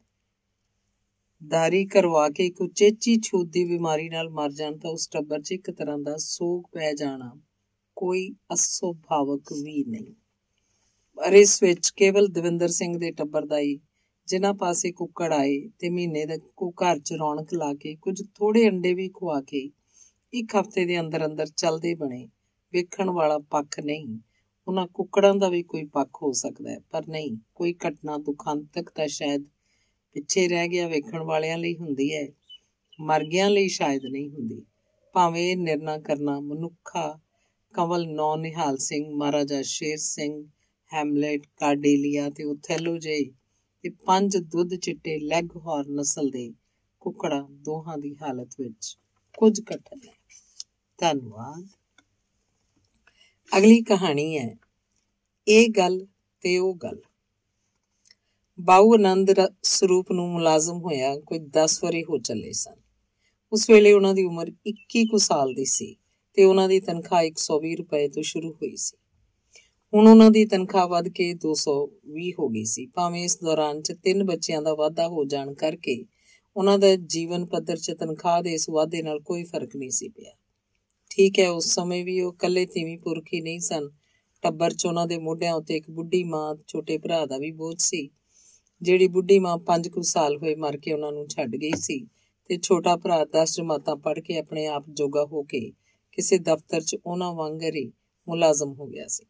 ਦਾਰੀ ਕਰਵਾ ਕੇ ਇੱਕ ਉਚੇਚੀ ਛੂਤ ਦੀ ਬਿਮਾਰੀ ਨਾਲ ਮਰ ਜਾਣ ਤਾਂ ਉਸ ਟੱਬਰ 'ਚ ਇੱਕ ਤਰ੍ਹਾਂ ਦਾ ਸੋਗ ਪੈ ਜਾਣਾ ਕੋਈ ਅਸੁਭਾਵਕ ਵੀ ਨਹੀਂ। ਪਰ ਇਸ ਵਿੱਚ ਕੇਵਲ ਦਵਿੰਦਰ ਸਿੰਘ ਦੇ ਟੱਬਰ ਦਾ ਹੀ, ਜਿਨ੍ਹਾਂ ਪਾਸੇ ਕੁੱਕੜ ਆਏ ਤੇ ਮਹੀਨੇ ਦਾ ਘਰ 'ਚ ਰੌਣਕ ਲਾ ਕੇ ਕੁਝ ਥੋੜੇ ਅੰਡੇ ਵੀ ਖਵਾ ਕੇ ਇੱਕ ਹਫ਼ਤੇ ਦੇ ਅੰਦਰ ਅੰਦਰ ਚੱਲਦੇ ਬਣੇ, ਵੇਖਣ ਵਾਲਾ ਪੱਖ ਨਹੀਂ। ਉਹਨਾਂ ਕੁੱਕੜਾਂ ਦਾ ਵੀ ਕੋਈ ਪੱਖ ਹੋ ਸਕਦਾ ਹੈ, ਪਰ ਨਹੀਂ, ਕੋਈ ਘਟਨਾ ਦੁਖਾਂਤਕ ਤਾਂ ਸ਼ਾਇਦ ਪਿੱਛੇ ਰਹਿ ਗਿਆ ਵੇਖਣ ਵਾਲਿਆਂ ਲਈ ਹੁੰਦੀ ਹੈ, ਮਰ ਗਿਆਂ ਲਈ ਸ਼ਾਇਦ ਨਹੀਂ ਹੁੰਦੀ। ਭਾਵੇਂ ਇਹ ਨਿਰਣਾ ਕਰਨਾ ਮਨੁੱਖਾ ਕੰਵਲ ਨੌ ਨਿਹਾਲ ਸਿੰਘ, ਮਹਾਰਾਜਾ ਸ਼ੇਰ ਸਿੰਘ, ਹੈਮਲੇਟ, ਕਾਰਡੇਲੀਆ ਤੇ ਓਥੈਲੋ ਜਿਹੇ ਤੇ 5 ਦੁੱਧ ਚਿੱਟੇ ਲੈਗ ਹਾਰਨ ਨਸਲ ਦੇ ਕੁੱਕੜਾਂ ਦੋਹਾਂ ਦੀ ਹਾਲਤ ਵਿੱਚ ਕੁਝ ਕਠਨ ਹੈ। ਧੰਨਵਾਦ। ਅਗਲੀ ਕਹਾਣੀ ਹੈ ਇਹ ਗੱਲ ਤੇ ਉਹ ਗੱਲ। ਬਾਊ ਆਨੰਦ ਸਰੂਪ ਨੂੰ ਮੁਲਾਜ਼ਮ ਹੋਇਆ ਕੋਈ 10 ਵਰ੍ਹੇ ਹੋ ਚੱਲੇ ਸਨ। ਉਸ ਵੇਲੇ ਉਹਨਾਂ ਦੀ ਉਮਰ 21 ਕੁ ਸਾਲ ਦੀ ਸੀ ਤੇ ਉਹਨਾਂ ਦੀ ਤਨਖਾਹ 120 ਰੁਪਏ ਤੋਂ ਸ਼ੁਰੂ ਹੋਈ ਸੀ। ਹੁਣ ਉਹਨਾਂ ਦੀ ਤਨਖਾਹ ਵੱਧ ਕੇ 220 ਹੋ ਗਈ ਸੀ। ਭਾਵੇਂ ਇਸ ਦੌਰਾਨ 'ਚ 3 ਬੱਚਿਆਂ ਦਾ ਵਾਧਾ ਹੋ ਜਾਣ ਕਰਕੇ ਉਹਨਾਂ ਦਾ ਜੀਵਨ ਪੱਧਰ 'ਚ ਤਨਖਾਹ ਦੇ ਇਸ ਵਾਧੇ ਨਾਲ ਕੋਈ ਫਰਕ ਨਹੀਂ ਸੀ ਪਿਆ। ਠੀਕ ਹੈ, ਉਸ ਸਮੇਂ ਵੀ ਉਹ ਇਕੱਲੇ ਤੀਵੀਂ ਪੁਰਖ ਹੀ ਨਹੀਂ ਸਨ। ਟੱਬਰ 'ਚ ਉਹਨਾਂ ਦੇ ਮੋਢਿਆਂ ਉੱਤੇ ਇੱਕ ਬੁੱਢੀ ਮਾਂ, ਛੋਟੇ ਭਰਾ ਦਾ ਵੀ ਬੋਝ ਸੀ। ਜਿਹੜੀ ਬੁੱਢੀ ਮਾਂ 5 ਕੁ ਸਾਲ ਹੋਏ ਮਰ ਕੇ ਉਹਨਾਂ ਨੂੰ ਛੱਡ ਗਈ ਸੀ ਤੇ ਛੋਟਾ ਭਰਾ 10 ਜਮਾਤਾਂ ਪੜ੍ਹ ਕੇ ਆਪਣੇ ਆਪ ਜੋਗਾ ਹੋ ਕੇ ਕਿਸੇ ਦਫ਼ਤਰ 'ਚ ਉਹਨਾਂ ਵਾਂਗਰ ਹੀ ਮੁਲਾਜ਼ਮ ਹੋ ਗਿਆ ਸੀ।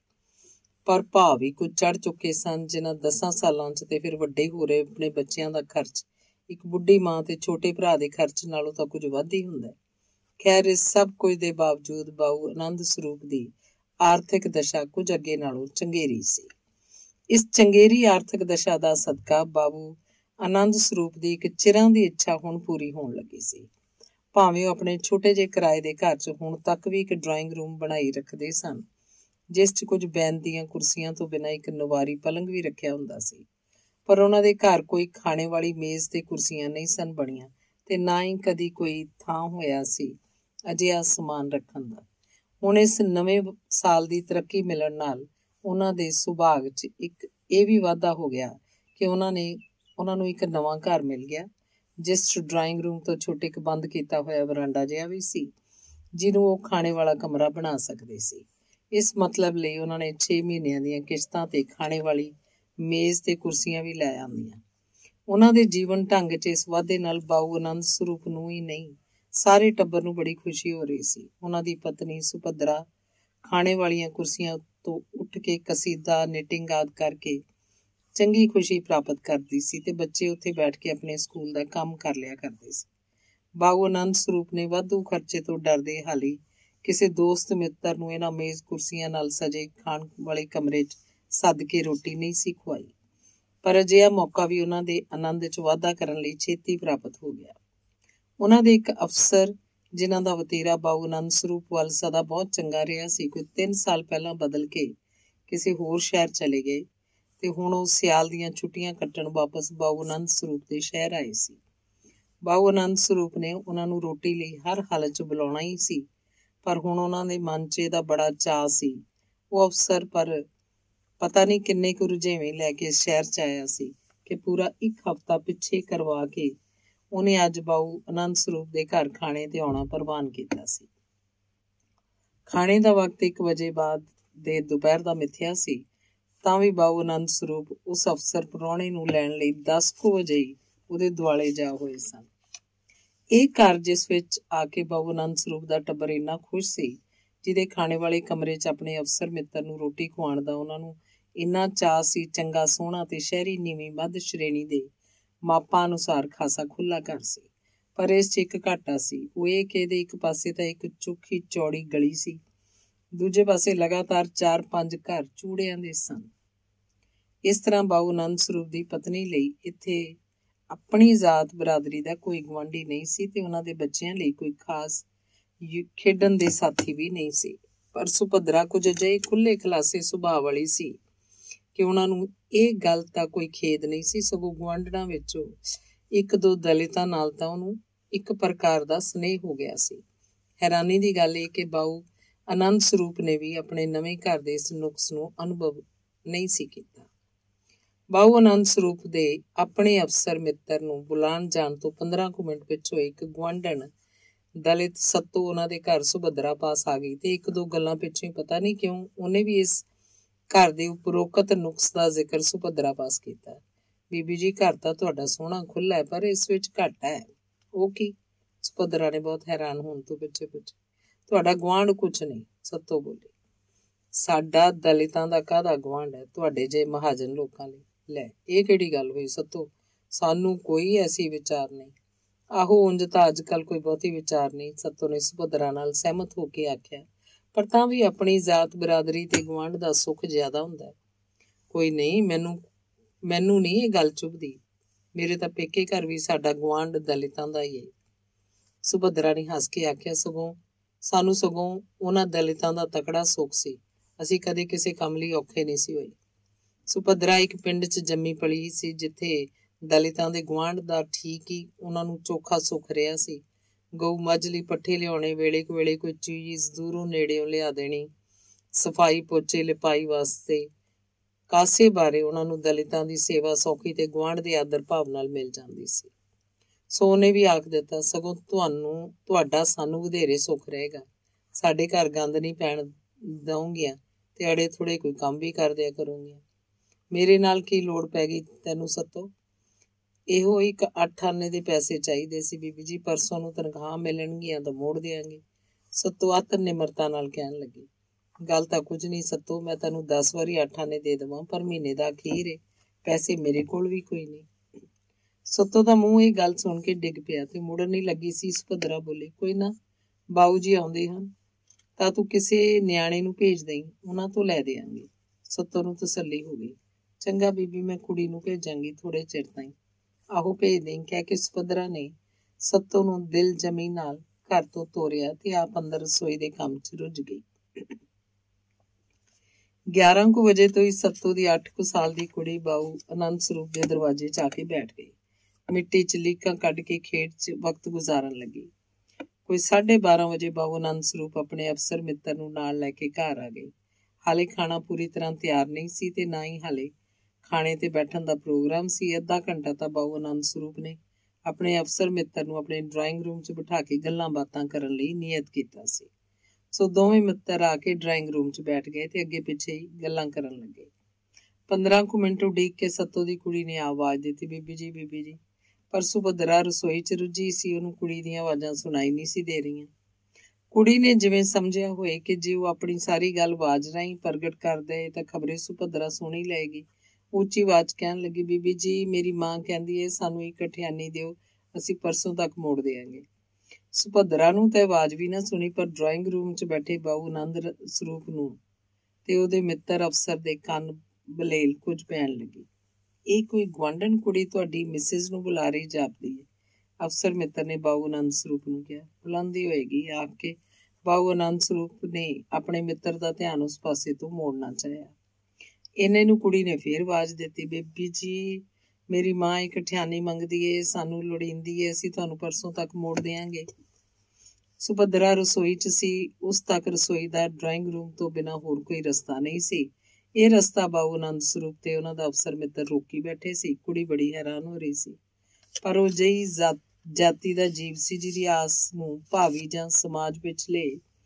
ਪਰ ਭਾਅ ਵੀ ਕੁਝ ਚੜ੍ਹ ਚੁੱਕੇ ਸਨ, ਜਿਨ੍ਹਾਂ 10 ਸਾਲਾਂ 'ਚ ਤੇ ਫਿਰ ਵੱਡੇ ਹੋ ਰਹੇ ਆਪਣੇ ਬੱਚਿਆਂ ਦਾ ਖਰਚ ਇੱਕ ਬੁੱਢੀ ਮਾਂ ਤੇ ਛੋਟੇ ਭਰਾ ਦੇ ਖਰਚ ਨਾਲੋਂ ਤਾਂ ਕੁਝ ਵੱਧ ਹੀ ਹੁੰਦਾ। ਖੈਰ, ਇਸ ਸਭ ਕੁਝ ਦੇ ਬਾਵਜੂਦ ਬਾਊ ਆਨੰਦ ਸਰੂਪ ਦੀ ਆਰਥਿਕ ਦਸ਼ਾ ਕੁਝ ਅੱਗੇ ਨਾਲੋਂ ਚੰਗੇਰੀ ਸੀ। ਇਸ ਚੰਗੇਰੀ ਆਰਥਿਕ ਦਸ਼ਾ ਦਾ ਸਦਕਾ ਬਾਬੂ ਆਨੰਦ ਸਰੂਪ ਦੀ ਇੱਕ ਚਿਰਾਂ ਦੀ ਇੱਛਾ ਹੁਣ ਪੂਰੀ ਹੋਣ ਲੱਗੀ ਸੀ। ਭਾਵੇਂ ਉਹ ਆਪਣੇ ਛੋਟੇ ਜਿਹੇ ਕਿਰਾਏ ਦੇ ਘਰ 'ਚ ਹੁਣ ਤੱਕ ਵੀ ਇੱਕ ਡਰਾਇੰਗ ਰੂਮ ਬਣਾਈ ਰੱਖਦੇ ਸਨ, ਜਿਸ 'ਚ ਕੁਝ ਬੈਂਤ ਦੀਆਂ ਕੁਰਸੀਆਂ ਤੋਂ ਬਿਨਾਂ ਇੱਕ ਨਵਾਰੀ ਪਲੰਗ ਵੀ ਰੱਖਿਆ ਹੁੰਦਾ ਸੀ, ਪਰ ਉਹਨਾਂ ਦੇ ਘਰ ਕੋਈ ਖਾਣੇ ਵਾਲੀ ਮੇਜ਼ ਤੇ ਕੁਰਸੀਆਂ ਨਹੀਂ ਸਨ ਬਣੀਆਂ ਤੇ ਨਾ ਹੀ ਕਦੀ ਕੋਈ ਥਾਂ ਹੋਇਆ ਸੀ ਅਜਿਹਾ ਸਮਾਨ ਰੱਖਣ ਦਾ। ਹੁਣ ਇਸ ਨਵੇਂ ਸਾਲ ਦੀ ਤਰੱਕੀ ਮਿਲਣ ਨਾਲ ਉਹਨਾਂ ਦੇ ਸੁਭਾਗ 'ਚ ਇੱਕ ਇਹ ਵੀ ਵਾਧਾ ਹੋ ਗਿਆ ਕਿ ਉਹਨਾਂ ਨੂੰ ਇੱਕ ਨਵਾਂ ਘਰ ਮਿਲ ਗਿਆ, ਜਿਸ 'ਚ ਡਰਾਇੰਗ ਰੂਮ ਤੋਂ ਛੋਟੇ ਇੱਕ ਬੰਦ ਕੀਤਾ ਹੋਇਆ ਵਰਾਂਡਾ ਜਿਹਾ ਵੀ ਸੀ, ਜਿਹਨੂੰ ਉਹ ਖਾਣੇ ਵਾਲਾ ਕਮਰਾ ਬਣਾ ਸਕਦੇ ਸੀ। ਇਸ ਮਤਲਬ ਲਈ ਉਹਨਾਂ ਨੇ 6 ਮਹੀਨਿਆਂ ਦੀਆਂ ਕਿਸ਼ਤਾਂ ਤੇ ਖਾਣੇ ਵਾਲੀ ਮੇਜ਼ ਤੇ ਕੁਰਸੀਆਂ ਵੀ ਲੈ ਆਉਂਦੀਆਂ। ਉਹਨਾਂ ਦੇ ਜੀਵਨ ਢੰਗ 'ਚ ਇਸ ਵਾਧੇ ਨਾਲ ਬਾਊ ਆਨੰਦ ਸਰੂਪ ਨੂੰ ਹੀ ਨਹੀਂ, ਸਾਰੇ ਟੱਬਰ ਨੂੰ ਬੜੀ ਖੁਸ਼ੀ ਹੋ ਰਹੀ ਸੀ। ਉਹਨਾਂ ਦੀ ਪਤਨੀ ਸੁਭਦਰਾ ਖਾਣੇ ਵਾਲੀਆਂ ਕੁਰਸੀਆਂ ਤੋਂ ਉੱਠ ਕੇ ਕਸੀਦਾ, ਨਿਟਿੰਗ ਆਦਿ ਕਰਕੇ ਚੰਗੀ ਖੁਸ਼ੀ ਪ੍ਰਾਪਤ ਕਰਦੀ ਸੀ ਤੇ ਬੱਚੇ ਉੱਥੇ ਬੈਠ ਕੇ ਆਪਣੇ ਸਕੂਲ ਦਾ ਕੰਮ ਕਰ ਲਿਆ ਕਰਦੇ ਸੀ। ਬਾਊ ਆਨੰਦ ਸਰੂਪ ਨੇ ਵਾਧੂ ਖਰਚੇ ਤੋਂ ਡਰਦੇ ਹਾਲੀ ਕਿਸੇ ਦੋਸਤ ਮਿੱਤਰ ਨੂੰ ਇਹਨਾਂ ਮੇਜ਼ ਕੁਰਸੀਆਂ ਨਾਲ ਸਜੇ ਖਾਣ ਵਾਲੇ ਕਮਰੇ 'ਚ ਸੱਦ ਕੇ ਰੋਟੀ ਨਹੀਂ ਸੀ ਖਵਾਈ, ਪਰ ਅਜਿਹਾ ਮੌਕਾ ਵੀ ਉਹਨਾਂ ਦੇ ਆਨੰਦ 'ਚ ਵਾਧਾ ਕਰਨ ਲਈ ਛੇਤੀ ਪ੍ਰਾਪਤ ਹੋ ਗਿਆ। ਉਹਨਾਂ ਦੇ ਇੱਕ ਅਫਸਰ, ਜਿਨ੍ਹਾਂ ਦਾ ਵਤੀਰਾ ਬਾਊ ਆਨੰਦ ਸਰੂਪ ਵੱਲ ਸਦਾ ਬਹੁਤ ਚੰਗਾ ਰਿਹਾ ਸੀ, ਕੋਈ 3 ਸਾਲ ਪਹਿਲਾਂ ਬਦਲ ਕੇ ਕਿਸੇ ਹੋਰ ਸ਼ਹਿਰ ਚਲੇ ਗਏ ਤੇ ਹੁਣ ਉਹ ਸਿਆਲ ਦੀਆਂ ਛੁੱਟੀਆਂ ਕੱਟਣ ਵਾਪਸ ਬਾਊ ਆਨੰਦ ਸਰੂਪ ਦੇ ਸ਼ਹਿਰ ਆਏ ਸੀ। ਬਾਊ ਆਨੰਦ ਸਰੂਪ ਨੇ ਉਹਨਾਂ ਨੂੰ ਰੋਟੀ ਲਈ ਹਰ ਹਾਲਤ 'ਚ ਬੁਲਾਉਣਾ ਹੀ ਸੀ, ਪਰ ਹੁਣ ਉਹਨਾਂ ਦੇ ਮਨ 'ਚ ਇਹਦਾ ਬੜਾ ਚਾਅ ਸੀ। ਉਹ ਅਫਸਰ ਪਰ ਪਤਾ ਨਹੀਂ ਕਿੰਨੇ ਕੁ ਰੁਝੇਵੇਂ ਲੈ ਕੇ ਸ਼ਹਿਰ 'ਚ ਆਇਆ ਸੀ ਕਿ ਪੂਰਾ 1 ਹਫ਼ਤਾ ਪਿੱਛੇ ਕਰਵਾ ਕੇ ਉਹਨੇ ਅੱਜ ਬਾਊ ਆਨੰਦ ਸਰੂਪ ਦੇ ਘਰ ਖਾਣੇ ਤੇ ਆਉਣਾ ਪ੍ਰਵਾਨ ਕੀਤਾ ਸੀ। ਖਾਣੇ ਦਾ ਵਕਤ 1 ਵਜੇ ਬਾਅਦ ਦੇ ਦੁਪਹਿਰ ਦਾ ਮਿਥਿਆ ਸੀ, ਤਾਂ ਵੀ ਬਾਊ ਆਨੰਦ ਸਰੂਪ ਉਸ ਅਫਸਰ ਪ੍ਰਾਹੁਣੇ ਨੂੰ ਲੈਣ ਲਈ 10 ਕੁ ਵਜੇ ਹੀ ਉਹਦੇ ਦੁਆਲੇ ਜਾ ਹੋਏ ਸਨ। ਇਹ ਘਰ ਜਿਸ ਵਿੱਚ ਆ ਕੇ ਬਾਊ ਆਨੰਦ ਸਰੂਪ ਦਾ ਟੱਬਰ ਇੰਨਾ ਖੁਸ਼ ਸੀ, ਜਿਹਦੇ ਖਾਣੇ ਵਾਲੇ ਕਮਰੇ 'ਚ ਆਪਣੇ ਅਫਸਰ ਮਿੱਤਰ ਨੂੰ ਰੋਟੀ ਖਵਾਉਣ ਦਾ ਉਹਨਾਂ ਨੂੰ ਇੰਨਾ ਚਾਅ ਸੀ, ਚੰਗਾ ਸੋਹਣਾ ਤੇ ਸ਼ਹਿਰੀ ਨੀਵੀਂ ਮੱਧ ਸ਼੍ਰੇਣੀ ਦੇ ਮਾਪਾਂ ਅਨੁਸਾਰ ਖਾਸਾ ਖੁੱਲਾ ਘਰ ਸੀ, ਪਰ ਇਸ 'ਚ ਇੱਕ ਘਾਟਾ ਸੀ। ਉਹ ਇਹ ਕਿ ਇਹਦੇ ਇੱਕ ਪਾਸੇ ਤਾਂ ਇੱਕ ਚੋਖੀ ਚੌੜੀ ਗਲੀ ਸੀ, ਦੂਜੇ ਪਾਸੇ ਲਗਾਤਾਰ 4-5 ਘਰ ਚੂੜਿਆਂ ਦੇ ਸਨ। ਇਸ ਤਰ੍ਹਾਂ ਬਾਊ ਆਨੰਦ ਸਰੂਪ ਦੀ ਪਤਨੀ ਲਈ ਇੱਥੇ ਆਪਣੀ ਜ਼ਾਤ ਬਰਾਦਰੀ ਦਾ ਕੋਈ ਗੁਆਂਢੀ ਨਹੀਂ ਸੀ ਤੇ ਉਹਨਾਂ ਦੇ ਬੱਚਿਆਂ ਲਈ ਕੋਈ ਖਾਸ ਖੇਡਣ ਦੇ ਸਾਥੀ ਵੀ ਨਹੀਂ ਸੀ। ਪਰ ਸੁਭਦਰਾ ਕੁਝ ਅਜਿਹੇ ਖੁੱਲੇ ਖਲਾਸੇ ਸੁਭਾਅ ਵਾਲੀ ਸੀ ਕਿ ਉਹਨਾਂ ਨੂੰ ਇਹ ਗੱਲ ਤਾਂ ਕੋਈ ਖੇਦ ਨਹੀਂ ਸੀ, ਸਗੋਂ ਗੁਆਂਢਣਾਂ ਵਿੱਚੋਂ ਇੱਕ ਦੋ ਦਲਿਤਾਂ ਨਾਲ ਤਾਂ ਉਹਨੂੰ ਇੱਕ ਪ੍ਰਕਾਰ ਦਾ ਸਨੇਹ ਹੋ ਗਿਆ ਸੀ। ਹੈਰਾਨੀ ਦੀ ਗੱਲ ਇਹ ਕਿ ਬਾਊ ਆਨੰਦ ਸਰੂਪ ਨੇ ਵੀ ਆਪਣੇ ਨਵੇਂ ਘਰ ਦੇ ਇਸ ਨੁਕਸ ਨੂੰ ਅਨੁਭਵ ਨਹੀਂ ਸੀ ਕੀਤਾ। ਬਾਊ ਆਨੰਦ ਸਰੂਪ ਦੇ ਆਪਣੇ ਅਫਸਰ ਮਿੱਤਰ ਨੂੰ ਬੁਲਾਉਣ ਜਾਣ ਤੋਂ 15 ਕੁ ਮਿੰਟ ਪਿੱਛੋਂ ਇੱਕ ਗੁਆਂਢਣ ਦਲਿਤ ਸੱਤੂ ਉਹਨਾਂ ਦੇ ਘਰ ਸੁਭਦਰਾ ਪਾਸ ਆ ਗਈ ਤੇ ਇੱਕ ਦੋ ਗੱਲਾਂ ਪਿੱਛੋਂ ਹੀ ਪਤਾ ਨਹੀਂ ਕਿਉਂ ਉਹਨੇ ਵੀ ਇਸ ਘਰ ਦੇ ਉਪਰੋਕਤ ਨੁਕਸ ਦਾ ਜ਼ਿਕਰ ਸੁਭਦਰਾ ਪਾਸ ਕੀਤਾ। ਬੀਬੀ ਜੀ, ਘਰ ਤਾਂ ਤੁਹਾਡਾ ਸੋਹਣਾ ਖੁੱਲਾ ਹੈ, ਪਰ ਇਸ ਵਿੱਚ ਘਾਟਾ ਹੈ। ਉਹ ਕੀ? ਸੁਭਦਰਾ ਨੇ ਬਹੁਤ ਹੈਰਾਨ ਹੋਣ ਤੋਂ ਪਿੱਛੇ ਪੁੱਛਿਆ। ਤੁਹਾਡਾ ਗੁਆਂਢ ਕੁਛ ਨਹੀਂ, ਸੱਤੋ ਬੋਲੀ। ਸਾਡਾ ਦਲਿਤਾਂ ਦਾ ਕਾਹਦਾ ਗੁਆਂਢ ਹੈ ਤੁਹਾਡੇ ਜੇ ਮਹਾਜਨ ਲੋਕਾਂ ਲਈ? ਲੈ, ਇਹ ਕਿਹੜੀ ਗੱਲ ਹੋਈ ਸੱਤੋ? ਸਾਨੂੰ ਕੋਈ ਐਸੀ ਵਿਚਾਰ ਨਹੀਂ। ਆਹੋ, ਉਂਝ ਤਾਂ ਅੱਜ ਕੱਲ ਕੋਈ ਬਹੁਤੀ ਵਿਚਾਰ ਨਹੀਂ, ਸੱਤੋ ਨੇ ਸੁਭਦਰਾ ਨਾਲ ਸਹਿਮਤ ਹੋ ਕੇ ਆਖਿਆ। ਪਰ ਤਾਂ ਵੀ ਆਪਣੀ ਜ਼ਾਤ ਬਰਾਦਰੀ ਤੇ ਗੁਆਂਢ ਦਾ ਸੁੱਖ ਜ਼ਿਆਦਾ ਹੁੰਦਾ। ਕੋਈ ਨਹੀਂ, ਮੈਨੂੰ ਨਹੀਂ ਇਹ ਗੱਲ ਚੁੱਭਦੀ। ਮੇਰੇ ਤਾਂ ਪੇਕੇ ਘਰ ਵੀ ਸਾਡਾ ਗੁਆਂਢ ਦਲਿਤਾਂ ਦਾ ਹੀ ਹੈ। ਸੁਭਦਰਾ ਨੇ ਹੱਸ ਕੇ ਆਖਿਆ, ਸਾਨੂੰ ਉਹਨਾਂ ਦਲਿਤਾਂ ਦਾ ਤਕੜਾ ਸੁੱਖ ਸੀ। ਅਸੀਂ ਕਦੇ ਕਿਸੇ ਕੰਮ ਲਈ ਔਖੇ ਨਹੀਂ ਸੀ ਹੋਏ। ਸੁਭਦਰਾ ਇੱਕ ਪਿੰਡ 'ਚ ਜੰਮੀ ਪਲੀ ਸੀ ਜਿੱਥੇ ਦਲਿਤਾਂ ਦੇ ਗੁਆਂਢ ਦਾ ਠੀਕ ਹੀ ਉਹਨਾਂ ਨੂੰ ਚੋਖਾ ਸੁੱਖ ਰਿਹਾ ਸੀ। ਗਊ ਮੱਝ ਲਈ ਪੱਠੇ ਲਿਆਉਣੇ, ਵੇਲੇ ਕੁ ਵੇਲੇ ਕੋਈ ਚੀਜ਼ ਦੂਰੋਂ ਨੇੜਿਓਂ ਲਿਆ ਦੇਣੀ, ਸਫਾਈ ਪੋਚੇ ਲਿਪਾਈ ਵਾਸਤੇ ਕਾਸੇ ਬਾਰੇ ਉਹਨਾਂ ਨੂੰ ਦਲਿਤਾਂ ਦੀ ਸੇਵਾ ਸੌਖੀ ਤੇ ਗੁਆਂਢ ਦੇ ਆਦਰ ਭਾਵ ਨਾਲ ਮਿਲ ਜਾਂਦੀ ਸੀ। ਸੋ ਉਹਨੇ ਵੀ ਆਖ ਦਿੱਤਾ, ਸਗੋਂ ਤੁਹਾਡਾ ਸਾਨੂੰ ਵਧੇਰੇ ਸੁੱਖ ਰਹੇਗਾ। ਸਾਡੇ ਘਰ ਗੰਦ ਨਹੀਂ ਪੈਣ ਦਊਂਗੀਆਂ ਤੇ ਅੜੇ ਥੋੜੇ ਕੋਈ ਕੰਮ ਵੀ ਕਰ ਦਿਆ ਕਰੂੰਗੀਆਂ। ਮੇਰੇ ਨਾਲ ਕੀ ਲੋੜ ਪੈ ਗਈ ਤੈਨੂੰ ਸੱਤੋ? ਇਹੋ ਇੱਕ 8 ਆਨੇ ਦੇ ਪੈਸੇ ਚਾਹੀਦੇ ਸੀ ਬੀਬੀ ਜੀ, ਪਰਸੋਂ ਨੂੰ ਤਨਖਾਹ ਮਿਲਣਗੀਆਂ ਤਾਂ ਮੋੜ ਦਿਆਂਗੇ। ਸੱਤੋ ਅਤ ਨਿਮਰਤਾ ਨਾਲ ਕਹਿਣ ਲੱਗੀ। ਗੱਲ ਤਾਂ ਕੁਝ ਨਹੀਂ ਸੱਤੋ, ਮੈਂ ਤੈਨੂੰ 10 ਵਾਰੀ 8 ਆਨੇ ਦੇ ਦੇਵਾਂ, ਪਰ ਮਹੀਨੇ ਦਾ ਅਖੀਰ ਏ, ਪੈਸੇ ਮੇਰੇ ਕੋਲ ਵੀ ਕੋਈ ਨਹੀਂ। ਸੱਤੋ ਦਾ ਮੂੰਹ ਇਹ ਗੱਲ ਸੁਣ ਕੇ ਡਿੱਗ ਪਿਆ ਤੇ ਮੁੜਨ ਨਹੀਂ ਲੱਗੀ ਸੀ। ਸੁਭਦਰਾ ਬੋਲੀ, ਕੋਈ ਨਾ, ਬਾਊ ਜੀ ਆਉਂਦੇ ਹਨ ਤਾਂ ਤੂੰ ਕਿਸੇ ਨਿਆਣੇ ਨੂੰ ਭੇਜ ਦੇਈਂ, ਉਹਨਾਂ ਤੋਂ ਲੈ ਦੇਾਂਗੇ। ਸੱਤੋ ਨੂੰ ਤਸੱਲੀ ਹੋ ਗਈ। ਚੰਗਾ ਬੀਬੀ, ਮੈਂ ਕੁੜੀ ਨੂੰ ਭੇਜਾਂਗੀ ਥੋੜੇ ਚਿਰ ਤਾਈਂ। ਆਹੋ, ਭੇਜ ਦੇਈਂ, ਕਹਿ ਕੇ ਸੁਭਦਰਾ ਨੇ ਸੱਤੋ ਨੂੰ ਦਿਲ ਜਮੀ ਨਾਲ ਘਰ ਤੋਂ ਤੋਰਿਆ ਤੇ ਆਪ ਅੰਦਰ ਰਸੋਈ ਦੇ ਕੰਮ 'ਚ ਰੁੱਝ ਗਈ। 11 ਕੁ ਵਜੇ ਤੋਂ ਹੀ ਸੱਤੋ ਦੀ 8 ਕੁ ਸਾਲ ਦੀ ਕੁੜੀ ਬਾਊ ਆਨੰਦ ਸਰੂਪ ਦੇ ਦਰਵਾਜ਼ੇ 'ਚ ਆ ਕੇ ਬੈਠ ਗਈ। ਮਿੱਟੀ 'ਚ ਲੀਕਾਂ ਕੱਢ ਕੇ ਖੇਡ 'ਚ ਵਕਤ ਗੁਜ਼ਾਰਨ ਲੱਗੀ। ਕੋਈ 12:30 ਵਜੇ ਬਾਊ ਆਨੰਦ ਸਰੂਪ ਆਪਣੇ ਅਫਸਰ ਮਿੱਤਰ ਨੂੰ ਨਾਲ ਲੈ ਕੇ ਘਰ ਆ ਗਈ। ਹਾਲੇ ਖਾਣਾ ਪੂਰੀ ਤਰ੍ਹਾਂ ਤਿਆਰ ਨਹੀਂ ਸੀ ਤੇ ਨਾ ਹੀ ਹਾਲੇ ਖਾਣੇ ਤੇ ਬੈਠਣ ਦਾ ਪ੍ਰੋਗਰਾਮ ਸੀ। ਅੱਧਾ ਘੰਟਾ ਤਾਂ ਬਾਊ ਆਨੰਦ ਸਰੂਪ ਨੇ ਆਪਣੇ ਅਫਸਰ ਮਿੱਤਰ ਨੂੰ ਆਪਣੇ ਡਰਾਇੰਗ ਰੂਮ 'ਚ ਬਿਠਾ ਕੇ ਗੱਲਾਂ ਬਾਤਾਂ ਕਰਨ ਲਈ ਨਿਯਤ ਕੀਤਾ ਸੀ। ਸੋ ਦੋਵੇਂ ਮਿੱਤਰ ਆ ਕੇ ਡਰਾਇੰਗ ਰੂਮ 'ਚ ਬੈਠ ਗਏ ਤੇ ਅੱਗੇ ਪਿੱਛੇ ਹੀ ਗੱਲਾਂ ਕਰਨ ਲੱਗੇ। 15 ਕੁ ਮਿੰਟ ਉਡੀਕ ਕੇ ਸੱਤੋ ਦੀ ਕੁੜੀ ਨੇ ਆਵਾਜ਼ ਦਿੱਤੀ, ਬੀਬੀ ਜੀ, ਬੀਬੀ ਜੀ। ਪਰ ਸੁਭਦਰਾ ਰਸੋਈ 'ਚ ਰੁੱਝੀ ਸੀ, ਉਹਨੂੰ ਕੁੜੀ ਦੀਆਂ ਆਵਾਜ਼ਾਂ ਸੁਣਾਈ ਨਹੀਂ ਸੀ ਦੇ ਰਹੀਆਂ। ਕੁੜੀ ਨੇ ਜਿਵੇਂ ਸਮਝਿਆ ਹੋਏ ਕਿ ਜੇ ਉਹ ਆਪਣੀ ਸਾਰੀ ਗੱਲ ਆਵਾਜ਼ ਰਾਹੀਂ ਪ੍ਰਗਟ ਕਰ ਦੇ ਤਾਂ ਖਬਰੇ ਸੁਭਦਰਾ ਸੁਣ ਹੀ ਲਏਗੀ। ਉੱਚੀ ਆਵਾਜ਼ ਕਹਿਣ ਲੱਗੀ, ਬੀਬੀ ਜੀ, ਮੇਰੀ ਮਾਂ ਕਹਿੰਦੀ ਹੈ ਸਾਨੂੰ ਇੱਕ ਠਿਆਨੀ ਦਿਓ, ਅਸੀਂ ਪਰਸੋਂ ਤੱਕ ਮੋੜ ਦੇਾਂਗੇ। ਸੁਭਦਰਾ ਨੂੰ ਤਾਂ ਆਵਾਜ਼ ਵੀ ਨਾ ਸੁਣੀ, ਪਰ ਡਰਾਇੰਗ ਰੂਮ 'ਚ ਬੈਠੇ ਬਾਊ ਆਨੰਦ ਸਰੂਪ ਨੂੰ ਤੇ ਉਹਦੇ ਮਿੱਤਰ ਅਫਸਰ ਦੇ ਕੰਨ ਬਲੇਲ ਕੁਝ ਪੈਣ ਲੱਗੀ। ਇਹ ਕੋਈ ਗੁਆਂਢਣ ਕੁੜੀ ਤੁਹਾਡੀ ਮਿਸਿਸ ਨੂੰ ਬੁਲਾ ਰਹੀ ਜਾਪਦੀ ਹੈ, ਅਫਸਰ ਮਿੱਤਰ ਨੇ ਬਾਊ ਆਨੰਦ ਸਰੂਪ ਨੂੰ ਕਿਹਾ। ਬੁਲਾਉਂਦੀ ਹੋਏਗੀ, ਆਖ ਕੇ ਬਾਊ ਆਨੰਦ ਸਰੂਪ ਨੇ ਆਪਣੇ ਮਿੱਤਰ ਦਾ ਧਿਆਨ ਉਸ ਪਾਸੇ ਤੋਂ ਮੋੜਨਾ ਚਾਹਿਆ। ਇੰਨੇ ਨੂੰ ਕੁੜੀ ਨੇ ਫੇਰ ਆਵਾਜ਼ ਦਿੱਤੀ, ਬੀਬੀ ਜੀ, ਮੇਰੀ ਮਾਂ ਇੱਕ ਠਿਆਨੀ ਮੰਗਦੀ ਏ, ਸਾਨੂੰ ਲੋੜੀਂਦੀ ਏ, ਅਸੀਂ ਤੁਹਾਨੂੰ ਪਰਸੋਂ ਤੱਕ ਮੋੜ ਦੇਾਂਗੇ। ਸੁਭਦਰਾ ਰਸੋਈ 'ਚ ਸੀ, ਉਸ ਤੱਕ ਰਸੋਈ ਦਾ ਡਰਾਇੰਗ ਰੂਮ ਤੋਂ ਬਿਨਾਂ ਹੋਰ ਕੋਈ ਰਸਤਾ ਨਹੀਂ ਸੀ। ਇਹ ਰਸਤਾ ਬਾਊ ਆਨੰਦ ਸਰੂਪ ਤੇ ਉਹਨਾਂ ਦਾ ਅਫਸਰ ਮਿੱਤਰ ਰੋਕੀ ਬੈਠੇ ਸੀ। ਕੁੜੀ ਬੜੀ ਹੈਰਾਨ ਹੋ ਰਹੀ ਸੀ, ਪਰ ਉਹ ਜਿਹੀ ਜਾਤੀ ਦਾ ਜੀਵ ਸੀ ਜਿਹਦੀ ਆਸ ਨੂੰ ਭਾਵੀ ਜਾਂ ਸਮਾਜ ਪਿਛਲੇ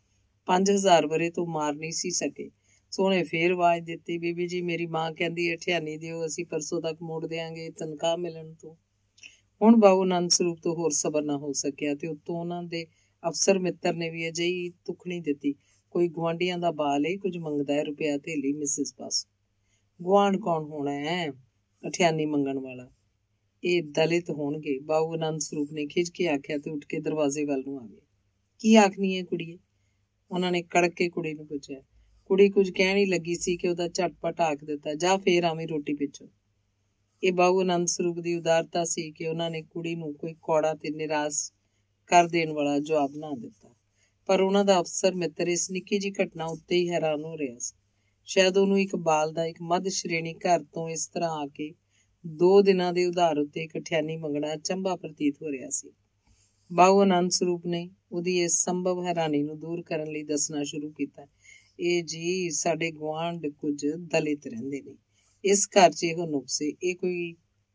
5000 ਵਰੇ ਤੋਂ ਮਾਰ ਨਹੀਂ ਸੀ ਸਕੇ। ਸੋ ਉਹਨੇ ਫੇਰ ਆਵਾਜ਼ ਦਿੱਤੀ, ਬੀਬੀ ਜੀ, ਮੇਰੀ ਮਾਂ ਕਹਿੰਦੀ ਹੈ ਠਿਆਨੀ ਦਿਓ, ਅਸੀਂ ਪਰਸੋਂ ਤੱਕ ਮੋੜ ਦਿਆਂਗੇ ਤਨਖਾਹ ਮਿਲਣ ਤੋਂ। ਹੁਣ ਬਾਊ ਆਨੰਦ ਸਰੂਪ ਤੋਂ ਹੋਰ ਸਬਰ ਨਾ ਹੋ ਸਕਿਆ ਤੇ ਉੱਤੋਂ ਉਹਨਾਂ ਦੇ ਅਫਸਰ ਮਿੱਤਰ ਨੇ ਵੀ ਅਜਿਹੀ ਤੁਖਣੀ ਦਿੱਤੀ, ਕੋਈ ਗੁਆਂਢੀਆਂ ਦਾ ਬਾਲ ਏ, ਕੁਝ ਮੰਗਦਾ ਹੈ ਰੁਪਇਆ ਧੇਲੀ ਮਿਸਿਸ ਪਾਸੋਂ। ਗੁਆਂਢ ਕੌਣ ਹੋਣਾ ਹੈ ਠਿਆਨੀ ਮੰਗਣ ਵਾਲਾ? ਇਹ ਦਲਿਤ ਹੋਣਗੇ। ਬਾਊ ਆਨੰਦ ਸਰੂਪ ਨੇ ਖਿੱਚ ਕੇ ਆਖਿਆ ਤੇ ਉੱਠ ਕੇ ਦਰਵਾਜ਼ੇ ਵੱਲ ਨੂੰ ਆ ਗਏ। ਕੀ ਆਖਣੀ ਹੈ ਕੁੜੀਏ? ਉਹਨਾਂ ਨੇ ਕੜਕ ਕੇ ਕੁੜੀ ਨੂੰ ਪੁੱਛਿਆ। ਕੁੜੀ ਕੁਝ ਕਹਿਣ ਹੀ ਲੱਗੀ ਸੀ ਕਿ ਉਹਦਾ ਝਟਪਟ ਆਖ ਦਿੱਤਾ, ਜਾ ਫੇਰ ਆਵੀਂ ਰੋਟੀ ਪਿੱਛੋਂ। ਇਹ ਬਾਊ ਆਨੰਦ ਸਰੂਪ ਦੀ ਉਦਾਰਤਾ ਸੀ ਕਿ ਉਹਨਾਂ ਨੇ ਕੁੜੀ ਨੂੰ ਕੋਈ ਕੌੜਾ ਤੇ ਨਿਰਾਸ਼ ਕਰ ਦੇਣ ਵਾਲਾ ਜਵਾਬ ਨਾ ਦਿੱਤਾ। ਪਰ ਉਹਨਾਂ ਦਾ ਅਫਸਰ ਮਿੱਤਰ ਇਸ ਨਿੱਕੀ ਜਿਹੀ ਘਟਨਾ ਉੱਤੇ ਹੀ ਹੈਰਾਨ ਹੋ ਰਿਹਾ ਸੀ। ਸ਼ਾਇਦ ਉਹਨੂੰ ਇੱਕ ਬਾਲ ਦਾ ਇੱਕ ਮੱਧ ਸ਼੍ਰੇਣੀ ਘਰ ਤੋਂ ਇਸ ਤਰ੍ਹਾਂ ਆ ਕੇ 2 ਦਿਨਾਂ ਦੇ ਉਧਾਰ ਉੱਤੇ ਕਠਿਆਨੀ ਮੰਗਣਾ ਅਚੰਭਾ ਪ੍ਰਤੀਤ ਹੋ ਰਿਹਾ ਸੀ। ਬਾਊ ਆਨੰਦ ਸਰੂਪ ਨੇ ਉਹਦੀ ਇਸ ਸੰਭਵ ਹੈਰਾਨੀ ਨੂੰ ਦੂਰ ਕਰਨ ਲਈ ਦੱਸਣਾ ਸ਼ੁਰੂ ਕੀਤਾ। ਇਹ ਜੀ ਸਾਡੇ ਗੁਆਂਢ ਕੁਝ ਦਲਿਤ ਰਹਿੰਦੇ ਨੇ। ਇਸ ਘਰ 'ਚ ਇਹੋ ਨੁਕਸੇ। ਇਹ ਕੋਈ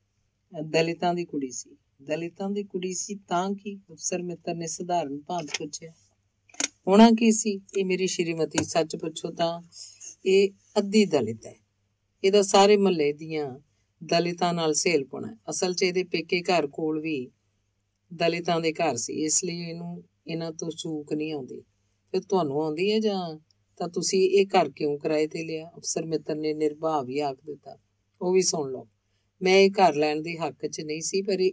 ਦਲਿਤਾਂ ਦੀ ਕੁੜੀ ਸੀ। ਦਲਿਤਾਂ ਦੀ ਕੁੜੀ ਸੀ ਤਾਂ ਕੀ? ਅਫਸਰ ਮਿੱਤਰ ਨੇ ਸਧਾਰਨ ਭਾਂਤ ਪੁੱਛਿਆ। ਹੋਣਾ ਕੀ ਸੀ? ਇਹ ਮੇਰੀ ਸ਼੍ਰੀਮਤੀ, ਸੱਚ ਪੁੱਛੋ ਤਾਂ ਇਹ ਅੱਧੀ ਦਲਿਤ ਹੈ। ਇਹਦਾ ਸਾਰੇ ਮਹੱਲੇ ਦੀਆਂ ਦਲਿਤਾਂ ਨਾਲ ਸਹੇਲਪੁਣਾ ਹੈ। ਅਸਲ 'ਚ ਇਹਦੇ ਪੇਕੇ ਘਰ ਕੋਲ ਵੀ ਦਲਿਤਾਂ ਦੇ ਘਰ ਸੀ, ਇਸ ਲਈ ਇਹਨੂੰ ਇਹਨਾਂ ਤੋਂ ਚੂਕ ਨਹੀਂ ਆਉਂਦੀ। ਫਿਰ ਤੁਹਾਨੂੰ ਆਉਂਦੀ ਹੈ ਜਾਂ ਤਾਂ ਤੁਸੀਂ ਇਹ ਘਰ ਕਿਉਂ ਕਿਰਾਏ ਤੇ ਲਿਆ? ਅਫਸਰ ਮਿੱਤਰ ਨੇ ਨਿਰਭਾਵ ਹੀ ਆਖ ਦਿੱਤਾ। ਉਹ ਵੀ ਸੁਣ ਲਓ, ਮੈਂ ਇਹ ਘਰ ਲੈਣ ਦੇ ਹੱਕ 'ਚ ਨਹੀਂ ਸੀ, ਪਰ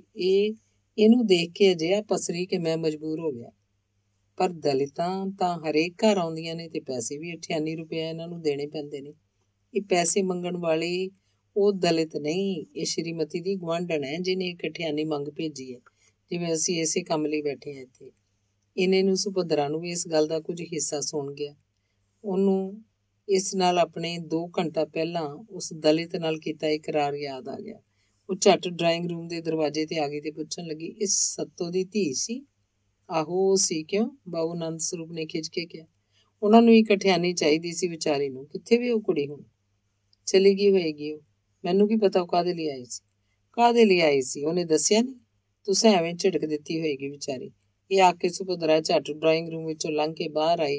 ਇਹਨੂੰ ਦੇਖ ਕੇ ਅਜਿਹਾ ਪਸਰੀ ਕਿ ਮੈਂ ਮਜਬੂਰ ਹੋ ਗਿਆ। ਪਰ ਦਲਿਤਾਂ ਤਾਂ ਹਰੇਕ ਘਰ ਆਉਂਦੀਆਂ ਨੇ ਤੇ ਪੈਸੇ ਵੀ 98 ਰੁਪਏ ਇਹਨਾਂ ਨੂੰ ਦੇਣੇ ਪੈਂਦੇ ਨੇ। ਇਹ ਪੈਸੇ ਮੰਗਣ ਵਾਲੀ ਉਹ ਦਲਿਤ ਨਹੀਂ, ਇਹ ਸ਼੍ਰੀਮਤੀ ਦੀ ਗੁਆਂਢਣ ਹੈ ਜਿਹਨੇ ਇੱਕ 98 ਮੰਗ ਭੇਜੀ ਹੈ। ਜਿਵੇਂ ਅਸੀਂ ਇਸੇ ਕੰਮ ਲਈ ਬੈਠੇ ਹਾਂ ਇੱਥੇ। ਇਹਨੇ ਨੂੰ ਸੁਭਦਰਾ ਨੂੰ ਵੀ ਇਸ ਗੱਲ ਦਾ ਕੁਝ ਹਿੱਸਾ ਸੁਣ ਗਿਆ। ਉਹਨੂੰ ਇਸ ਨਾਲ ਆਪਣੇ 2 ਘੰਟਾ ਪਹਿਲਾਂ ਉਸ ਦਲਿਤ ਨਾਲ ਕੀਤਾ ਇਕਰਾਰ ਯਾਦ ਆ ਗਿਆ। ਉਹ ਝੱਟ ਡਰਾਇੰਗ ਰੂਮ ਦੇ ਦਰਵਾਜ਼ੇ ਤੇ ਆ ਗਈ ਤੇ ਪੁੱਛਣ ਲੱਗੀ, ਇਸ ਸੱਤੋ ਦੀ ਧੀ ਸੀ? ਆਹੋ ਸੀ। ਕਿਉਂ? ਬਾਊ ਆਨੰਦ ਸਰੂਪ ਨੇ ਖਿੱਚ ਕੇ ਕਿਹਾ। ਉਹਨਾਂ ਨੂੰ ਇੱਕ 98 ਚਾਹੀਦੀ ਸੀ ਵਿਚਾਰੀ ਨੂੰ। ਕਿੱਥੇ ਵੀ ਉਹ ਕੁੜੀ ਹੁਣ? ਚਲੀ ਗਈ ਹੋਏਗੀ ਉਹ। ਮੈਨੂੰ ਕੀ ਪਤਾ ਉਹ ਕਾਹਦੇ ਲਈ ਆਈ ਸੀ। ਕਾਹਦੇ ਲਈ ਆਈ ਸੀ ਉਹਨੇ ਦੱਸਿਆ ਨਹੀਂ? ਤੁਸੀਂ ਐਵੇਂ ਝਿੜਕ ਦਿੱਤੀ ਹੋਏਗੀ ਵਿਚਾਰੀ। ਇਹ ਆ ਕੇ ਸੁਭਦਰਾ ਝੱਟ ਡਰਾਇੰਗ ਰੂਮ ਵਿੱਚੋਂ ਲੰਘ ਕੇ ਬਾਹਰ ਆਈ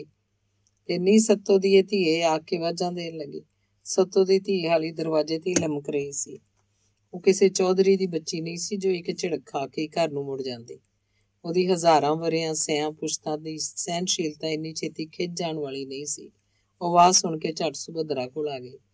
ਤੇ ਨੀ ਸੱਤੋ ਦੀ ਇਹ ਧੀਏ ਆ ਕੇ ਵਾਜਾਂ ਦੇਣ ਲੱਗੀ। ਸੱਤੋ ਦੀ ਧੀ ਹਾਲੀ ਦਰਵਾਜ਼ੇ ਤੇ ਹੀ ਲਮਕ ਰਹੀ ਸੀ। ਉਹ ਕਿਸੇ ਚੌਧਰੀ ਦੀ ਬੱਚੀ ਨਹੀਂ ਸੀ ਜੋ ਇੱਕ ਝਿੜਕ ਖਾ ਕੇ ਘਰ ਨੂੰ ਮੁੜ ਜਾਂਦੀ। ਉਹਦੀ ਹਜ਼ਾਰਾਂ ਵਰ੍ਹਿਆਂ ਸਿਆਂ ਪੁਸ਼ਤਾਂ ਦੀ ਸਹਿਣਸ਼ੀਲਤਾ ਇੰਨੀ ਛੇਤੀ ਖਿੱਚ ਜਾਣ ਵਾਲੀ ਨਹੀਂ ਸੀ। ਉਹ ਆਵਾਜ਼ ਸੁਣ ਕੇ ਝੱਟ ਸੁਭਦਰਾ ਕੋਲ ਆ ਗਈ।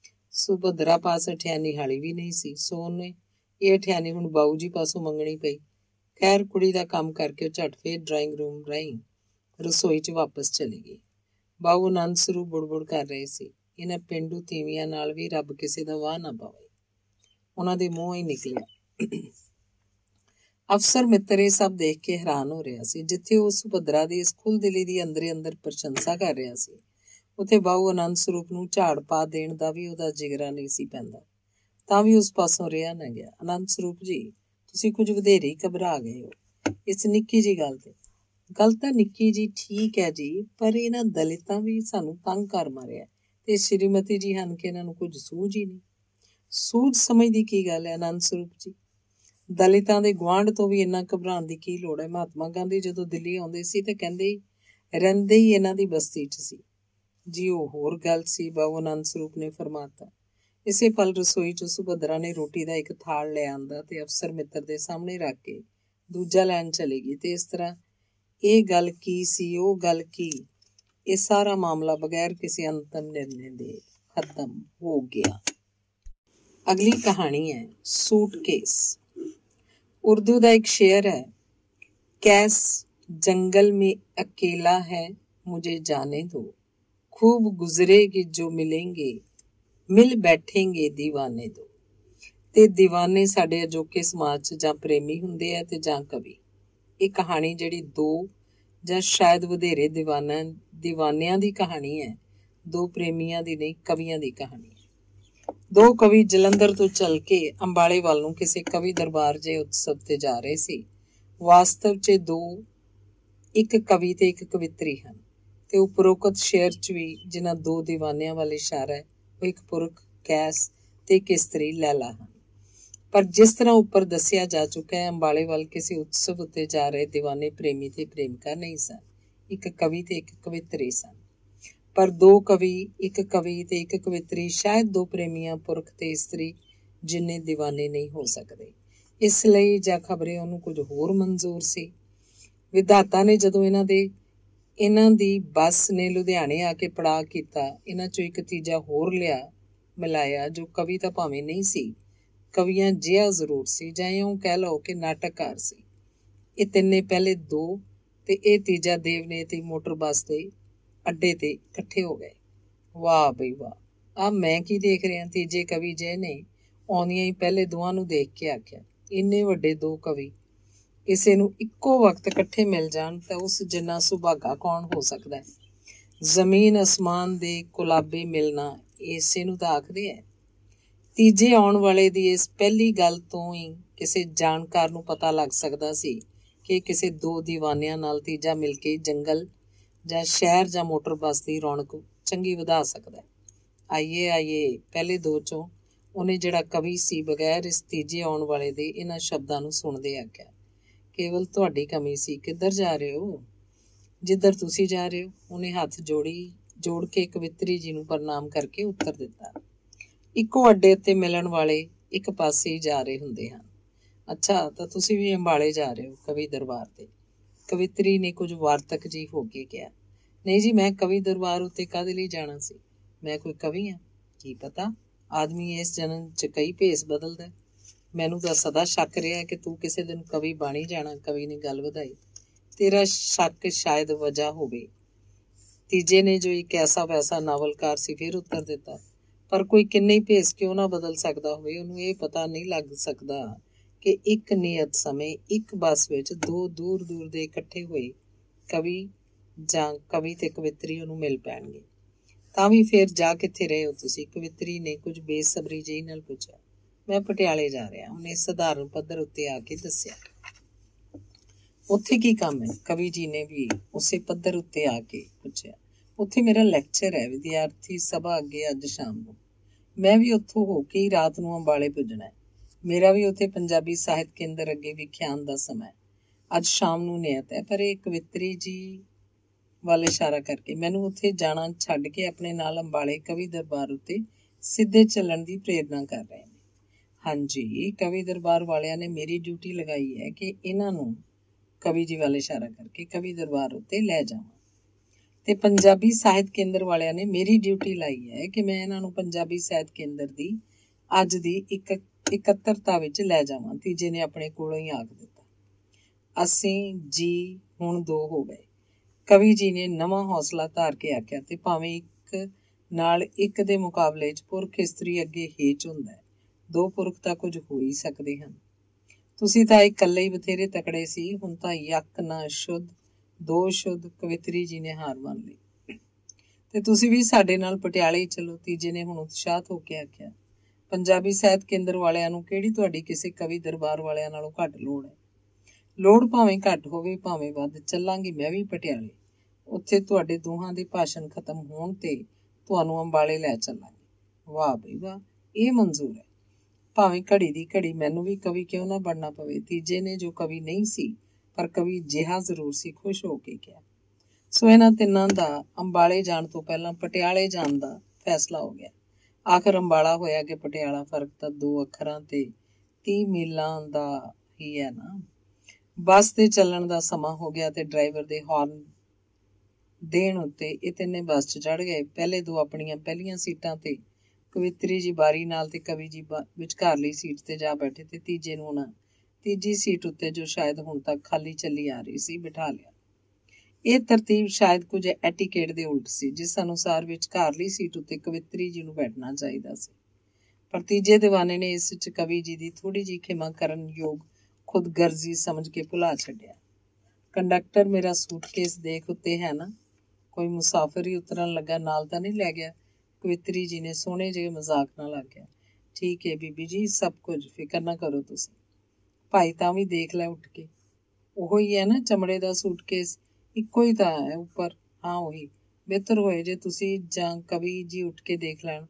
ਸੁਭਦਰਾ ਪਾਸ 98 ਹਾਲੀ ਵੀ ਨਹੀਂ ਸੀ, ਸੋ ਉਹਨੇ ਇਹ 98 ਹੁਣ ਬਾਊ ਜੀ ਪਾਸੋਂ ਮੰਗਣੀ ਪਈ। ਖੈਰ ਕੁੜੀ ਦਾ ਕੰਮ ਕਰਕੇ ਉਹ ਝੱਟ ਫੇਰ ਡਰਾਇੰਗ ਰੂਮ ਰਾਹੀਂ ਰਸੋਈ 'ਚ ਵਾਪਸ ਚਲੀ ਗਈ। ਬਾਊ ਆਨੰਦ ਸਰੂਪ ਬੁੜਬੁੜ ਕਰ ਰਹੇ ਸੀ, ਇਹਨਾਂ ਪੇਂਡੂ ਤੀਵੀਆਂ ਨਾਲ ਵੀ ਰੱਬ ਕਿਸੇ ਦਾ ਵਾਹ ਨਾ ਪਾਵੇ। ਉਹਨਾਂ ਦੇ ਮੂੰਹ ਹੀ ਨਿਕਲਿਆ। ਅਫਸਰ ਮਿੱਤਰ ਇਹ ਸਭ ਦੇਖ ਕੇ ਹੈਰਾਨ ਹੋ ਰਿਹਾ ਸੀ। ਜਿੱਥੇ ਉਹ ਸੁਭਦਰਾ ਦੀ ਇਸ ਖੁੱਲ੍ਹਦਿਲੀ ਦੀ ਅੰਦਰੇ ਅੰਦਰ ਪ੍ਰਸ਼ੰਸਾ ਕਰ ਰਿਹਾ ਸੀ, ਉੱਥੇ ਬਾਊ ਆਨੰਦ ਸਰੂਪ ਨੂੰ ਝਾੜ ਪਾ ਦੇਣ ਦਾ ਵੀ ਉਹਦਾ ਜਿਗਰਾ ਨਹੀਂ ਸੀ ਪੈਂਦਾ। ਤਾਂ ਵੀ ਉਸ ਪਾਸੋਂ ਰਿਹਾ ਨਾ ਗਿਆ। ਆਨੰਦ ਸਰੂਪ ਜੀ, ਤੁਸੀਂ ਕੁਝ ਵਧੇਰੇ ਹੀ ਘਬਰਾ ਗਏ ਹੋ ਇਸ ਨਿੱਕੀ ਜਿਹੀ ਗੱਲ ਤੇ। ਗੱਲ ਤਾਂ ਨਿੱਕੀ ਜੀ ਠੀਕ ਹੈ ਜੀ, ਪਰ ਇਹਨਾਂ ਦਲਿਤਾਂ ਵੀ ਸਾਨੂੰ ਤੰਗ ਕਰ ਮਾਰਿਆ ਤੇ ਸ਼੍ਰੀਮਤੀ ਜੀ ਹਨ ਕਿ ਇਹਨਾਂ ਨੂੰ ਕੁਝ ਸੂਝ ਹੀ ਨਹੀਂ। ਸੂਝ ਸਮਝ ਦੀ ਕੀ ਗੱਲ ਹੈ ਆਨੰਦ ਸਰੂਪ ਜੀ? ਦਲਿਤਾਂ ਦੇ ਗੁਆਂਢ ਤੋਂ ਵੀ ਇੰਨਾ ਘਬਰਾਉਣ ਦੀ ਕੀ ਲੋੜ ਹੈ? ਮਹਾਤਮਾ ਗਾਂਧੀ ਜਦੋਂ ਦਿੱਲੀ ਆਉਂਦੇ ਸੀ ਤੇ ਕਹਿੰਦੇ ਰਹਿੰਦੇ ਹੀ ਇਹਨਾਂ ਦੀ ਬਸਤੀ 'ਚ ਸੀ ਜੀ। ਉਹ ਹੋਰ ਗੱਲ ਸੀ, ਬਾਊ ਆਨੰਦ ਸਰੂਪ ਨੇ ਫਰਮਾਤਾ। ਇਸੇ ਪਲ ਰਸੋਈ 'ਚ ਸੁਭਦਰਾ ਨੇ ਰੋਟੀ ਦਾ ਇੱਕ ਥਾਲ ਲੈ ਆਂਦਾ ਤੇ ਅਫਸਰ ਮਿੱਤਰ ਦੇ ਸਾਹਮਣੇ ਰੱਖ ਕੇ ਦੂਜਾ ਲੈਣ ਚਲੀ ਗਈ। ਤੇ ਇਸ ਤਰ੍ਹਾਂ ਇਹ ਗੱਲ ਕੀ ਸੀ, ਉਹ ਗੱਲ ਕੀ, ਇਹ ਸਾਰਾ ਮਾਮਲਾ ਬਗੈਰ ਕਿਸੇ ਅੰਤਮ ਨਿਰਣੇ ਦੇ ਖਤਮ ਹੋ ਗਿਆ। ਅਗਲੀ ਕਹਾਣੀ ਹੈ ਸੂਟਕੇਸ। उर्दू का एक शेर है, कैस जंगल में अकेला है मुझे जाने दो, खूब गुजरेगी जो मिलेंगे मिल बैठेंगे दीवाने दो। ते दीवाने साडे अजोके समाज च जां प्रेमी हुंदे आ ते जां कवि। ये कहानी जिहड़ी 2 जां शायद वधेरे दीवानियां दी कहानी है, 2 प्रेमियां दी नहीं, कवियां दी कहानी। 2 कवि जलंधर ਤੋਂ ਚੱਲ ਕੇ ਅੰਬਾਲੇ ਵੱਲ ਨੂੰ ਕਿਸੇ ਕਵੀ ਦਰਬਾਰ ਜੇ ਉਤਸਵ ਤੇ ਜਾ ਰਹੇ ਸੀ। ਵਾਸਤਵ 'ਚ 2 ਇੱਕ ਕਵੀ ਤੇ ਇੱਕ ਕਵਿਤਰੀ ਹਨ ਤੇ ਉਪਰੋਕਤ ਸ਼ੇਰ 'ਚ ਵੀ ਜਿਨ੍ਹਾਂ 2 ਦੀਵਾਨਿਆਂ ਵੱਲ ਇਸ਼ਾਰਾ ਹੈ, ਉਹ ਇੱਕ ਪੁਰਖ ਕੈਸ ਤੇ ਇੱਕ ਇਸਤਰੀ ਲੈਲਾ ਹਨ। ਪਰ ਜਿਸ ਤਰ੍ਹਾਂ ਉੱਪਰ ਦੱਸਿਆ ਜਾ ਚੁੱਕਾ ਹੈ, ਅੰਬਾਲੇ ਵੱਲ ਕਿਸੇ ਉਤਸਵ ਉੱਤੇ ਜਾ ਰਹੇ ਦੀਵਾਨੇ ਪ੍ਰੇਮੀ ਤੇ ਪ੍ਰੇਮਿਕਾ ਨਹੀਂ ਸਨ, ਇੱਕ ਕਵੀ ਤੇ ਇੱਕ ਕਵਿਤਰੀ ਸਨ। ਪਰ 2 ਕਵੀ, ਇੱਕ ਕਵੀ ਤੇ ਇੱਕ ਕਵਿਤਰੀ ਸ਼ਾਇਦ 2 ਪ੍ਰੇਮੀਆਂ ਪੁਰਖ ਤੇ ਇਸਤਰੀ ਜਿੰਨੇ ਦੀਵਾਨੇ ਨਹੀਂ ਹੋ ਸਕਦੇ। ਇਸ ਲਈ ਜਾਂ ਖਬਰੇ ਉਹਨੂੰ ਕੁਝ ਹੋਰ ਮਨਜ਼ੂਰ ਸੀ। ਵਿਧਾਤਾ ਨੇ ਜਦੋਂ ਇਹਨਾਂ ਦੀ ਬੱਸ ਨੇ ਲੁਧਿਆਣੇ ਆ ਕੇ ਪੜਾਅ ਕੀਤਾ, ਇਹਨਾਂ ਚੋਂ ਇੱਕ ਤੀਜਾ ਹੋਰ ਮਿਲਾਇਆ ਜੋ ਕਵੀ ਤਾਂ ਭਾਵੇਂ ਨਹੀਂ ਸੀ, ਕਵੀਆਂ ਜਿਹਾ ਜ਼ਰੂਰ ਸੀ, ਜਾਂ ਇਉਂ ਕਹਿ ਲਓ ਕਿ ਨਾਟਕਕਾਰ ਸੀ। ਇਹ ਤਿੰਨੇ ਪਹਿਲੇ ਦੋ ਤੇ ਇਹ ਤੀਜਾ ਦੇਵਨੇਤੀ ਮੋਟਰ ਬੱਸ ਦੇ ਅੱਡੇ ਤੇ ਇਕੱਠੇ ਹੋ ਗਏ। ਵਾਹ ਬਈ ਵਾਹ, ਆ ਮੈਂ ਕੀ ਦੇਖ ਰਿਹਾ? ਤੀਜੇ ਕਵੀ ਜੇ ਨੇ ਆਉਂਦੀਆਂ ਹੀ ਪਹਿਲੇ ਦੋਵਾਂ ਨੂੰ ਦੇਖ ਕੇ ਆਖਿਆ। ਇੰਨੇ ਵੱਡੇ ਦੋ ਕਵੀ ਕਿਸੇ ਨੂੰ ਇੱਕੋ ਵਕਤ ਇਕੱਠੇ ਮਿਲ ਜਾਣ ਤਾਂ ਉਸ ਜਿੰਨਾ ਸੁਭਾਗਾ ਕੌਣ ਹੋ ਸਕਦਾ ਹੈ? ਜ਼ਮੀਨ ਅਸਮਾਨ ਦੇ ਕੁਲਾਬੇ ਮਿਲਣਾ ਇਸੇ ਨੂੰ ਤਾਂ ਆਖਦੇ ਹੈ। ਤੀਜੇ ਆਉਣ ਵਾਲੇ ਦੀ ਇਸ ਪਹਿਲੀ ਗੱਲ ਤੋਂ ਹੀ ਕਿਸੇ ਜਾਣਕਾਰ ਨੂੰ ਪਤਾ ਲੱਗ ਸਕਦਾ ਸੀ ਕਿ ਕਿਸੇ ਦੋ ਦੀਵਾਨਿਆਂ ਨਾਲ ਤੀਜਾ ਮਿਲ ਕੇ ਜੰਗਲ ਜਾਂ ਸ਼ਹਿਰ ਜਾਂ ਮੋਟਰ ਬੱਸ ਦੀ ਰੌਣਕ ਚੰਗੀ ਵਧਾ ਸਕਦਾ ਹੈ। ਆਈਏ ਆਈਏ, ਪਹਿਲੇ ਦੋ ਚੋਂ ਉਹਨੇ ਜਿਹੜਾ ਕਵੀ ਸੀ ਬਗੈਰ ਇਸ ਤੀਜੇ ਆਉਣ ਵਾਲੇ ਦੇ ਇਹਨਾਂ ਸ਼ਬਦਾਂ ਨੂੰ ਸੁਣਦੇ ਆਖਿਆ, ਕੇਵਲ ਤੁਹਾਡੀ ਕਮੀ ਸੀ। ਕਿੱਧਰ ਜਾ ਰਹੇ ਹੋ? ਜਿੱਧਰ ਤੁਸੀਂ ਜਾ ਰਹੇ ਹੋ। ਉਹਨੇ ਹੱਥ ਜੋੜ ਕੇ ਕਵਿਤਰੀ ਜੀ ਨੂੰ ਪ੍ਰਣਾਮ ਕਰਕੇ ਉੱਤਰ ਦਿੱਤਾ। ਇੱਕੋ ਅੱਡੇ ਉੱਤੇ ਮਿਲਣ ਵਾਲੇ ਇੱਕ ਪਾਸੇ ਹੀ ਜਾ ਰਹੇ ਹੁੰਦੇ ਹਨ। ਅੱਛਾ, ਤਾਂ ਤੁਸੀਂ ਵੀ ਅੰਬਾਲੇ ਜਾ ਰਹੇ ਹੋ ਕਵੀ ਦਰਬਾਰ ਤੇ? ਕਵਿਤਰੀ ਨੇ ਕੁਝ ਵਾਰਤਕ ਜੀ ਹੋ ਕੇ ਕਿਹਾ। ਨਹੀਂ ਜੀ, ਮੈਂ ਕਵੀ ਦਰਬਾਰ ਉੱਤੇ ਕਾਹਦੇ ਲਈ ਜਾਣਾ ਸੀ? ਮੈਂ ਕੋਈ ਕਵੀ ਹਾਂ? ਕੀ ਪਤਾ, ਆਦਮੀ ਇਸ ਜਨਮ 'ਚ ਕਈ ਭੇਸ ਬਦਲਦਾ। ਮੈਨੂੰ ਤਾਂ ਸਦਾ ਸ਼ੱਕ ਰਿਹਾ ਕਿ ਤੂੰ ਕਿਸੇ ਦਿਨ ਕਵੀ ਬਣ ਹੀ ਜਾਣਾ। ਕਵੀ ਨੇ ਗੱਲ ਵਧਾਈ। ਤੇਰਾ ਸ਼ੱਕ ਸ਼ਾਇਦ ਵਜ੍ਹਾ ਹੋਵੇ। ਤੀਜੇ ਨੇ, ਜੋ ਇੱਕ ਐਸਾ ਵੈਸਾ ਨਾਵਲਕਾਰ ਸੀ, ਫਿਰ ਉੱਤਰ ਦਿੱਤਾ। ਪਰ ਕੋਈ ਕਿੰਨੇ ਭੇਸ ਕਿਉਂ ਨਾ ਬਦਲ ਸਕਦਾ ਹੋਵੇ, ਉਹਨੂੰ ਇਹ ਪਤਾ ਨਹੀਂ ਲੱਗ ਸਕਦਾ ਕਿ ਇੱਕ ਨਿਯਤ ਸਮੇਂ ਇੱਕ ਬੱਸ ਵਿੱਚ ਦੋ ਦੂਰ ਦੂਰ ਦੇ ਇਕੱਠੇ ਹੋਏ ਕਵੀ ਜਾਂ ਕਵੀ ਤੇ ਕਵਿਤਰੀ ਉਹਨੂੰ ਮਿਲ ਪੈਣਗੇ। ਤਾਂ ਵੀ ਫਿਰ ਜਾ ਕਿੱਥੇ ਰਹੇ ਹੋ ਤੁਸੀਂ? ਕਵਿਤਰੀ ਨੇ ਕੁਝ ਬੇਸਬਰੀ ਜਿਹੀ ਨਾਲ ਪੁੱਛਿਆ। ਮੈਂ ਪਟਿਆਲੇ ਜਾ ਰਿਹਾ, ਉਹਨੇ ਸਧਾਰਨ ਪੱਧਰ ਉੱਤੇ ਆ ਕੇ ਦੱਸਿਆ। ਉੱਥੇ ਕੀ ਕੰਮ ਹੈ? ਕਵੀ ਜੀ ਨੇ ਵੀ ਉਸੇ ਪੱਧਰ ਉੱਤੇ ਆ ਕੇ ਪੁੱਛਿਆ। ਉੱਥੇ ਮੇਰਾ ਲੈਕਚਰ ਹੈ, ਵਿਦਿਆਰਥੀ ਸਭਾ ਅੱਗੇ ਅੱਜ ਸ਼ਾਮ ਨੂੰ। ਮੈਂ ਵੀ ਉੱਥੋਂ ਹੋ ਕੇ ਹੀ ਰਾਤ ਨੂੰ ਅੰਬਾਲੇ ਪੁੱਜਣਾ ਹੈ। ਮੇਰਾ ਵੀ ਉੱਥੇ ਪੰਜਾਬੀ ਸਾਹਿਤ ਕੇਂਦਰ ਅੱਗੇ ਵਿਖਿਆਨ ਦਾ ਸਮਾਂ ਹੈ। ਅੱਜ ਸ਼ਾਮ ਨੂੰ ਨਿਯਤ ਹੈ। ਪਰ ਇਹ ਕਵਿਤਰੀ ਜੀ ਵੱਲ ਇਸ਼ਾਰਾ ਕਰਕੇ ਮੈਨੂੰ ਉੱਥੇ ਜਾਣਾ ਛੱਡ ਕੇ ਆਪਣੇ ਨਾਲ ਅੰਬਾਲੇ ਕਵੀ ਦਰਬਾਰ ਉੱਤੇ ਸਿੱਧੇ ਚੱਲਣ ਦੀ ਪ੍ਰੇਰਨਾ ਕਰ ਰਹੇ ਨੇ। ਹਾਂਜੀ, ਕਵੀ ਦਰਬਾਰ ਵਾਲਿਆਂ ਨੇ ਮੇਰੀ ਡਿਊਟੀ ਲਗਾਈ ਹੈ ਕਿ ਇਹਨਾਂ ਨੂੰ, ਕਵੀ ਜੀ ਵੱਲ ਇਸ਼ਾਰਾ ਕਰਕੇ, ਕਵੀ ਦਰਬਾਰ ਉੱਤੇ ਲੈ ਜਾਵਾਂ। ਤੇ ਪੰਜਾਬੀ ਸਾਹਿਤ ਕੇਂਦਰ ਵਾਲਿਆਂ ਨੇ ਮੇਰੀ ਡਿਊਟੀ ਲਾਈ ਹੈ ਕਿ ਮੈਂ ਇਹਨਾਂ ਨੂੰ ਪੰਜਾਬੀ ਸਾਹਿਤ ਕੇਂਦਰ ਦੀ ਅੱਜ ਦੀ ਇਕੱਤਰਤਾ ਵਿੱਚ ਲੈ ਜਾਵਾਂ। ਤੀਜੇ ਨੇ ਆਪਣੇ ਕੋਲੋਂ ਹੀ ਆਖ ਦਿੱਤਾ। ਅਸੀਂ ਜੀ ਹੁਣ ਦੋ ਹੋ ਗਏ। ਕਵੀ ਜੀ ਨੇ ਨਵਾਂ ਹੌਸਲਾ ਧਾਰ ਕੇ ਆਖਿਆ। ਤੇ ਭਾਵੇਂ ਇੱਕ ਨਾਲ ਇੱਕ ਦੇ ਮੁਕਾਬਲੇ 'ਚ ਪੁਰਖ ਇਸਤਰੀ ਅੱਗੇ ਹੇਚ ਹੁੰਦਾ ਹੈ, ਦੋ ਪੁਰਖ ਤਾਂ ਕੁਝ ਹੋ ਹੀ ਸਕਦੇ ਹਨ। ਤੁਸੀਂ ਤਾਂ ਇਕੱਲੇ ਹੀ ਬਥੇਰੇ ਤਕੜੇ ਸੀ, ਹੁਣ ਤਾਂ ਯੱਕ ਨਾ ਸ਼ੁੱਧ ਦੋ ਸ਼ੁੱਧ। ਕਵਿਤਰੀ ਜੀ ਨੇ ਹਾਰ ਮੰਨ ਲਈ। ਤੇ ਤੁਸੀਂ ਵੀ ਸਾਡੇ ਨਾਲ ਪਟਿਆਲੇ ਹੀ ਚਲੋ, ਤੀਜੇ ਨੇ ਹੁਣ ਉਤਸ਼ਾਹਤ ਹੋ ਕੇ ਆਖਿਆ। ਪੰਜਾਬੀ ਸਾਹਿਤ ਕੇਂਦਰ ਵਾਲਿਆਂ ਨੂੰ ਕਿਹੜੀ ਤੁਹਾਡੀ ਕਿਸੇ ਕਵੀ ਦਰਬਾਰ ਵਾਲਿਆਂ ਨਾਲੋਂ ਘੱਟ ਲੋੜ ਹੈ? ਲੋੜ ਭਾਵੇਂ ਘੱਟ ਹੋਵੇ ਭਾਵੇਂ ਵੱਧ, ਚੱਲਾਂਗੀ ਮੈਂ ਵੀ ਪਟਿਆਲੇ। ਉੱਥੇ ਤੁਹਾਡੇ ਦੋਹਾਂ ਦੇ ਭਾਸ਼ਣ ਖਤਮ ਹੋਣ ਤੇ ਤੁਹਾਨੂੰ ਅੰਬਾਲੇ ਲੈ ਚੱਲਾਂਗੇ। ਵਾਹ ਬਈ ਵਾਹ, ਇਹ ਮਨਜ਼ੂਰ ਹੈ। ਭਾਵੇਂ ਘੜੀ ਦੀ ਘੜੀ ਮੈਨੂੰ ਵੀ ਕਵੀ ਕਿਉਂ ਨਾ ਬਣਨਾ ਪਵੇ। ਤੀਜੇ ਨੇ, ਜੋ ਕਵੀ ਨਹੀਂ ਸੀ ਪਰ ਕਵੀ ਜਿਹਾ ਜ਼ਰੂਰ ਸੀ, ਖੁਸ਼ ਹੋ ਕੇ ਕਿਹਾ। ਸੋ ਇਹਨਾਂ ਤਿੰਨਾਂ ਦਾ ਅੰਬਾਲੇ ਜਾਣ ਤੋਂ ਪਹਿਲਾਂ ਪਟਿਆਲੇ ਜਾਣ ਦਾ ਫੈਸਲਾ ਹੋ ਗਿਆ। ਆਖਰ ਅੰਬਾਲਾ ਹੋਇਆ ਕਿ ਪਟਿਆਲਾ। ਫਰਕ ਤਾਂ 2 ਅੱਖਰਾਂ ਤੇ 30 ਮੀਲਾਂ ਦਾ ਹੀ ਹੈ ਨਾ। ਬੱਸ ਤੇ ਚੱਲਣ ਦਾ ਸਮਾਂ ਹੋ ਗਿਆ ਤੇ ਡਰਾਈਵਰ ਦੇ ਹਾਰਨ ਦੇਣ ਉੱਤੇ ਇਹ ਤਿੰਨੇ ਬੱਸ 'ਚ ਚੜ੍ਹ ਗਏ। ਪਹਿਲੇ ਦੋ ਆਪਣੀਆਂ ਪਹਿਲੀਆਂ ਸੀਟਾਂ ਤੇ, ਕਵਿਤਰੀ ਜੀ ਬਾਰੀ ਨਾਲ ਤੇ ਕਵੀ ਜੀ ਵਿਚਕਾਰਲੀ ਸੀਟ ਤੇ ਜਾ ਬੈਠੇ ਤੇ ਤੀਜੇ ਨੂੰ ਉਹਨਾਂ ਤੀਜੀ ਸੀਟ ਉੱਤੇ, ਜੋ ਸ਼ਾਇਦ ਹੁਣ ਤੱਕ ਖਾਲੀ ਚੱਲੀ ਆ ਰਹੀ ਸੀ, ਬਿਠਾ ਲਿਆ। ਇਹ ਤਰਤੀਬ ਸ਼ਾਇਦ ਕੁਝ ਐਟੀਕੇਟ ਦੇ ਉਲਟ ਸੀ, ਜਿਸ ਅਨੁਸਾਰ ਵਿਚਕਾਰਲੀ ਸੀਟ ਉੱਤੇ ਕਵਿਤਰੀ ਜੀ ਨੂੰ ਬੈਠਣਾ ਚਾਹੀਦਾ ਸੀ। ਪਰ ਤੀਜੇ ਦੀਵਾਨੇ ਨੇ ਇਸ 'ਚ ਕਵੀ ਜੀ ਦੀ ਥੋੜ੍ਹੀ ਜਿਹੀ ਖਿਮਾ ਕਰਨ ਯੋਗ ਖੁਦਗਰਜ਼ੀ ਸਮਝ ਕੇ ਭੁਲਾ ਛੱਡਿਆ। ਕੰਡਕਟਰ, ਮੇਰਾ ਸੂਟਕੇਸ ਦੇਖ ਉੱਤੇ ਹੈ ਨਾ? ਕੋਈ ਮੁਸਾਫਿਰ ਹੀ ਉਤਰਨ ਲੱਗਾ, ਨਾਲ ਤਾਂ ਨਹੀਂ ਲੈ ਗਿਆ? ਕਵਿਤਰੀ ਜੀ ਨੇ ਸੋਹਣੇ ਜਿਹੇ ਮਜ਼ਾਕ ਨਾਲ ਆਖਿਆ। ਠੀਕ ਹੈ ਬੀਬੀ ਜੀ, ਸਭ ਕੁਝ, ਫਿਕਰ ਨਾ ਕਰੋ ਤੁਸੀਂ। ਭਾਈ ਤਾਂ ਵੀ ਦੇਖ ਲੈ ਉੱਠ ਕੇ। ਉਹੋ ਹੀ ਹੈ ਨਾ ਚਮੜੇ ਦਾ ਸੂਟਕੇਸ? ਇੱਕੋ ਹੀ ਤਾਂ ਹੈ ਉੱਪਰ। ਹਾਂ ਉਹੀ। ਬਿਹਤਰ ਹੋਏ ਜੇ ਤੁਸੀਂ ਜਾਂ ਕਵੀ ਜੀ ਉੱਠ ਕੇ ਦੇਖ ਲੈਣ।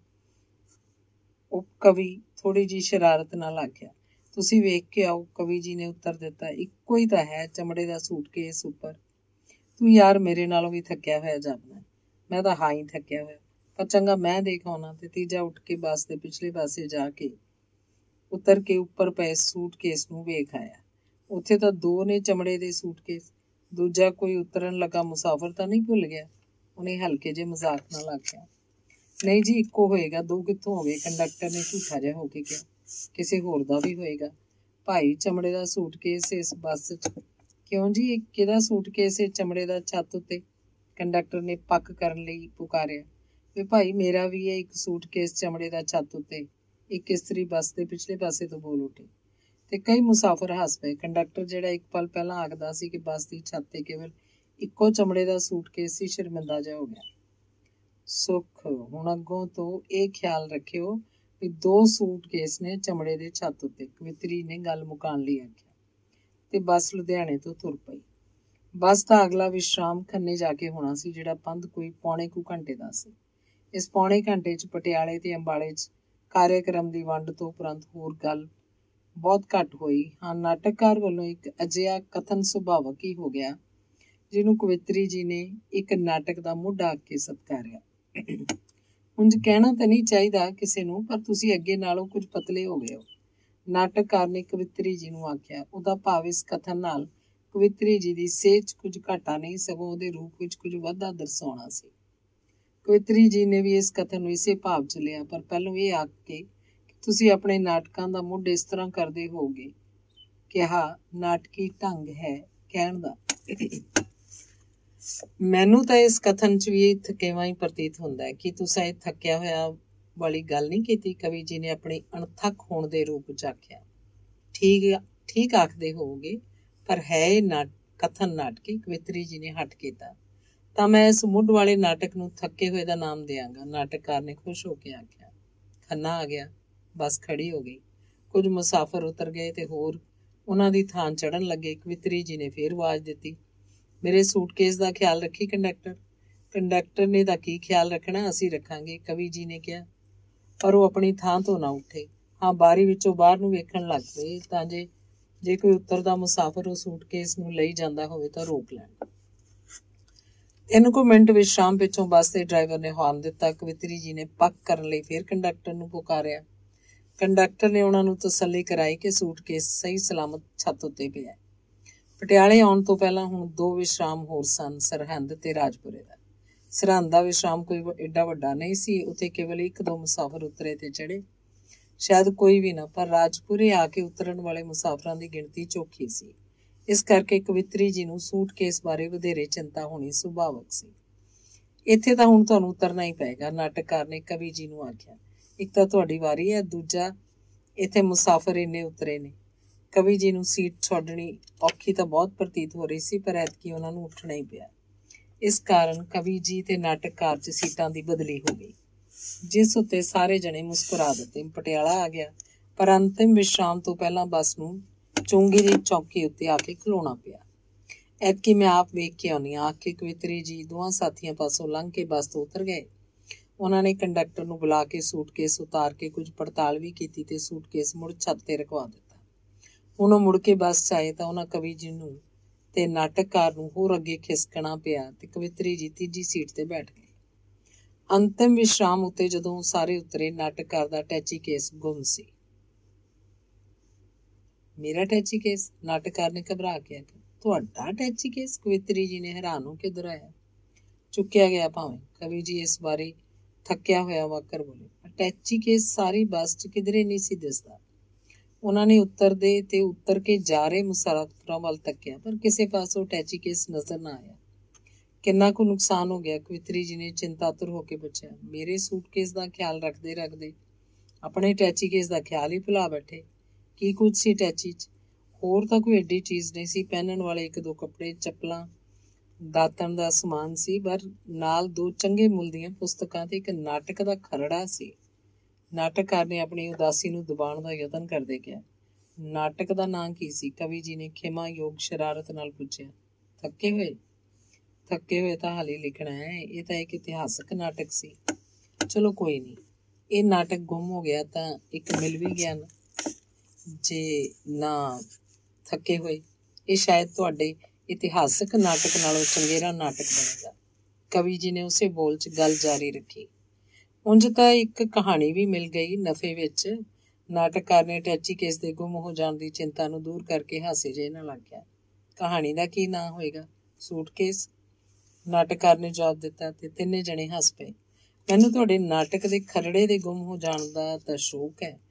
ਉਹ ਕਵੀ ਥੋੜ੍ਹੀ ਜਿਹੀ ਸ਼ਰਾਰਤ ਨਾਲ ਆਖਿਆ। ਤੁਸੀਂ ਵੇਖ ਕੇ ਆਓ, ਕਵੀ ਜੀ ਨੇ ਉੱਤਰ ਦਿੱਤਾ। ਇੱਕੋ ਹੀ ਤਾਂ ਹੈ ਚਮੜੇ ਦਾ ਸੂਟਕੇਸ ਉੱਪਰ। ਤੂੰ ਯਾਰ ਮੇਰੇ ਨਾਲੋਂ ਵੀ ਥੱਕਿਆ ਹੋਇਆ ਜਾਪਦਾ। ਮੈਂ ਤਾਂ ਹਾਂ ਹੀ ਥੱਕਿਆ ਹੋਇਆ, ਪਰ ਚੰਗਾ ਮੈਂ ਦੇਖ ਆਉਣਾ। ਤੇ ਤੀਜਾ ਉੱਠ ਕੇ ਬੱਸ ਦੇ ਪਿਛਲੇ ਪਾਸੇ ਜਾ ਕੇ ਉਤਰ ਕੇ ਉੱਪਰ ਪਏ ਸੂਟਕੇਸ ਨੂੰ ਵੇਖ ਆਇਆ। ਉੱਥੇ ਤਾਂ 2 ਨੇ ਚਮੜੇ ਦੇ ਸੂਟਕੇਸ। ਦੂਜਾ ਕੋਈ ਉਤਰਨ ਲੱਗਾ ਮੁਸਾਫਰ ਤਾਂ ਨਹੀਂ ਭੁੱਲ ਗਿਆ? ਉਹਨੇ ਹਲਕੇ ਜਿਹੇ ਮਜ਼ਾਕ ਨਾਲ ਆਖਿਆ। ਨਹੀਂ ਜੀ, ਇੱਕੋ ਹੋਏਗਾ, 2 ਕਿੱਥੋਂ ਹੋ ਗਏ? ਕੰਡਕਟਰ ਨੇ ਝੂਠਾ ਜਿਹਾ ਹੋ ਕੇ ਕਿਹਾ। ਕਿਸੇ ਹੋਰ ਦਾ ਵੀ ਹੋਏਗਾ। ਭਾਈ ਚਮੜੇ ਦਾ ਸੂਟਕੇਸ ਇਸ ਬੱਸ 'ਚ। ਕਿਉਂ ਜੀ, ਇਹ ਕਿਹਦਾ ਸੂਟਕੇਸ ਹੈ ਚਮੜੇ ਦਾ ਛੱਤ ਉੱਤੇ? ਕੰਡਕਟਰ ਨੇ ਪੱਕ ਕਰਨ ਲਈ ਪੁਕਾਰਿਆ। ਵੀ ਭਾਈ ਮੇਰਾ ਵੀ ਹੈ ਇੱਕ ਸੂਟਕੇਸ ਚਮੜੇ ਦਾ ਛੱਤ ਉੱਤੇ, ਇੱਕ ਇਸਤਰੀ ਬੱਸ ਦੇ ਪਿਛਲੇ ਪਾਸੇ ਤੋਂ ਬੋਲ ਉੱਠੀ। ਤੇ ਕਈ ਮੁਸਾਫਰ ਹੱਸ ਪਏ। ਕੰਡਕਟਰ, ਜਿਹੜਾ ਇੱਕ ਪਲ ਪਹਿਲਾਂ ਆਖਦਾ ਸੀ ਕਿ ਬੱਸ ਦੀ ਛੱਤ ਤੇ ਕੇਵਲ ਇੱਕੋ ਚਮੜੇ ਦਾ ਸੂਟਕੇਸ ਸੀ, ਸ਼ਰਮਿੰਦਾ ਜਿਹਾ ਹੋ ਗਿਆ। ਸੁੱਖ, ਹੁਣ ਅੱਗੋਂ ਤੋਂ ਇਹ ਖਿਆਲ ਰੱਖਿਓ ਵੀ 2 ਸੂਟਕੇਸ ਨੇ ਚਮੜੇ ਦੇ ਛੱਤ ਉੱਤੇ, ਕਵਿਤਰੀ ਨੇ ਗੱਲ ਮੁਕਾਉਣ ਲਈ ਆਖਿਆ ਤੇ ਬੱਸ ਲੁਧਿਆਣੇ ਤੋਂ ਤੁਰ ਪਈ। ਬੱਸ ਦਾ ਅਗਲਾ ਵਿਸ਼ਰਾਮ ਖੰਨੇ ਜਾ ਕੇ ਹੋਣਾ ਸੀ, ਜਿਹੜਾ ਪੰਧ ਕੋਈ ਪੌਣੇ ਕੁ ਘੰਟੇ ਦਾ ਸੀ। ਇਸ ਪੌਣੇ ਘੰਟੇ 'ਚ ਪਟਿਆਲੇ ਤੇ ਅੰਬਾਲੇ 'ਚ ਕਾਰਿਆਕ੍ਰਮ ਦੀ ਵੰਡ ਤੋਂ ਉਪਰੰਤ ਹੋਰ ਗੱਲ ਬਹੁਤ ਘੱਟ ਹੋਈ। ਹਾਂ, ਨਾਟਕਕਾਰ ਵੱਲੋਂ ਇੱਕ ਅਜਿਹਾ ਕਥਨ ਸੁਭਾਵਕ ਹੀ ਹੋ ਗਿਆ ਜਿਹਨੂੰ ਕਵਿਤਰੀ ਜੀ ਨੇ ਇੱਕ ਨਾਟਕ ਦਾ ਮੋਢਾ ਆਖ ਕੇ ਸਤਿਕਾਰਿਆ। ਉਂਝ ਕਹਿਣਾ ਤਾਂ ਨਹੀਂ ਚਾਹੀਦਾ ਕਿਸੇ ਨੂੰ, ਪਰ ਤੁਸੀਂ ਅੱਗੇ ਨਾਲੋਂ ਕੁਝ ਪਤਲੇ ਹੋ ਗਏ ਹੋ, ਨਾਟਕਕਾਰ ਨੇ ਕਵਿਤਰੀ ਜੀ ਨੂੰ ਆਖਿਆ। ਉਹਦਾ ਭਾਵ ਇਸ ਕਥਨ ਨਾਲ ਕਵਿਤਰੀ ਜੀ ਦੀ ਸਿਹਤ 'ਚ ਕੁਝ ਘਾਟਾ ਨਹੀਂ, ਸਗੋਂ ਉਹਦੇ ਰੂਪ ਵਿੱਚ ਕੁਝ ਵਾਧਾ ਦਰਸਾਉਣਾ ਸੀ। ਕਵਿਤਰੀ ਜੀ ਨੇ ਵੀ ਇਸ ਕਥਨ ਨੂੰ ਇਸੇ ਭਾਵ 'ਚ ਲਿਆ, ਪਰ ਪਹਿਲੋਂ ਇਹ ਆਖ ਕੇ ਤੁਸੀਂ ਆਪਣੇ ਨਾਟਕਾਂ ਦਾ ਮੁੱਢ ਇਸ ਤਰ੍ਹਾਂ ਕਰਦੇ ਹੋਗੇ, ਕਿਹਾ ਨਾਟਕੀ ਢੰਗ ਹੈ ਕਹਿਣ ਦਾ। ਮੈਨੂੰ ਤਾਂ ਇਸ ਕਥਨ 'ਚ ਵੀ ਇਹ ਥਕੇਵਾਂ ਹੀ ਪ੍ਰਤੀਤ ਹੁੰਦਾ ਹੈ ਕਿ ਤੁਸੀਂ ਇਹ ਥੱਕਿਆ ਹੋਇਆ ਵਾਲੀ ਗੱਲ ਨਹੀਂ ਕੀਤੀ। ਕਵੀ ਜੀ ਨੇ ਆਪਣੀ ਅਣਥੱਕ ਹੋਣ ਦੇ ਰੂਪ 'ਚ ਆਖਿਆ। ਠੀਕ ਆਖਦੇ ਹੋਵੋਗੇ, ਪਰ ਹੈ ਇਹ ਕਥਨ ਨਾਟਕੀ? ਕਵਿਤਰੀ ਜੀ ਨੇ ਹੱਟ ਕੀਤਾ। ਤਾਂ ਮੈਂ ਇਸ ਮੁੱਢ ਵਾਲੇ ਨਾਟਕ ਨੂੰ ਥੱਕੇ ਹੋਏ ਦਾ ਨਾਮ ਦਿਆਂਗਾ। ਨਾਟਕਕਾਰ ਨੇ ਖੁਸ਼ ਹੋ ਕੇ ਆਖਿਆ। ਖੰਨਾ ਆ ਗਿਆ। ਬੱਸ ਖੜੀ ਹੋ ਗਈ। ਕੁਝ ਮੁਸਾਫਰ ਉਤਰ ਗਏ ਤੇ ਹੋਰ ਉਹਨਾਂ ਦੀ ਥਾਂ ਚੜ੍ਹਨ ਲੱਗੇ। ਕਵਿਤਰੀ ਜੀ ਨੇ ਫੇਰ ਆਵਾਜ਼ ਦਿੱਤੀ, ਮੇਰੇ ਸੂਟਕੇਸ ਦਾ ਖਿਆਲ ਰੱਖੀ ਕੰਡਕਟਰ। ਕੰਡਕਟਰ ਨੇ ਤਾਂ ਕੀ ਖਿਆਲ ਰੱਖਣਾ, ਅਸੀਂ ਰੱਖਾਂਗੇ, ਕਵੀ ਜੀ ਨੇ ਕਿਹਾ। ਪਰ ਉਹ ਆਪਣੀ ਥਾਂ ਤੋਂ ਨਾ ਉੱਠੇ। ਹਾਂ, ਬਾਰੀ ਵਿੱਚੋਂ ਬਾਹਰ ਨੂੰ ਵੇਖਣ ਲੱਗ ਪਏ ਤਾਂ ਜੇ ਕੋਈ ਉਤਰਦਾ ਮੁਸਾਫਰ ਉਹ ਸੂਟਕੇਸ ਨੂੰ ਲਈ ਜਾਂਦਾ ਹੋਵੇ ਤਾਂ ਰੋਕ ਲੈਣ। 3 ਕੁ ਮਿੰਟ ਵਿਸ਼ਰਾਮ ਪਿੱਛੋਂ ਬੱਸ ਦੇ ਡਰਾਈਵਰ ਨੇ ਹਾਰਨ ਦਿੱਤਾ। ਕਵਿਤਰੀ ਜੀ ਨੇ ਪੱਕ ਕਰਨ ਲਈ ਫੇਰ ਕੰਡਕਟਰ ਨੂੰ ਪੁਕਾਰਿਆ। ਕੰਡਕਟਰ ਨੇ ਉਹਨਾਂ ਨੂੰ ਤਸੱਲੀ ਕਰਾਈ ਕਿ ਸੂਟਕੇਸ ਸਹੀ ਸਲਾਮਤ ਛੱਤ ਉੱਤੇ ਪਿਆ। ਪਟਿਆਲੇ ਆਉਣ ਤੋਂ ਪਹਿਲਾਂ ਹੁਣ 2 ਵਿਸ਼ਰਾਮ ਹੋਰ ਸਨ, ਸਰਹੰਦ ਤੇ ਰਾਜਪੁਰੇ ਦਾ। ਸਰਹੰਦ ਦਾ ਵਿਸ਼ਰਾਮ ਕੋਈ ਏਡਾ ਵੱਡਾ ਨਹੀਂ ਸੀ, ਉੱਥੇ ਕੇਵਲ 1-2 ਮੁਸਾਫਰ ਉਤਰੇ ਤੇ ਚੜੇ, ਸ਼ਾਇਦ ਕੋਈ ਵੀ ਨਾ। ਪਰ ਰਾਜਪੁਰੇ ਆ ਕੇ ਉਤਰਨ ਵਾਲੇ ਮੁਸਾਫਰਾਂ ਦੀ ਗਿਣਤੀ ਚੋਖੀ ਸੀ, ਇਸ ਕਰਕੇ ਕਵਿਤਰੀ ਜੀ ਨੂੰ ਸੂਟਕੇਸ ਬਾਰੇ ਵਧੇਰੇ ਚਿੰਤਾ ਹੋਣੀ ਸੁਭਾਵਕ ਸੀ। ਇੱਥੇ ਤਾਂ ਹੁਣ ਤੁਹਾਨੂੰ ਉਤਰਨਾ ਹੀ ਪਏਗਾ, ਨਾਟਕਕਾਰ ਨੇ ਕਵੀ ਜੀ ਨੂੰ ਆਖਿਆ। ਇੱਕ ਤਾਂ ਤੁਹਾਡੀ ਵਾਰੀ ਹੈ, ਦੂਜਾ ਇੱਥੇ ਮੁਸਾਫਰ ਇੰਨੇ ਉਤਰੇ ਨੇ। ਕਵੀ ਜੀ ਨੂੰ ਸੀਟ ਛੱਡਣੀ ਔਖੀ ਤਾਂ ਬਹੁਤ ਪ੍ਰਤੀਤ ਹੋ ਰਹੀ ਸੀ, ਪਰ ਐਤਕੀ ਉਹਨਾਂ ਨੂੰ ਉੱਠਣਾ ਹੀ ਪਿਆ। ਇਸ ਕਾਰਨ ਕਵੀ ਜੀ ਤੇ ਨਾਟਕਕਾਰ 'ਚ ਸੀਟਾਂ ਦੀ ਬਦਲੀ ਹੋ ਗਈ, ਜਿਸ ਉੱਤੇ ਸਾਰੇ ਜਣੇ ਮੁਸਕਰਾ ਦਿੱਤੇ। ਪਟਿਆਲਾ ਆ ਗਿਆ, ਪਰ ਅੰਤਿਮ ਵਿਸ਼ਰਾਮ ਤੋਂ ਪਹਿਲਾਂ ਬੱਸ ਨੂੰ ਚੁੰਗੀ ਦੀ ਚੌਕੀ ਉੱਤੇ ਆ ਕੇ ਖਲੋਣਾ ਪਿਆ। ਐਤਕੀ ਮੈਂ ਆਪ ਵੇਖ ਕੇ ਆਉਣੀ, ਆਖ ਕੇ ਕਵਿਤਰੀ ਜੀ ਦੋਹਾਂ ਸਾਥੀਆਂ ਪਾਸੋਂ ਲੰਘ ਕੇ ਬੱਸ ਤੋਂ ਉਤਰ ਗਏ। ਉਹਨਾਂ ਨੇ ਕੰਡਕਟਰ ਨੂੰ ਬੁਲਾ ਕੇ ਸੂਟਕੇਸ ਉਤਾਰ ਕੇ ਕੁਝ ਪੜਤਾਲ ਵੀ ਕੀਤੀ ਤੇ ਸੂਟਕੇਸ ਮੁੜ ਛੱਤ ਤੇ ਰਖਵਾ ਦਿੱਤਾ। ਹੁਣ ਉਹ ਮੁੜ ਕੇ ਬੱਸ 'ਚ ਆਏ ਤਾਂ ਉਹਨਾਂ ਕਵੀ ਜੀ ਨੂੰ ਤੇ ਨਾਟਕਕਾਰ ਨੂੰ ਹੋਰ ਅੱਗੇ ਖਿਸਕਣਾ ਪਿਆ ਤੇ ਕਵਿਤਰੀ ਜੀ ਤੀਜੀ ਸੀਟ ਤੇ ਬੈਠ ਗਏ। ਅੰਤਿਮ ਵਿਸ਼ਰਾਮ ਉੱਤੇ ਜਦੋਂ ਸਾਰੇ ਉਤਰੇ, ਨਾਟਕਕਾਰ ਦਾ ਟੈਚੀ ਕੇਸ ਗੁੰਮ ਸੀ। ਮੇਰਾ ਟੈਚੀ ਕੇਸ? ਨਾਟਕਕਾਰ ਨੇ ਘਬਰਾ ਕੇ ਆਖਿਆ। ਤੁਹਾਡਾ ਟੈਚੀ ਕੇਸ? ਕਵਿਤਰੀ ਜੀ ਨੇ ਹੈਰਾਨ ਹੋ ਕੇ ਦੁਹਰਾਇਆ। ਚੁੱਕਿਆ ਗਿਆ ਭਾਵੇਂ, ਕਵੀ ਜੀ ਇਸ ਬਾਰੇ ਥੱਕਿਆ ਹੋਇਆ ਵਾਕਰ ਬੋਲੇ। ਟੈਚੀ ਕੇਸ ਸਾਰੀ ਬੱਸ 'ਚ ਕਿਧਰੇ ਨਹੀਂ ਸੀ ਦਿਸਦਾ। ਉਹਨਾਂ ਨੇ ਉਤਰਦੇ ਤੇ ਉਤਰ ਕੇ ਜਾ ਰਹੇ ਮੁਸਾਫਰਾਂ ਵੱਲ ਤੱਕਿਆ, ਪਰ ਕਿਸੇ ਪਾਸੋਂ ਟੈਚੀ ਕੇਸ ਨਜ਼ਰ ਨਾ ਆਇਆ। ਕਿੰਨਾ ਕੁ ਨੁਕਸਾਨ ਹੋ ਗਿਆ? ਕਵਿਤਰੀ ਜੀ ਨੇ ਚਿੰਤਾਤੁਰ ਹੋ ਕੇ ਪੁੱਛਿਆ। ਮੇਰੇ ਸੂਟਕੇਸ ਦਾ ਖਿਆਲ ਰੱਖਦੇ ਆਪਣੇ ਟੈਚੀ ਕੇਸ ਦਾ ਖਿਆਲ ਹੀ ਭੁਲਾ ਬੈਠੇ। ਕੀ ਕੁਝ ਸੀ ਟੈਚੀ 'ਚ? ਹੋਰ ਤਾਂ ਕੋਈ ਐਡੀ ਚੀਜ਼ ਨਹੀਂ ਸੀ। ਪਹਿਨਣ ਵਾਲੇ 1-2 ਕੱਪੜੇ, ਚੱਪਲਾਂ, ਦਾਤਣ ਦਾ ਸਮਾਨ ਸੀ, ਪਰ ਨਾਲ 2 ਚੰਗੇ ਮੁੱਲ ਦੀਆਂ ਪੁਸਤਕਾਂ ਤੇ ਇੱਕ ਨਾਟਕ ਦਾ ਖਰੜਾ ਸੀ। ਨਾਟਕਕਾਰ ਨੇ ਆਪਣੀ ਉਦਾਸੀ ਨੂੰ ਦਬਾਉਣ ਦਾ ਯਤਨ ਕਰਦੇ ਕਿਹਾ। ਨਾਟਕ ਦਾ ਨਾਂ ਕੀ ਸੀ? ਕਵੀ ਜੀ ਨੇ ਖਿਮਾਯੋਗ ਸ਼ਰਾਰਤ ਨਾਲ ਪੁੱਛਿਆ। ਥੱਕੇ ਹੋਏ ਤਾਂ ਹਾਲੇ ਲਿਖਣਾ ਹੈ, ਇਹ ਤਾਂ ਇੱਕ ਇਤਿਹਾਸਕ ਨਾਟਕ ਸੀ। ਚਲੋ ਕੋਈ ਨਹੀਂ, ਇਹ ਨਾਟਕ ਗੁੰਮ ਹੋ ਗਿਆ ਤਾਂ ਇੱਕ ਮਿਲ ਵੀ ਗਿਆ ਨਾ, ਜੇ ਨਾ ਥੱਕੇ ਹੋਏ। ਇਹ ਸ਼ਾਇਦ ਤੁਹਾਡੇ ਇਤਿਹਾਸਕ ਨਾਟਕ ਨਾਲੋਂ ਚੰਗੇਰਾ ਨਾਟਕ ਬਣੇਗਾ। ਕਵੀ ਜੀ ਨੇ ਉਸੇ ਬੋਲ 'ਚ ਗੱਲ ਜਾਰੀ ਰੱਖੀ। ਉਂਝ ਤਾਂ ਇੱਕ ਕਹਾਣੀ ਵੀ ਮਿਲ ਗਈ ਨਫੇ ਵਿੱਚ। ਨਾਟਕਕਾਰ ਨੇ ਟੈਚੀ ਕੇਸ ਦੇ ਗੁੰਮ ਹੋ ਜਾਣ ਦੀ ਚਿੰਤਾ ਨੂੰ ਦੂਰ ਕਰਕੇ ਹਾਸੇ ਜਿਹੇ ਨਾਲ ਆਖਿਆ। ਕਹਾਣੀ ਦਾ ਕੀ ਨਾਂ ਹੋਏਗਾ? ਸੂਟਕੇਸ, ਨਾਟਕਕਾਰ ਨੇ ਜਵਾਬ ਦਿੱਤਾ ਤੇ ਤਿੰਨੇ ਜਣੇ ਹੱਸ ਪਏ। ਮੈਨੂੰ ਤੁਹਾਡੇ ਨਾਟਕ ਦੇ ਖਰੜੇ ਦੇ ਗੁੰਮ ਹੋ ਜਾਣ ਦਾ ਤਾਂ ਸ਼ੌਕ ਹੈ,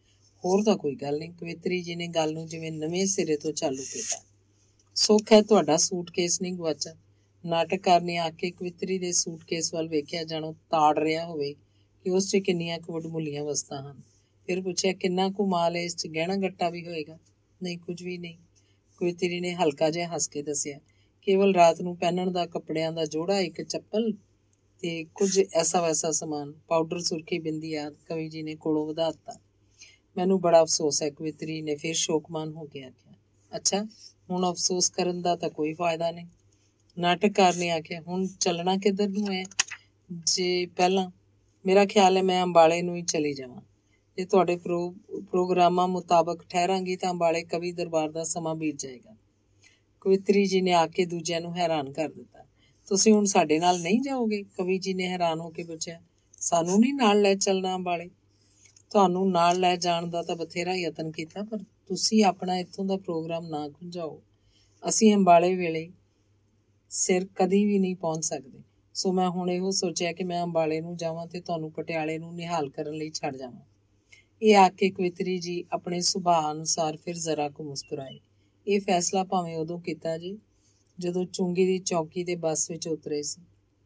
ਹੋਰ ਤਾਂ ਕੋਈ ਗੱਲ ਨਹੀਂ। ਕਵਿਤਰੀ ਜੀ ਨੇ ਗੱਲ ਨੂੰ ਜਿਵੇਂ ਨਵੇਂ ਸਿਰੇ ਤੋਂ ਚਾਲੂ ਕੀਤਾ। ਸੁੱਖ ਹੈ ਤੁਹਾਡਾ ਸੂਟਕੇਸ ਨਹੀਂ ਗੁਆਚਾ। ਨਾਟਕਕਾਰ ਨੇ ਆ ਕੇ ਕਵਿਤਰੀ ਦੇ ਸੂਟਕੇਸ ਵੱਲ ਵੇਖਿਆ, ਜਾਣੋ ਤਾੜ ਰਿਹਾ ਹੋਵੇ ਕਿ ਉਸ 'ਚ ਕਿੰਨੀਆਂ ਕੁ ਵਡਮੁੱਲੀਆਂ ਵਸਤਾਂ ਹਨ। ਫਿਰ ਪੁੱਛਿਆ, ਕਿੰਨਾ ਕੁ ਮਾਲ ਹੈ ਇਸ 'ਚ? ਗਹਿਣਾ ਗੱਟਾ ਵੀ ਹੋਏਗਾ? ਨਹੀਂ, ਕੁਝ ਵੀ ਨਹੀਂ। ਕਵਿਤਰੀ ਨੇ ਹਲਕਾ ਜਿਹਾ ਹੱਸ ਕੇ ਦੱਸਿਆ, ਕੇਵਲ ਰਾਤ ਨੂੰ ਪਹਿਨਣ ਦਾ ਕੱਪੜਿਆਂ ਦਾ ਜੋੜਾ, ਇੱਕ ਚੱਪਲ ਤੇ ਕੁਝ ਐਸਾ ਵੈਸਾ ਸਮਾਨ, ਪਾਊਡਰ, ਸੁਰਖੀ, ਬਿੰਦੀ ਆਦਿ। ਕਵੀ ਜੀ ਨੇ ਕੋਲੋਂ ਵਧਾ ਦਿੱਤਾ। ਮੈਨੂੰ ਬੜਾ ਅਫਸੋਸ ਹੈ, ਕਵਿਤਰੀ ਨੇ ਫਿਰ ਸ਼ੋਕਮਾਨ ਹੋ ਕੇ ਆਖਿਆ। ਅੱਛਾ, ਹੁਣ ਅਫਸੋਸ ਕਰਨ ਦਾ ਤਾਂ ਕੋਈ ਫਾਇਦਾ ਨਹੀਂ। ਨਾਟਕਕਾਰ ਨੇ ਆਖਿਆ, ਹੁਣ ਚੱਲਣਾ ਕਿੱਧਰ ਨੂੰ ਹੈ? ਜੇ ਪਹਿਲਾਂ ਮੇਰਾ ਖਿਆਲ ਹੈ ਮੈਂ ਅੰਬਾਲੇ ਨੂੰ ਹੀ ਚਲੀ ਜਾਵਾਂ। ਜੇ ਤੁਹਾਡੇ ਪ੍ਰੋਗਰਾਮਾਂ ਮੁਤਾਬਕ ਠਹਿਰਾਂਗੀ ਤਾਂ ਅੰਬਾਲੇ ਕਵੀ ਦਰਬਾਰ ਦਾ ਸਮਾਂ ਬੀਤ ਜਾਏਗਾ। ਕਵਿਤਰੀ ਜੀ ਨੇ ਆ ਕੇ ਦੂਜਿਆਂ ਨੂੰ ਹੈਰਾਨ ਕਰ ਦਿੱਤਾ। ਤੁਸੀਂ ਹੁਣ ਸਾਡੇ ਨਾਲ ਨਹੀਂ ਜਾਓਗੇ? ਕਵੀ ਜੀ ਨੇ ਹੈਰਾਨ ਹੋ ਕੇ ਪੁੱਛਿਆ। ਸਾਨੂੰ ਨਹੀਂ ਨਾਲ ਲੈ ਚੱਲਣਾ ਅੰਬਾਲੇ? ਤੁਹਾਨੂੰ ਨਾਲ ਲੈ ਜਾਣ ਦਾ ਤਾਂ ਬਥੇਰਾ ਯਤਨ ਕੀਤਾ, ਪਰ ਤੁਸੀਂ ਆਪਣਾ ਇੱਥੋਂ ਦਾ ਪ੍ਰੋਗਰਾਮ ਨਾ ਖੁੰਝਾਓ। ਅਸੀਂ ਅੰਬਾਲੇ ਵੇਲੇ ਸਿਰ ਕਦੀ ਵੀ ਨਹੀਂ ਪਹੁੰਚ ਸਕਦੇ। ਸੋ ਮੈਂ ਹੁਣ ਇਹੋ ਸੋਚਿਆ ਕਿ ਮੈਂ ਅੰਬਾਲੇ ਨੂੰ ਜਾਵਾਂ ਤੇ ਤੁਹਾਨੂੰ ਪਟਿਆਲੇ ਨੂੰ ਨਿਹਾਲ ਕਰਨ ਲਈ ਛੱਡ ਜਾਵਾਂ। ਇਹ ਆ ਕੇ ਕਵਿਤਰੀ ਜੀ ਆਪਣੇ ਸੁਭਾਅ ਅਨੁਸਾਰ ਫਿਰ ਜ਼ਰਾ ਕੁ ਮੁਸਕਰਾਏ। ਇਹ ਫੈਸਲਾ ਭਾਵੇਂ ਉਦੋਂ ਕੀਤਾ ਜੀ ਜਦੋਂ ਚੁੰਗੀ ਦੀ ਚੌਕੀ ਦੇ ਬੱਸ ਵਿੱਚ ਉਤਰੇ ਸੀ।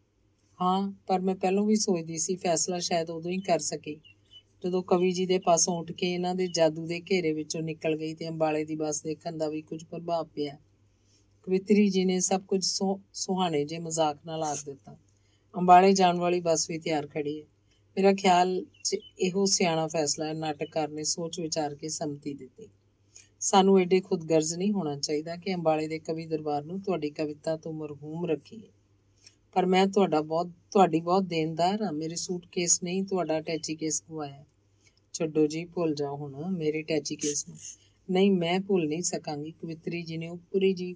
ਹਾਂ, ਪਰ ਮੈਂ ਪਹਿਲਾਂ ਵੀ ਸੋਚਦੀ ਸੀ ਫੈਸਲਾ ਸ਼ਾਇਦ ਉਦੋਂ ਹੀ ਕਰ ਸਕੀ ਜਦੋਂ ਕਵੀ ਜੀ ਦੇ ਪਾਸੋਂ ਉੱਠ ਕੇ ਇਹਨਾਂ ਦੇ ਜਾਦੂ ਦੇ ਘੇਰੇ ਵਿੱਚੋਂ ਨਿਕਲ ਗਈ ਤੇ ਅੰਬਾਲੇ ਦੀ ਬੱਸ ਦੇਖਣ ਦਾ ਵੀ ਕੁਝ ਪ੍ਰਭਾਵ ਪਿਆ। ਕਵਿਤਰੀ ਜੀ ਨੇ ਸਭ ਕੁਝ ਸੁਹਾਣੇ ਜਿਹੇ ਮਜ਼ਾਕ ਨਾਲ ਆਖ ਦਿੱਤਾ। ਅੰਬਾਲੇ ਜਾਣ ਵਾਲੀ ਬੱਸ ਵੀ ਤਿਆਰ ਖੜੀ ਹੈ। ਮੇਰਾ ਖਿਆਲ 'ਚ ਇਹੋ ਸਿਆਣਾ ਫੈਸਲਾ ਹੈ। ਨਾਟਕਕਾਰ ਨੇ ਸੋਚ ਵਿਚਾਰ ਕੇ ਸੰਮਤੀ ਦਿੱਤੀ। ਸਾਨੂੰ ਏਡੇ ਖੁਦਗਰਜ਼ ਨਹੀਂ ਹੋਣਾ ਚਾਹੀਦਾ ਕਿ ਅੰਬਾਲੇ ਦੇ ਕਵੀ ਦਰਬਾਰ ਨੂੰ ਤੁਹਾਡੀ ਕਵਿਤਾ ਤੋਂ ਮਰਹੂਮ ਰੱਖੀਏ। ਪਰ ਮੈਂ ਤੁਹਾਡੀ ਬਹੁਤ ਦੇਣਦਾਰ ਹਾਂ। ਮੇਰੇ ਸੂਟਕੇਸ ਨਹੀਂ, ਤੁਹਾਡਾ ਟੈਚੀ ਕੇਸ ਗਵਾਇਆ। ਛੱਡੋ ਜੀ, ਭੁੱਲ ਜਾਓ ਹੁਣ ਮੇਰੇ ਟੈਚੀ ਕੇਸ ਨੂੰ। ਨਹੀਂ, ਮੈਂ ਭੁੱਲ ਨਹੀਂ ਸਕਾਂਗੀ, ਕਵਿਤਰੀ ਜੀ ਨੇ ਉੱਪਰੀ ਜੀ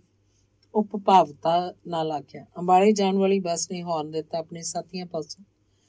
ਉਪਭਾਵਤਾ ਨਾਲ ਆਖਿਆ। ਅੰਬਾਲੇ ਜਾਣ ਵਾਲੀ ਬੱਸ ਨੇ ਹੌਰਨ ਦਿੱਤਾ। ਆਪਣੇ ਸਾਥੀਆਂ ਪਾਸੋਂ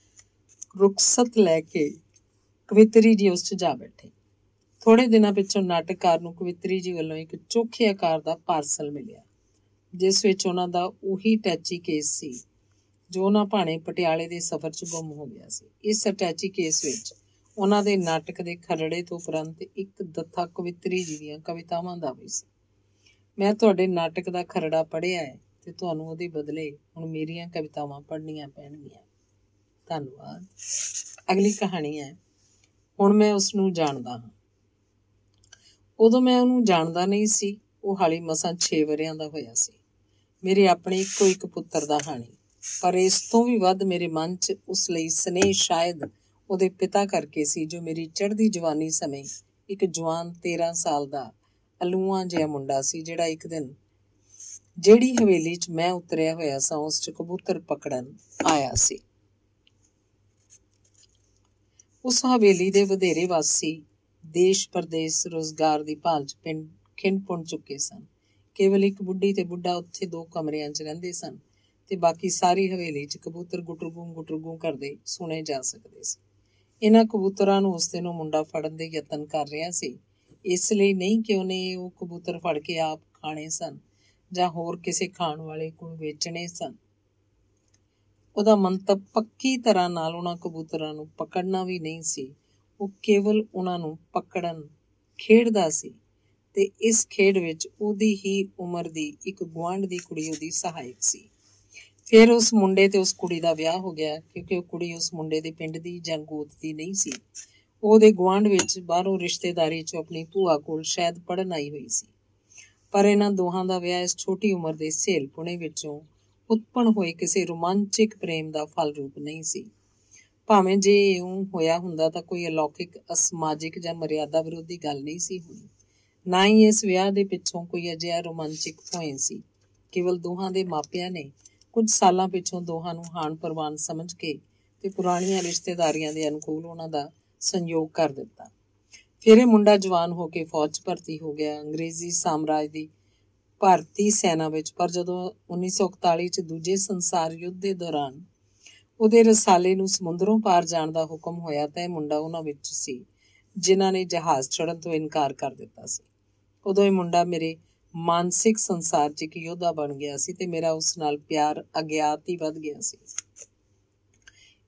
ਰੁਖਸਤ ਲੈ ਕੇ ਕਵਿਤਰੀ ਜੀ ਉਸ 'ਚ ਜਾ ਬੈਠੇ। ਥੋੜੇ ਦਿਨਾਂ ਪਿੱਛੋਂ ਨਾਟਕਕਾਰ ਨੂੰ ਕਵਿਤਰੀ ਜੀ ਵੱਲੋਂ ਇੱਕ ਚੋਖੇ ਆਕਾਰ ਦਾ ਪਾਰਸਲ ਮਿਲਿਆ, ਜਿਸ ਵਿੱਚ ਉਹਨਾਂ ਦਾ ਉਹੀ ਟੈਚੀ ਕੇਸ ਸੀ ਜੋ ਉਹਨਾਂ ਭਾਣੇ ਪਟਿਆਲੇ ਦੇ ਸਫ਼ਰ 'ਚ ਗੁੰਮ ਹੋ ਗਿਆ ਸੀ। ਇਸ ਅਟੈਚੀ ਕੇਸ ਵਿੱਚ ਉਹਨਾਂ ਦੇ ਨਾਟਕ ਦੇ ਖਰੜੇ ਤੋਂ ਉਪਰੰਤ ਇੱਕ ਦੱਥਾ ਕਵਿਤਰੀ ਜੀ ਦੀਆਂ ਕਵਿਤਾਵਾਂ ਦਾ ਵੀ ਸੀ। ਮੈਂ ਤੁਹਾਡੇ ਨਾਟਕ ਦਾ ਖਰੜਾ ਪੜ੍ਹਿਆ ਹੈ ਤੇ ਤੁਹਾਨੂੰ ਉਹਦੇ ਬਦਲੇ ਹੁਣ ਮੇਰੀਆਂ ਕਵਿਤਾਵਾਂ ਪੜ੍ਹਨੀਆਂ ਪੈਣਗੀਆਂ। ਧੰਨਵਾਦ। ਅਗਲੀ ਕਹਾਣੀ ਹੈ, ਹੁਣ ਮੈਂ ਉਸਨੂੰ ਜਾਣਦਾ ਹਾਂ। ਉਦੋਂ ਮੈਂ ਉਹਨੂੰ ਜਾਣਦਾ ਨਹੀਂ ਸੀ। ਉਹ ਹਾਲੀ ਮਸਾਂ 6 ਵਰ੍ਹਿਆਂ ਦਾ ਹੋਇਆ ਸੀ। ਮੇਰੇ ਆਪਣੇ ਇੱਕੋ ਇੱਕ ਪੁੱਤਰ ਦਾ ਹਾਣੀ। ਪਰ ਇਸ ਤੋਂ ਵੀ ਵੱਧ ਮੇਰੇ ਮਨ 'ਚ ਉਸ ਲਈ ਸਨੇਹ ਸ਼ਾਇਦ ਉਹਦੇ ਪਿਤਾ ਕਰਕੇ ਸੀ, ਜੋ ਮੇਰੀ ਚੜ੍ਹਦੀ ਜਵਾਨੀ ਸਮੇਂ ਇੱਕ ਜਵਾਨ 13 ਸਾਲ ਦਾ ਅਲੂਆਂ ਜਿਹਾ ਮੁੰਡਾ ਸੀ, ਜਿਹੜਾ ਇੱਕ ਦਿਨ ਜਿਹੜੀ ਹਵੇਲੀ 'ਚ ਮੈਂ ਉਤਰਿਆ ਹੋਇਆ ਸਾਂ ਉਸ 'ਚ ਕਬੂਤਰ ਪਕੜਨ ਆਇਆ ਸੀ। ਉਸ ਹਵੇਲੀ ਦੇ ਵਧੇਰੇ ਵਾਸੀ ਦੇਸ਼ ਪਰਦੇਸ ਰੁਜ਼ਗਾਰ ਦੀ ਭਾਲ 'ਚ ਪਿੰਡ ਖਿੰਡ ਪੁੰਡ ਚੁੱਕੇ ਸਨ। ਕੇਵਲ ਇੱਕ ਬੁੱਢੀ ਤੇ ਬੁੱਢਾ ਉੱਥੇ 2 ਕਮਰਿਆਂ 'ਚ ਰਹਿੰਦੇ ਸਨ ਤੇ ਬਾਕੀ ਸਾਰੀ ਹਵੇਲੀ 'ਚ ਕਬੂਤਰ ਗੁਟਰਗੂ ਕਰਦੇ ਸੁਣੇ ਜਾ ਸਕਦੇ ਸੀ। ਇਹਨਾਂ ਕਬੂਤਰਾਂ ਨੂੰ ਉਸ ਦਿਨ ਉਹ ਮੁੰਡਾ ਫੜਨ ਦੇ ਯਤਨ ਕਰ ਰਿਹਾ ਸੀ, ਇਸ ਲਈ ਨਹੀਂ ਕਿ ਉਹਨੇ ਉਹ ਕਬੂਤਰ ਫੜ ਕੇ ਆਪ ਖਾਣੇ ਸਨ ਜਾਂ ਹੋਰ ਕਿਸੇ ਖਾਣ ਵਾਲੇ ਕੋਲ ਵੇਚਣੇ ਸਨ। ਉਹਦਾ ਮੰਤਵ ਪੱਕੀ ਤਰ੍ਹਾਂ ਨਾਲ ਉਹਨਾਂ ਕਬੂਤਰਾਂ ਨੂੰ ਪਕੜਨਾ ਵੀ ਨਹੀਂ ਸੀ। ਉਹ ਕੇਵਲ ਉਹਨਾਂ ਨੂੰ ਪਕੜਨ ਖੇਡਦਾ ਸੀ ਤੇ ਇਸ ਖੇਡ ਵਿੱਚ ਉਹਦੀ ਹੀ ਉਮਰ ਦੀ ਇੱਕ ਗੁਆਂਢ ਦੀ ਕੁੜੀ ਉਹਦੀ ਸਹਾਇਕ ਸੀ। ਫਿਰ ਉਸ ਮੁੰਡੇ ਤੇ ਉਸ ਕੁੜੀ ਦਾ ਵਿਆਹ ਹੋ ਗਿਆ, ਕਿਉਂਕਿ ਉਹ ਕੁੜੀ ਉਸ ਮੁੰਡੇ ਦੇ ਪਿੰਡ ਦੀ ਜਾਂ ਗੋਤ ਦੀ ਨਹੀਂ ਸੀ। ਉਹਦੇ ਗੁਆਂਢ ਵਿੱਚ ਬਾਹਰੋਂ ਰਿਸ਼ਤੇਦਾਰੀ 'ਚ ਆਪਣੀ ਭੂਆ ਕੋਲ ਸ਼ਾਇਦ ਪੜ੍ਹਨ ਆਈ ਹੋਈ ਸੀ। ਪਰ ਇਹਨਾਂ ਦੋਹਾਂ ਦਾ ਵਿਆਹ ਇਸ ਛੋਟੀ ਉਮਰ ਦੇ ਸਹੇਲਪੁਣੇ ਵਿੱਚੋਂ ਉਤਪੰਨ ਹੋਏ ਕਿਸੇ ਰੋਮਾਂਚਿਕ ਪ੍ਰੇਮ ਦਾ ਫਲ ਰੂਪ ਨਹੀਂ ਸੀ। ਭਾਵੇਂ ਜੇ ਇਉਂ ਹੋਇਆ ਹੁੰਦਾ ਤਾਂ ਕੋਈ ਅਲੌਕਿਕ, ਅਸਮਾਜਿਕ ਜਾਂ ਮਰਿਆਦਾ ਵਿਰੋਧੀ ਗੱਲ ਨਹੀਂ ਸੀ ਹੋਣੀ। ਨਾ ਹੀ ਇਸ ਵਿਆਹ ਦੇ ਪਿੱਛੋਂ ਕੋਈ ਅਜਿਹਾ ਰੋਮਾਂਚਿਕ ਭੋਏ ਸੀ। ਕੇਵਲ ਦੋਹਾਂ ਦੇ ਮਾਪਿਆਂ ਨੇ ਕੁਝ ਸਾਲਾਂ ਪਿੱਛੋਂ ਦੋਹਾਂ ਨੂੰ ਹਾਣ ਪ੍ਰਵਾਨ ਸਮਝ ਕੇ ਤੇ ਪੁਰਾਣੀਆਂ ਰਿਸ਼ਤੇਦਾਰੀਆਂ ਦੇ ਅਨੁਕੂਲ ਉਹਨਾਂ ਦਾ ਸੰਯੋਗ ਕਰ ਦਿੱਤਾ। ਫਿਰ ਇਹ ਮੁੰਡਾ ਜਵਾਨ ਹੋ ਕੇ ਫੌਜ 'ਚ ਭਰਤੀ ਹੋ ਗਿਆ, ਅੰਗਰੇਜ਼ੀ ਸਾਮਰਾਜ ਦੀ ਭਾਰਤੀ ਸੈਨਾ ਵਿੱਚ। ਪਰ ਜਦੋਂ 1941 'ਚ ਦੂਜੇ ਸੰਸਾਰ ਯੁੱਧ ਦੇ ਦੌਰਾਨ ਉਹਦੇ ਰਸਾਲੇ ਨੂੰ ਸਮੁੰਦਰੋਂ ਪਾਰ ਜਾਣ ਦਾ ਹੁਕਮ ਹੋਇਆ ਤਾਂ ਇਹ ਮੁੰਡਾ ਉਹਨਾਂ ਵਿੱਚ ਸੀ ਜਿਨ੍ਹਾਂ ਨੇ ਜਹਾਜ਼ ਚੜ੍ਹਨ ਤੋਂ ਇਨਕਾਰ ਕਰ ਦਿੱਤਾ ਸੀ। ਉਦੋਂ ਇਹ ਮੁੰਡਾ ਮੇਰੇ ਮਾਨਸਿਕ ਸੰਸਾਰ 'ਚ ਇੱਕ ਯੋਧਾ ਬਣ ਗਿਆ ਸੀ ਤੇ ਮੇਰਾ ਉਸ ਨਾਲ ਪਿਆਰ ਅਗਿਆਤ ਹੀ ਵੱਧ ਗਿਆ ਸੀ।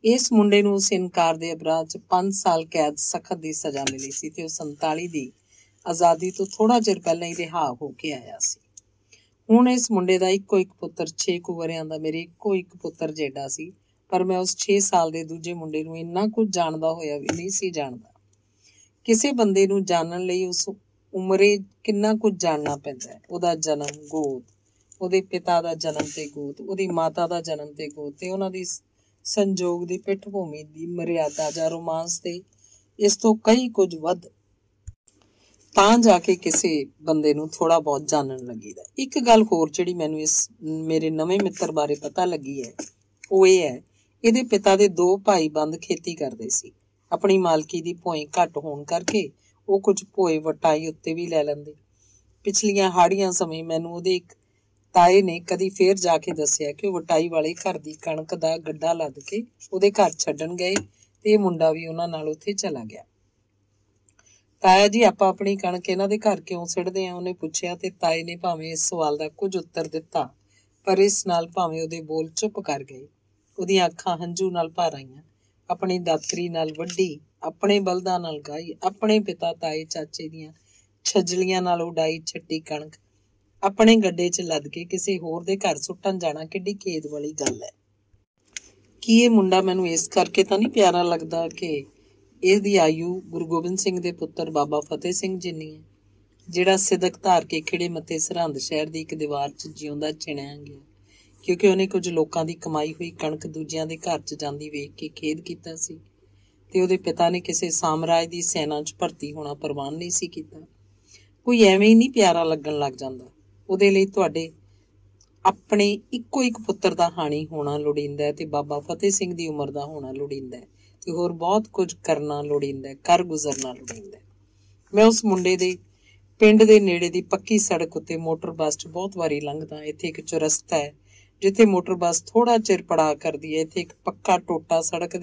ਇਸ ਮੁੰਡੇ ਨੂੰ ਉਸ ਇਨਕਾਰ ਦੇ ਅਪਰਾਧ 'ਚ 5 ਸਾਲ ਕੈਦ ਸਖਤ ਦੀ ਸਜ਼ਾ ਮਿਲੀ ਸੀ ਤੇ ਉਹ 47 ਦੀ ਆਜ਼ਾਦੀ ਤੋਂ ਥੋੜਾ ਚਿਰ ਪਹਿਲਾਂ ਹੀ ਰਿਹਾ ਹੋ ਕੇ ਆਇਆ ਸੀ। ਹੁਣ ਇਸ ਮੁੰਡੇ ਦਾ ਇੱਕੋ ਇੱਕ ਪੁੱਤਰ 6 ਕੁ ਵਰ੍ਹਿਆਂ ਦਾ ਮੇਰੇ ਇੱਕੋ ਇੱਕ ਪੁੱਤਰ ਜਿਹੜਾ ਸੀ, ਪਰ ਮੈਂ ਉਸ 6 ਸਾਲ ਦੇ ਦੂਜੇ ਮੁੰਡੇ ਨੂੰ ਇੰਨਾ ਕੁਝ ਜਾਣਦਾ ਹੋਇਆ ਵੀ ਨਹੀਂ ਸੀ ਜਾਣਦਾ। ਕਿਸੇ ਬੰਦੇ ਨੂੰ ਜਾਣਨ ਲਈ ਉਸ ਉਮਰੇ ਕਿੰਨਾ ਕੁਝ ਜਾਣਨਾ ਪੈਂਦਾ ਹੈ। ਉਹਦਾ ਜਨਮ, ਗੋਦ, ਉਹਦੇ ਪਿਤਾ ਦਾ ਜਨਮ ਤੇ ਗੋਦ, ਉਹਦੀ ਮਾਤਾ ਦਾ ਜਨਮ ਤੇ ਗੋਦ, ਤੇ ਉਹਨਾਂ ਦੀ ਸੰਜੋਗ ਦੀ ਪਿੱਠ ਭੂਮੀ ਦੀ ਮਰਿਆਦਾ ਜਾਂ ਰੋਮਾਂਸ ਤੇ ਇਸ ਤੋਂ ਕਈ ਕੁਝ ਵੱਧ, ਤਾਂ ਜਾ ਕੇ ਕਿਸੇ ਬੰਦੇ ਨੂੰ ਥੋੜਾ ਬਹੁਤ ਜਾਣਨ ਲੱਗੀਦਾ। ਇੱਕ ਗੱਲ ਹੋਰ ਜਿਹੜੀ ਮੈਨੂੰ ਇਸ ਮੇਰੇ ਨਵੇਂ ਮਿੱਤਰ ਬਾਰੇ ਪਤਾ ਲੱਗੀ ਹੈ, ਉਹ ਇਹ ਹੈ, ਇਹਦੇ ਪਿਤਾ ਦੇ 2 ਭਾਈ ਬੰਦ ਖੇਤੀ ਕਰਦੇ ਸੀ। ਆਪਣੀ ਮਾਲਕੀ ਦੀ ਭੋਇੰ ਘੱਟ ਹੋਣ ਕਰਕੇ ਉਹ ਕੁਝ ਭੋਏ ਵਟਾਈ ਉੱਤੇ ਵੀ ਲੈ ਲੈਂਦੇ। ਪਿਛਲੀਆਂ ਹਾੜੀਆਂ ਸਮੇਂ ਮੈਨੂੰ ਉਹਦੇ ਇੱਕ ਤਾਏ ਨੇ ਕਦੀ ਫੇਰ ਜਾ ਕੇ ਦੱਸਿਆ ਕਿ ਉਹ ਵਟਾਈ ਵਾਲੇ ਘਰ ਦੀ ਕਣਕ ਦਾ ਗੱਡਾ ਲੱਦ ਕੇ ਉਹਦੇ ਘਰ ਛੱਡਣ ਗਏ ਤੇ ਇਹ ਮੁੰਡਾ ਵੀ ਉਹਨਾਂ ਨਾਲ ਉੱਥੇ ਚਲਾ ਗਿਆ। ਤਾਇਆ ਜੀ, ਆਪਾਂ ਆਪਣੀ ਕਣਕ ਇਹਨਾਂ ਦੇ ਘਰ ਕਿਉਂ ਸਿੱਟਦੇ ਆ? ਉਹਨੇ ਪੁੱਛਿਆ ਤੇ ਤਾਏ ਨੇ ਭਾਵੇਂ ਇਸ ਸਵਾਲ ਦਾ ਕੁਝ ਉੱਤਰ ਦਿੱਤਾ, ਪਰ ਇਸ ਨਾਲ ਭਾਵੇਂ ਉਹਦੇ ਬੋਲ ਚੁੱਪ ਕਰ ਗਏ। ਉਹਦੀਆਂ ਅੱਖਾਂ ਹੰਝੂ ਨਾਲ ਭਰ ਆਈਆਂ। ਆਪਣੀ ਦਾਤਰੀ ਨਾਲ ਵੱਢੀ, ਆਪਣੇ ਬਲਦਾਂ ਨਾਲ ਗਾਈ, ਆਪਣੇ ਪਿਤਾ, ਤਾਏ, ਚਾਚੇ ਦੀਆਂ ਛੱਜਲੀਆਂ ਨਾਲ ਉਡਾਈ ਛੱਟੀ ਕਣਕ ਆਪਣੇ ਗੱਡੇ 'ਚ ਲੱਦ ਕੇ ਕਿਸੇ ਹੋਰ ਦੇ ਘਰ ਸੁੱਟਣ ਜਾਣਾ ਕਿੱਡੀ ਖੇਦ ਵਾਲੀ ਗੱਲ ਹੈ। ਕੀ ਇਹ ਮੁੰਡਾ ਮੈਨੂੰ ਇਸ ਕਰਕੇ ਤਾਂ ਨਹੀਂ ਪਿਆਰਾ ਲੱਗਦਾ ਕਿ ਇਹਦੀ ਆਯੂ ਗੁਰੂ ਗੋਬਿੰਦ ਸਿੰਘ ਦੇ ਪੁੱਤਰ ਬਾਬਾ ਫਤਿਹ ਸਿੰਘ ਜਿੰਨੀ ਹੈ, ਜਿਹੜਾ ਸਿਦਕ ਧਾਰ ਕੇ ਖਿੜੇ ਮੱਥੇ ਸਰਹੰਦ ਸ਼ਹਿਰ ਦੀ ਇੱਕ ਦੀਵਾਰ 'ਚ ਜਿਉਂਦਾ ਚਿਣਿਆ ਗਿਆ ਕਿਉਂਕਿ ਉਹਨੇ ਕੁਝ ਲੋਕਾਂ ਦੀ ਕਮਾਈ ਹੋਈ ਕਣਕ ਦੂਜਿਆਂ ਦੇ ਘਰ 'ਚ ਜਾਂਦੀ ਵੇਖ ਕੇ ਖੇਦ ਕੀਤਾ ਸੀ ਤੇ ਉਹਦੇ ਪਿਤਾ ਨੇ ਕਿਸੇ ਸਾਮਰਾਜ ਦੀ ਸੈਨਾ 'ਚ ਭਰਤੀ ਹੋਣਾ ਪ੍ਰਵਾਨ ਨਹੀਂ ਸੀ ਕੀਤਾ। ਕੋਈ ਐਵੇਂ ਹੀ ਨਹੀਂ ਪਿਆਰਾ ਲੱਗਣ ਲੱਗ ਜਾਂਦਾ। ਉਹਦੇ ਲਈ ਤੁਹਾਡੇ ਆਪਣੇ ਇੱਕੋ ਇੱਕ ਪੁੱਤਰ ਦਾ ਹਾਣੀ ਹੋਣਾ ਲੋੜੀਂਦਾ ਹੈ ਤੇ ਬਾਬਾ ਫਤਿਹ ਸਿੰਘ ਦੀ ਉਮਰ ਦਾ ਹੋਣਾ ਲੋੜੀਂਦਾ ਹੈ ਤੇ ਹੋਰ ਬਹੁਤ ਕੁਝ ਕਰਨਾ ਲੋੜੀਂਦਾ, ਕਰ ਗੁਜ਼ਰਨਾ ਲੋੜੀਂਦਾ। ਮੈਂ ਉਸ ਮੁੰਡੇ ਦੇ ਪਿੰਡ ਦੇ ਨੇੜੇ ਦੀ ਪੱਕੀ ਸੜਕ ਉੱਤੇ ਮੋਟਰ ਬੱਸ 'ਚ ਬਹੁਤ ਵਾਰੀ ਲੰਘਦਾ। ਇੱਥੇ ਇੱਕ ਚੁਰਸਤਾ ਹੈ ਜਿੱਥੇ ਮੋਟਰ ਬੱਸ ਥੋੜਾ ਚਿਰ ਪੜਾਅ ਕਰਦੀ ਹੈ। ਇੱਥੇ ਇੱਕ ਪੱਕਾ ਟੋਟਾ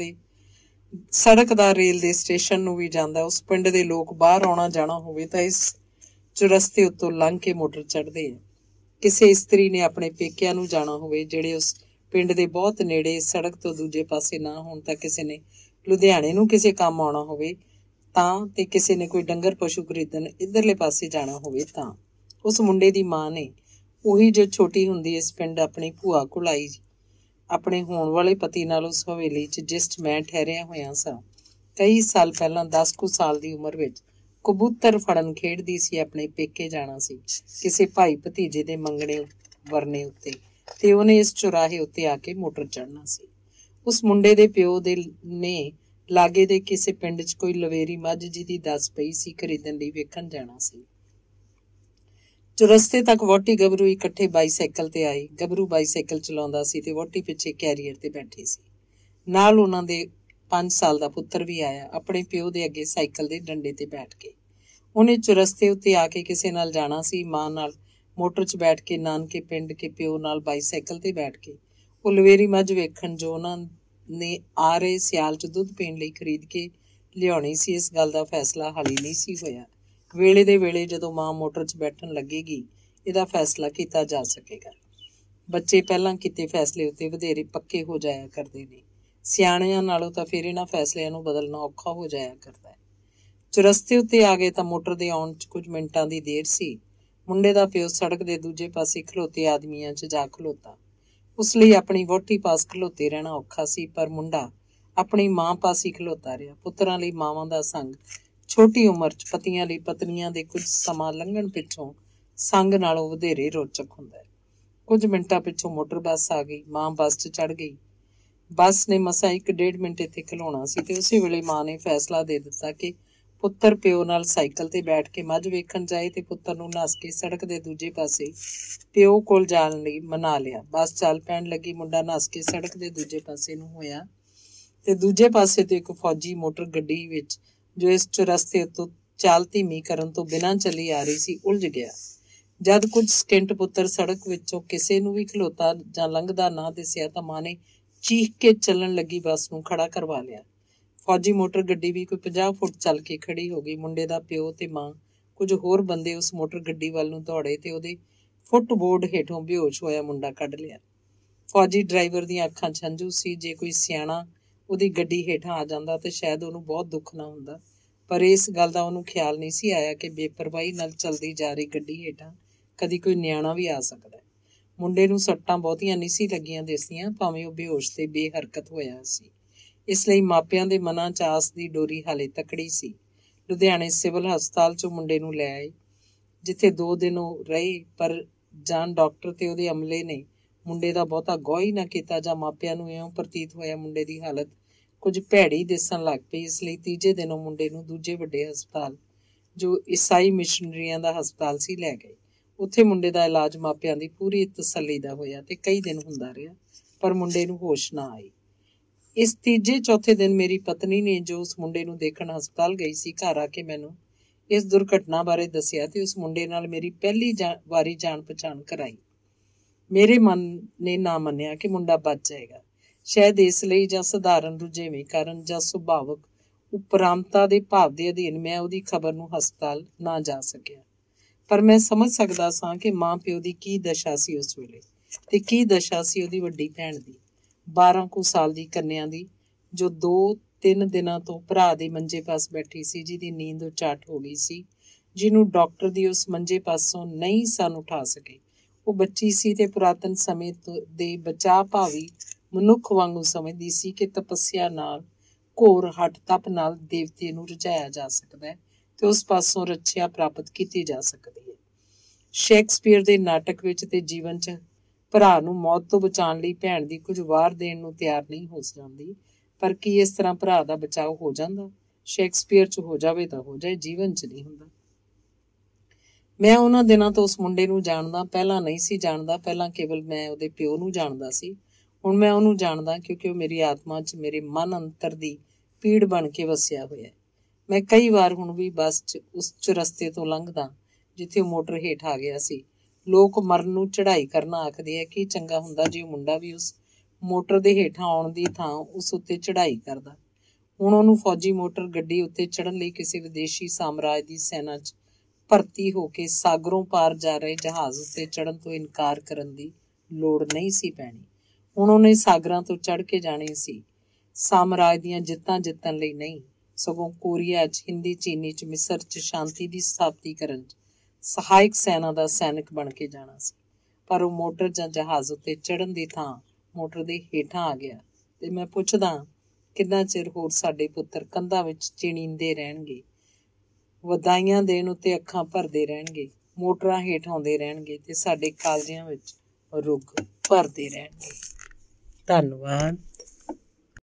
ਸੜਕ ਦਾ ਰੇਲ ਦੇ ਸਟੇਸ਼ਨ ਨੂੰ ਵੀ ਜਾਂਦਾ। ਉਸ ਪਿੰਡ ਦੇ ਲੋਕ ਬਾਹਰ ਆਉਣਾ ਜਾਣਾ ਹੋਵੇ ਤਾਂ ਇਸ ਚੁਰਸਤੇ ਉੱਤੋਂ ਲੰਘ ਕੇ ਮੋਟਰ ਚੜ੍ਹਦੇ ਆ। ਕਿਸੇ ਇਸਤਰੀ ਨੇ ਆਪਣੇ ਪੇਕਿਆਂ ਨੂੰ ਜਾਣਾ ਹੋਵੇ ਜਿਹੜੇ ਉਸ ਪਿੰਡ ਦੇ ਬਹੁਤ ਨੇੜੇ ਸੜਕ ਤੋਂ ਦੂਜੇ ਪਾਸੇ ਨਾ ਹੋਣ, ਤਾਂ ਕਿਸੇ ਨੇ ਲੁਧਿਆਣੇ ਨੂੰ ਕਿਸੇ ਕੰਮ ਆਉਣਾ ਹੋਵੇ ਤਾਂ, ਤੇ ਕਿਸੇ ਨੇ ਕੋਈ ਡੰਗਰ ਪਸ਼ੂ ਖਰੀਦਣ ਇੱਧਰਲੇ ਪਾਸੇ ਜਾਣਾ ਹੋਵੇ ਤਾਂ। ਉਸ ਮੁੰਡੇ ਦੀ ਮਾਂ ਨੇ ਉਹੀ ਜੋ ਛੋਟੀ ਹੁੰਦੀ ਇਸ ਪਿੰਡ ਆਪਣੀ ਭੂਆ ਕੋਲ ਆਈ, ਆਪਣੇ ਹੋਣ ਵਾਲੇ ਪਤੀ ਨਾਲ ਉਸ ਹਵੇਲੀ 'ਚ ਜਿਸ 'ਚ ਮੈਂ ਠਹਿਰਿਆ ਹੋਇਆ ਸਾਂ। ਕਈ ਸਾਲ ਪਹਿਲਾਂ 10 ਕੁ ਸਾਲ ਦੀ ਉਮਰ ਵਿੱਚ ਕਬੂਤਰ ਫੜਨ ਖੇਡਦੀ ਸੀ। ਆਪਣੇ ਪੇਕੇ ਜਾਣਾ ਸੀ ਕਿਸੇ ਭਾਈ ਭਤੀਜੇ ਦੇ ਮੰਗਣੇ ਵਰਨੇ ਉੱਤੇ ਤੇ ਉਹਨੇ ਇਸ ਚੁਰਾਹੇ ਉੱਤੇ ਆ ਕੇ ਮੋਟਰ ਚੜ੍ਹਨਾ ਸੀ। ਉਸ ਮੁੰਡੇ ਦੇ ਪਿਓ ਦੇ ਨੇ ਲਾਗੇ ਦੇ ਕਿਸੇ ਪਿੰਡ 'ਚ ਕੋਈ ਲਵੇਰੀ ਮੱਝ ਜਿਹਦੀ ਦੱਸ ਪਈ ਸੀ ਖਰੀਦਣ ਲਈ ਵੇਖਣ ਜਾਣਾ ਸੀ। ਚੁਰਸਤੇ ਤੱਕ ਵਹੁਟੀ ਗੱਭਰੂ ਇਕੱਠੇ ਬਾਈਸਾਈਕਲ ਤੇ ਆਏ। ਗੱਭਰੂ ਬਾਈਸਾਈਕਲ ਚਲਾਉਂਦਾ ਸੀ ਤੇ ਵਹੁਟੀ ਪਿੱਛੇ ਕੈਰੀਅਰ ਤੇ ਬੈਠੀ ਸੀ। ਨਾਲ ਉਹਨਾਂ ਦੇ 5 ਸਾਲ ਦਾ ਪੁੱਤਰ ਵੀ ਆਇਆ, ਆਪਣੇ ਪਿਓ ਦੇ ਅੱਗੇ ਸਾਈਕਲ ਦੇ ਡੰਡੇ ਤੇ ਬੈਠ ਕੇ। ਉਹਨੇ ਚੁਰਸਤੇ ਉੱਤੇ ਆ ਕੇ ਕਿਸੇ ਨਾਲ ਜਾਣਾ ਸੀ। ਮਾਂ ਨਾਲ ਮੋਟਰ 'ਚ ਬੈਠ ਕੇ ਨਾਨਕੇ ਪਿੰਡ ਕੇ ਪਿਓ ਨਾਲ ਬਾਈਸਾਈਕਲ ਤੇ ਬੈਠ ਕੇ ਉਹ ਲਵੇਰੀ ਮੱਝ ਵੇਖਣ ਜੋ ਉਹਨਾਂ ਨੇ ਆ ਰਹੇ ਸਿਆਲ 'ਚ ਦੁੱਧ ਪੀਣ ਲਈ ਖਰੀਦ ਕੇ ਲਿਆਉਣੀ ਸੀ। ਇਸ ਗੱਲ ਦਾ ਫੈਸਲਾ ਹਾਲੇ ਨਹੀਂ ਸੀ ਹੋਇਆ। ਵੇਲੇ ਦੇ ਵੇਲੇ ਜਦੋਂ ਮਾਂ ਮੋਟਰ 'ਚ ਬੈਠਣ ਲੱਗੇਗੀ ਇਹਦਾ ਫੈਸਲਾ ਕੀਤਾ ਜਾ ਸਕੇਗਾ। ਬੱਚੇ ਪਹਿਲਾਂ ਕੀਤੇ ਫੈਸਲੇ ਉੱਤੇ ਵਧੇਰੇ ਪੱਕੇ ਹੋ ਜਾਇਆ ਕਰਦੇ ਨੇ। ਸਿਆਣਿਆਂ ਨਾਲੋਂ ਤਾਂ ਫਿਰ ਇਹਨਾਂ ਫੈਸਲਿਆਂ ਨੂੰ ਬਦਲਣਾ ਔਖਾ ਹੋ ਜਾਇਆ ਕਰਦਾ ਹੈ। ਚੁਰਸਤੇ ਉੱਤੇ ਆ ਗਏ ਤਾਂ ਮੋਟਰ ਦੇ ਆਉਣ 'ਚ ਕੁਝ ਮਿੰਟਾਂ ਦੀ ਦੇਰ ਸੀ। ਮੁੰਡੇ ਦਾ ਪਿਓ ਸੜਕ ਦੇ ਦੂਜੇ ਪਾਸੇ ਖਲੋਤੇ ਆਦਮੀਆਂ 'ਚ ਜਾ ਖਲੋਤਾ। ਉਸ ਲਈ ਆਪਣੀ ਵਹੁਟੀ ਪਾਸ ਖਲੋਤੇ ਰਹਿਣਾ ਔਖਾ ਸੀ, ਪਰ ਮੁੰਡਾ ਆਪਣੀ ਮਾਂ ਪਾਸ ਹੀ ਖਲੋਤਾ ਰਿਹਾ। ਪੁੱਤਰਾਂ ਲਈ ਮਾਵਾਂ ਦਾ ਸੰਗ ਛੋਟੀ ਉਮਰ 'ਚ ਪਤੀਆਂ ਲਈ ਪਤਨੀਆਂ ਦੇ ਕੁਝ ਸਮਾਂ ਲੰਘਣ ਪਿੱਛੋਂ ਸੰਗ ਨਾਲੋਂ ਵਧੇਰੇ ਰੋਚਕ ਹੁੰਦਾ ਹੈ। ਕੁਝ ਮਿੰਟਾਂ ਪਿੱਛੋਂ ਮੋਟਰ ਬੱਸ ਆ ਗਈ। ਮਾਂ ਬੱਸ 'ਚ ਚੜ੍ਹ ਗਈ। ਬੱਸ ਨੇ ਮਸਾਂ 1-1.5 ਮਿੰਟ ਇੱਥੇ ਖਲੋਣਾ ਸੀ ਤੇ ਉਸੇ ਵੇਲੇ ਮਾਂ ਨੇ ਫੈਸਲਾ ਦੇ ਦਿੱਤਾ ਕਿ ਪੁੱਤਰ ਪਿਓ ਨਾਲ ਸਾਈਕਲ ਤੇ ਬੈਠ ਕੇ ਮੱਝ ਵੇਖਣ ਜਾਏ ਤੇ ਪੁੱਤਰ ਨੂੰ ਨੱਸ ਕੇ ਸੜਕ ਦੇ ਦੂਜੇ ਪਾਸੇ ਪਿਓ ਕੋਲ ਜਾਣ ਲਈ ਮਨਾ ਲਿਆ। ਬੱਸ ਚੱਲ ਪੈਣ ਲੱਗੀ। ਮੁੰਡਾ ਨੱਸ ਕੇ ਸੜਕ ਦੇ ਦੂਜੇ ਪਾਸੇ ਨੂੰ ਹੋਇਆ ਤੇ ਦੂਜੇ ਪਾਸੇ ਤੋਂ ਇੱਕ ਫੌਜੀ ਮੋਟਰ ਗੱਡੀ ਵਿੱਚ ਜੋ ਇਸ ਚੁਰਸਤੇ ਉੱਤੋਂ ਚਾਲ ਧੀਮੀ ਕਰਨ ਤੋਂ ਬਿਨਾਂ ਚੱਲੀ ਆ ਰਹੀ ਸੀ ਉਲਝ ਗਿਆ। ਜਦ ਕੁਝ ਸਕਿੰਟ ਪੁੱਤਰ ਸੜਕ ਵਿੱਚੋਂ ਕਿਸੇ ਨੂੰ ਵੀ ਖਲੋਤਾ ਜਾਂ ਲੰਘਦਾ ਨਾ ਦਿਸਿਆ ਤਾਂ ਮਾਂ ਨੇ ਚੀਖ ਕੇ ਚੱਲਣ ਲੱਗੀ ਬੱਸ ਨੂੰ ਖੜਾ ਕਰਵਾ ਲਿਆ। ਫੌਜੀ ਮੋਟਰ ਗੱਡੀ ਵੀ ਕੋਈ 50 ਫੁੱਟ ਚੱਲ ਕੇ ਖੜੀ ਹੋ ਗਈ। ਮੁੰਡੇ ਦਾ ਪਿਓ ਤੇ ਮਾਂ ਕੁਝ ਹੋਰ ਬੰਦੇ ਉਸ ਮੋਟਰ ਗੱਡੀ ਵੱਲ ਨੂੰ ਦੌੜੇ ਤੇ ਉਹਦੇ ਫੁੱਟਬੋਰਡ ਹੇਠੋਂ ਬੇਹੋਸ਼ ਹੋਇਆ ਮੁੰਡਾ ਕੱਢ ਲਿਆ। ਫੌਜੀ ਡਰਾਈਵਰ ਦੀਆਂ ਅੱਖਾਂ 'ਚ ਹੰਝੂ ਸੀ। ਜੇ ਕੋਈ ਸਿਆਣਾ ਉਹਦੀ ਗੱਡੀ ਹੇਠਾਂ ਆ ਜਾਂਦਾ ਤੇ ਸ਼ਾਇਦ ਉਹਨੂੰ ਬਹੁਤ ਦੁੱਖ ਨਾ ਹੁੰਦਾ, ਪਰ ਇਸ ਗੱਲ ਦਾ ਉਹਨੂੰ ਖਿਆਲ ਨਹੀਂ ਸੀ ਆਇਆ ਕਿ ਬੇਪਰਵਾਹੀ ਨਾਲ ਚਲਦੀ ਜਾ ਰਹੀ ਗੱਡੀ ਹੇਠਾਂ ਕਦੀ ਕੋਈ ਨਿਆਣਾ ਵੀ ਆ ਸਕਦਾ। ਮੁੰਡੇ ਨੂੰ ਸੱਟਾਂ ਬਹੁਤੀਆਂ ਨਹੀਂ ਸੀ ਲੱਗੀਆਂ ਦਿਸਦੀਆਂ, ਭਾਵੇਂ ਉਹ ਬੇਹੋਸ਼ ਤੇ ਬੇਹਰਕਤ ਹੋਇਆ ਸੀ। ਇਸ ਲਈ ਮਾਪਿਆਂ ਦੇ ਮਨਾਂ 'ਚ ਆਸ ਦੀ ਡੋਰੀ ਹਾਲੇ ਤਕੜੀ ਸੀ। ਲੁਧਿਆਣੇ ਸਿਵਲ ਹਸਪਤਾਲ 'ਚੋਂ ਮੁੰਡੇ ਨੂੰ ਲੈ ਆਏ, ਜਿੱਥੇ 2 ਦਿਨ ਉਹ ਰਹੇ, ਪਰ ਜਾਨ ਡਾਕਟਰ ਤੇ ਉਹਦੇ ਅਮਲੇ ਨੇ ਮੁੰਡੇ ਦਾ ਬਹੁਤਾ ਗੌਰ ਹੀ ਨਾ ਕੀਤਾ, ਜਾਂ ਮਾਪਿਆਂ ਨੂੰ ਇਉਂ ਪ੍ਰਤੀਤ ਹੋਇਆ ਮੁੰਡੇ ਦੀ ਹਾਲਤ ਕੁਝ ਭੈੜੀ ਦਿਸਣ ਲੱਗ ਪਈ। ਇਸ ਲਈ ਤੀਜੇ ਦਿਨ ਉਹ ਮੁੰਡੇ ਨੂੰ ਦੂਜੇ ਵੱਡੇ ਹਸਪਤਾਲ, ਜੋ ਈਸਾਈ ਮਿਸ਼ਨਰੀਆਂ ਦਾ ਹਸਪਤਾਲ ਸੀ, ਲੈ ਗਏ। ਉੱਥੇ ਮੁੰਡੇ ਦਾ ਇਲਾਜ ਮਾਪਿਆਂ ਦੀ ਪੂਰੀ ਤਸੱਲੀ ਦਾ ਹੋਇਆ ਤੇ ਕਈ ਦਿਨ ਹੁੰਦਾ ਰਿਹਾ, ਪਰ ਮੁੰਡੇ ਨੂੰ ਹੋਸ਼ ਨਾ ਆਈ। ਇਸ ਤੀਜੇ ਚੌਥੇ ਦਿਨ ਮੇਰੀ ਪਤਨੀ ਨੇ, ਜੋ ਉਸ ਮੁੰਡੇ ਨੂੰ ਦੇਖਣ ਹਸਪਤਾਲ ਗਈ ਸੀ, ਘਰ ਆ ਕੇ ਮੈਨੂੰ ਇਸ ਦੁਰਘਟਨਾ ਬਾਰੇ ਦੱਸਿਆ ਤੇ ਉਸ ਮੁੰਡੇ ਨਾਲ ਮੇਰੀ ਪਹਿਲੀ ਵਾਰੀ ਜਾਣ ਪਛਾਣ ਕਰਾਈ। ਮੇਰੇ ਮਨ ਨੇ ਨਾ ਮੰਨਿਆ ਕਿ ਮੁੰਡਾ ਬਚ ਜਾਏਗਾ, ਸ਼ਾਇਦ ਇਸ ਲਈ ਜਾਂ ਸਧਾਰਨ ਰੁਝੇਵੇਂ ਕਾਰਨ ਜਾਂ ਸੁਭਾਵਕ ਉਪਰਾਮਤਾ ਦੇ ਭਾਵ ਦੇ ਅਧੀਨ ਮੈਂ ਉਹਦੀ ਖਬਰ ਨੂੰ ਹਸਪਤਾਲ ਨਾ ਜਾ ਸਕਿਆ। ਪਰ ਮੈਂ ਸਮਝ ਸਕਦਾ ਸਾਂ ਕਿ ਮਾਂ ਪਿਓ ਦੀ ਕੀ ਦਸ਼ਾ ਸੀ ਉਸ ਵੇਲੇ, ਤੇ ਕੀ ਦਸ਼ਾ ਸੀ ਉਹਦੀ ਵੱਡੀ ਭੈਣ ਦੀ, 12 ਕੁ ਸਾਲ ਦੀ ਕੰਨਿਆ ਦੀ, ਜੋ 2-3 ਦਿਨਾਂ ਤੋਂ ਭਰਾ ਦੇ ਮੰਜੇ ਪਾਸ ਬੈਠੀ ਸੀ, ਜਿਹਦੀ ਨੀਂਦ ਉਚਾਟ ਹੋ ਗਈ ਸੀ, ਜਿਹਨੂੰ ਡਾਕਟਰ ਦੀ ਉਸ ਮੰਜੇ ਪਾਸੋਂ ਨਹੀਂ ਸਨ ਉਠਾ ਸਕੇ। ਉਹ ਬੱਚੀ ਸੀ ਤੇ ਪੁਰਾਤਨ ਸਮੇਂ ਦੇ ਬਚਾਅ ਭਾਵੀ ਮਨੁੱਖ ਵਾਂਗੂ ਸਮਝਦੀ ਸੀ ਕਿ ਤਪੱਸਿਆ ਨਾਲ, ਘੋਰ ਹੱਠ ਤਪ ਨਾਲ ਦੇਵਤੇ ਨੂੰ ਰੁਝਾਇਆ ਜਾ ਸਕਦਾ ਹੈ ਤੇ ਉਸ ਪਾਸੋਂ ਰੱਛਿਆ ਪ੍ਰਾਪਤ ਕੀਤੀ ਜਾ ਸਕਦੀ ਹੈ। ਸ਼ੇਕਸਪੀਅਰ ਦੇ ਨਾਟਕ ਵਿੱਚ ਤੇ ਜੀਵਨ 'ਚ ਭਰਾ ਨੂੰ ਮੌਤ ਤੋਂ ਬਚਾਉਣ ਲਈ ਭੈਣ ਦੀ ਕੁਝ ਵਾਰ ਦੇਣ ਨੂੰ ਤਿਆਰ ਨਹੀਂ ਹੋ ਜਾਂਦੀ, ਪਰ ਕੀ ਇਸ ਤਰ੍ਹਾਂ ਭਰਾ ਦਾ ਬਚਾਓ ਹੋ ਜਾਂਦਾ? ਸ਼ੇਕਸਪੀਅਰ 'ਚ ਹੋ ਜਾਵੇ ਤਾਂ ਹੋ ਜਾਏ, ਜੀਵਨ 'ਚ ਨਹੀਂ ਹੁੰਦਾ। ਮੈਂ ਉਹਨਾਂ ਦਿਨਾਂ ਤੋਂ ਉਸ ਮੁੰਡੇ ਨੂੰ ਜਾਣਦਾ, ਪਹਿਲਾਂ ਨਹੀਂ ਸੀ ਜਾਣਦਾ। ਪਹਿਲਾਂ ਕੇਵਲ ਮੈਂ ਉਹਦੇ ਪਿਓ ਨੂੰ ਜਾਣਦਾ ਸੀ, ਹੁਣ ਮੈਂ ਉਹਨੂੰ ਜਾਣਦਾ, ਕਿਉਂਕਿ ਉਹ ਮੇਰੀ ਆਤਮਾ 'ਚ, ਮੇਰੇ ਮਨ ਅੰਤਰ ਦੀ ਪੀੜ ਬਣ ਕੇ ਵਸਿਆ ਹੋਇਆ। ਮੈਂ ਕਈ ਵਾਰ ਹੁਣ ਵੀ ਬੱਸ 'ਚ ਉਸ ਚੁਰਸਤੇ ਤੋਂ ਲੰਘਦਾ ਜਿੱਥੇ ਉਹ ਮੋਟਰ ਹੇਠ ਆ ਗਿਆ ਸੀ। ਲੋਕ ਮਰਨ ਨੂੰ ਚੜ੍ਹਾਈ ਕਰਨਾ ਆਖਦੇ ਆ। ਕੀ ਚੰਗਾ ਹੁੰਦਾ ਜੇ ਉਹ ਮੁੰਡਾ ਵੀ ਉਸ ਮੋਟਰ ਦੇ ਹੇਠਾਂ ਆਉਣ ਦੀ ਥਾਂ ਉਸ ਉੱਤੇ ਚੜ੍ਹਾਈ ਕਰਦਾ। ਹੁਣ ਉਹਨੂੰ ਫੌਜੀ ਮੋਟਰ ਗੱਡੀ ਉੱਤੇ ਚੜ੍ਹਨ ਲਈ ਕਿਸੇ ਵਿਦੇਸ਼ੀ ਸਾਮਰਾਜ ਦੀ ਸੈਨਾ 'ਚ ਭਰਤੀ ਹੋ ਕੇ ਸਾਗਰੋਂ ਪਾਰ ਜਾ ਰਹੇ ਜਹਾਜ਼ ਉੱਤੇ ਚੜ੍ਹਨ ਤੋਂ ਇਨਕਾਰ ਕਰਨ ਦੀ ਲੋੜ ਨਹੀਂ ਸੀ ਪੈਣੀ। ਹੁਣ ਉਹਨੇ ਸਾਗਰਾਂ ਤੋਂ ਚੜ੍ਹ ਕੇ ਜਾਣੇ ਸੀ, ਸਾਮਰਾਜ ਦੀਆਂ ਜਿੱਤਾਂ ਜਿੱਤਣ ਲਈ ਨਹੀਂ, ਸਗੋਂ ਕੋਰੀਆ 'ਚ, ਹਿੰਦੀ ਚੀਨੀ 'ਚ, ਮਿਸਰ 'ਚ ਸ਼ਾਂਤੀ ਦੀ ਸਥਾਪਤੀ ਕਰਨ 'ਚ ਸਹਾਇਕ ਸੈਨਾ ਦਾ ਸੈਨਿਕ ਬਣ ਕੇ ਜਾਣਾ ਸੀ। ਪਰ ਉਹ ਮੋਟਰ ਜਾਂ ਜਹਾਜ਼ ਉੱਤੇ ਚੜ੍ਹਨ ਦੀ ਥਾਂ ਮੋਟਰ ਦੇ ਹੇਠਾਂ ਆ ਗਿਆ, ਤੇ ਮੈਂ ਪੁੱਛਦਾ, ਕਿੰਨਾ ਚਿਰ ਹੋਰ ਸਾਡੇ ਪੁੱਤਰ ਕੰਧਾਂ ਵਿੱਚ ਚਿਣੀਂਦੇ ਰਹਿਣਗੇ, ਵਧਾਈਆਂ ਦੇਣ ਉੱਤੇ ਅੱਖਾਂ ਭਰਦੇ ਰਹਿਣਗੇ, ਮੋਟਰਾਂ ਹੇਠ ਆਉਂਦੇ ਰਹਿਣਗੇ ਤੇ ਸਾਡੇ ਕਾਲਜਿਆਂ ਵਿੱਚ ਰੁੱਗ ਭਰਦੇ ਰਹਿਣਗੇ। ਧੰਨਵਾਦ।